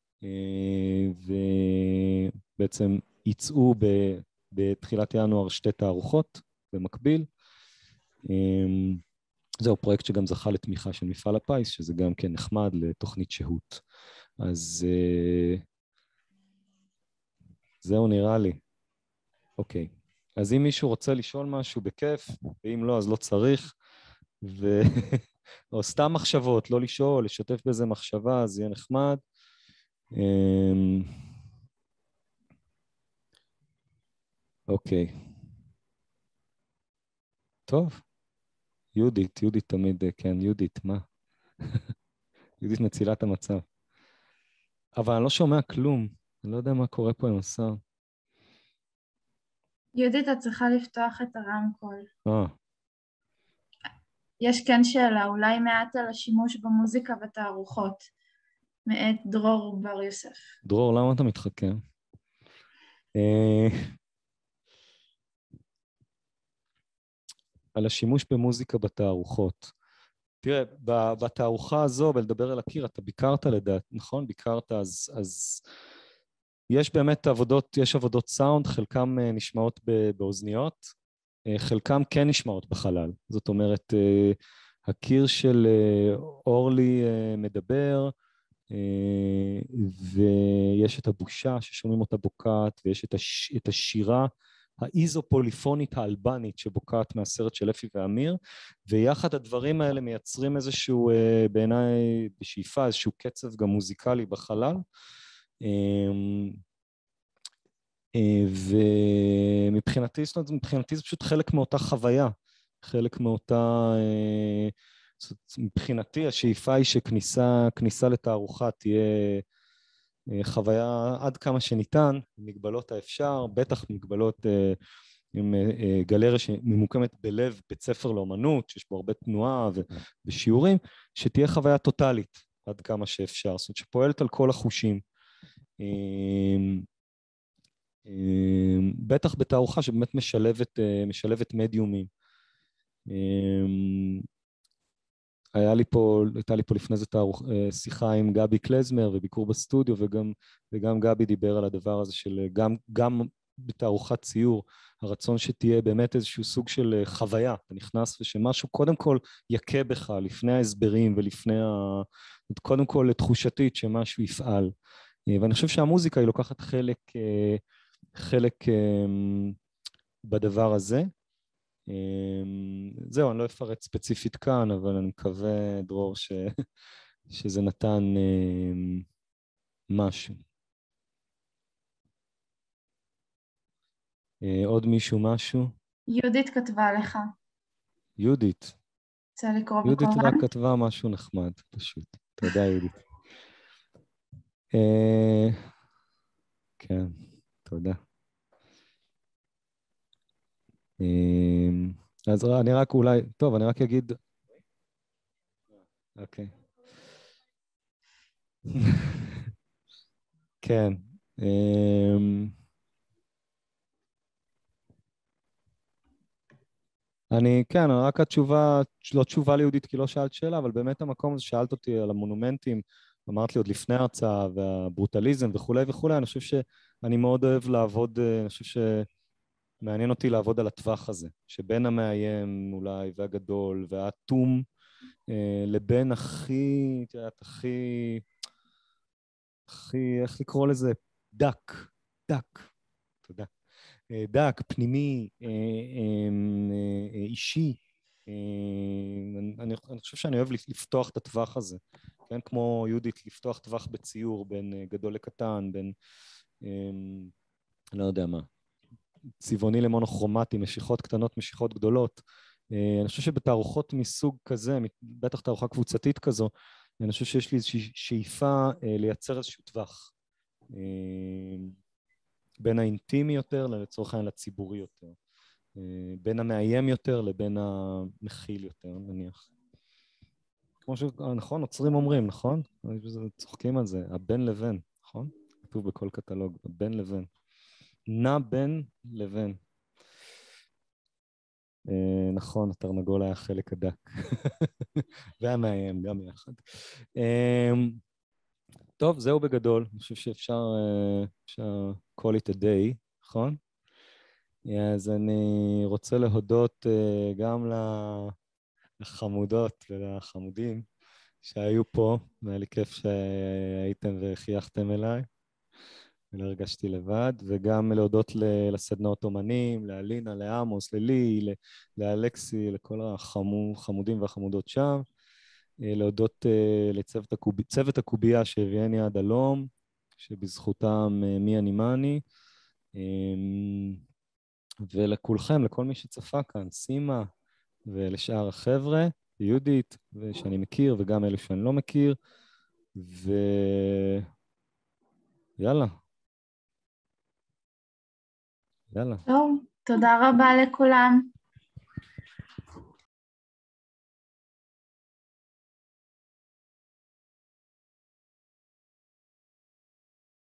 ובעצם יצאו בתחילת ינואר שתי תערוכות במקביל. זהו פרויקט שגם זכה לתמיכה של מפעל הפיס, שזה גם כן נחמד לתוכנית שהות. אז זהו נראה לי. אוקיי. אז אם מישהו רוצה לשאול משהו בכיף, ואם לא אז לא צריך, או סתם מחשבות, לא לשאול, לשתף בזה מחשבה, אז יהיה נחמד. אוקיי. טוב. יהודית תמיד, כן, יהודית, מה? יהודית מצילה את המצב. אבל אני לא שומע כלום, אני לא יודע מה קורה פה עם השר. יהודית, את צריכה לפתוח את הרמקול. אה. יש כן שאלה, אולי מעט על השימוש במוזיקה בתערוכות, מאת דרור בר יוסף. דרור, למה אתה מתחכם? על השימוש במוזיקה בתערוכות. תראה, בתערוכה הזו, ולדבר על הקיר, אתה ביקרת לדעת, נכון? ביקרת, אז יש באמת יש עבודות סאונד, חלקם נשמעות באוזניות, חלקם כן נשמעות בחלל. זאת אומרת, הקיר של אורלי מדבר, ויש את הבושה ששומעים אותה בוקעת, ויש את השירה האיזופוליפונית האלבנית שבוקעת מהסרט של אפי ואמיר, ויחד הדברים האלה מייצרים איזשהו, בעיניי בשאיפה, איזשהו קצב גם מוזיקלי בחלל, ומבחינתי זה פשוט חלק מאותה חוויה, חלק מאותה, מבחינתי השאיפה היא שכניסה לתערוכה תהיה חוויה עד כמה שניתן, מגבלות האפשר, בטח מגבלות עם גלריה שממוקמת בלב בית ספר לאומנות, שיש בו הרבה תנועה ושיעורים, שתהיה חוויה טוטלית עד כמה שאפשר, זאת אומרת שפועלת על כל החושים. בטח בתערוכה שבאמת משלבת מדיומים. הייתה לי פה לפני זה שיחה עם גבי קלזמר וביקור בסטודיו, וגם גבי דיבר על הדבר הזה של גם בתערוכת ציור, הרצון שתהיה באמת איזשהו סוג של חוויה, אתה נכנס ושמשהו קודם כל יקה בך לפני ההסברים ולפני, קודם כל לתחושתית שמשהו יפעל. ואני חושב שהמוזיקה היא לוקחת חלק בדבר הזה. זהו, אני לא אפרט ספציפית כאן, אבל אני מקווה, דרור, שזה נתן משהו. עוד מישהו משהו? יהודית כתבה לך. יהודית. רוצה לקרוא בקול יהודית רם? רק כתבה משהו נחמד, פשוט. תודה, יהודית. כן, תודה. אז אני רק אולי, טוב, אני רק אגיד, אוקיי. כן. כן, רק התשובה, לא תשובה ליהודית כי לא שאלת שאלה, אבל באמת המקום הזה שאלת אותי על המונומנטים, אמרת לי עוד לפני ההרצאה, והברוטליזם וכולי וכולי, אני חושב שאני מאוד אוהב לעבוד, אני חושב שמעניין אותי לעבוד על הטווח הזה, שבין המאיים אולי והגדול והאטום, לבין הכי איך לקרוא לזה? דק, תודה. דק, פנימי, אישי. אני חושב שאני אוהב לפתוח את הטווח הזה, כן? כמו יהודית, לפתוח טווח בציור בין גדול לקטן, בין, לא יודע מה, צבעוני למונוכרומטי, משיכות קטנות, משיכות גדולות. אני חושב שבתערוכות מסוג כזה, בטח תערוכה קבוצתית כזו, אני חושב שיש לי איזושהי שאיפה לייצר איזשהו טווח. בין האינטימי יותר, לצורך העניין לציבורי יותר. בין המאיים יותר לבין המכיל יותר, נניח. כמו שנכון, עוצרים אומרים, נכון? צוחקים על זה, הבין לבין, נכון? כתוב בכל קטלוג, הבין לבין. נע בין לבין. נכון, התרנגול היה חלק הדק. והמאיים, גם יחד. טוב, זהו בגדול. אני חושב שאפשר call it a day, נכון? אז אני רוצה להודות גם לחמודות ולחמודים שהיו פה, והיה לי כיף שהייתם וחייכתם אליי, ולא הרגשתי לבד, וגם להודות לסדנאות אומנים, לאלינה, לעמוס, ללי, לאלכסי, לכל החמודים והחמודות שם, להודות לצוות הקובייה שהביאני עד הלום, שבזכותם מי אני מה אני, ולכולכם, לכל מי שצפה כאן, סימה ולשאר החבר'ה, יהודית, שאני מכיר וגם אלו שאני לא מכיר, ויאללה. טוב, תודה רבה לכולם.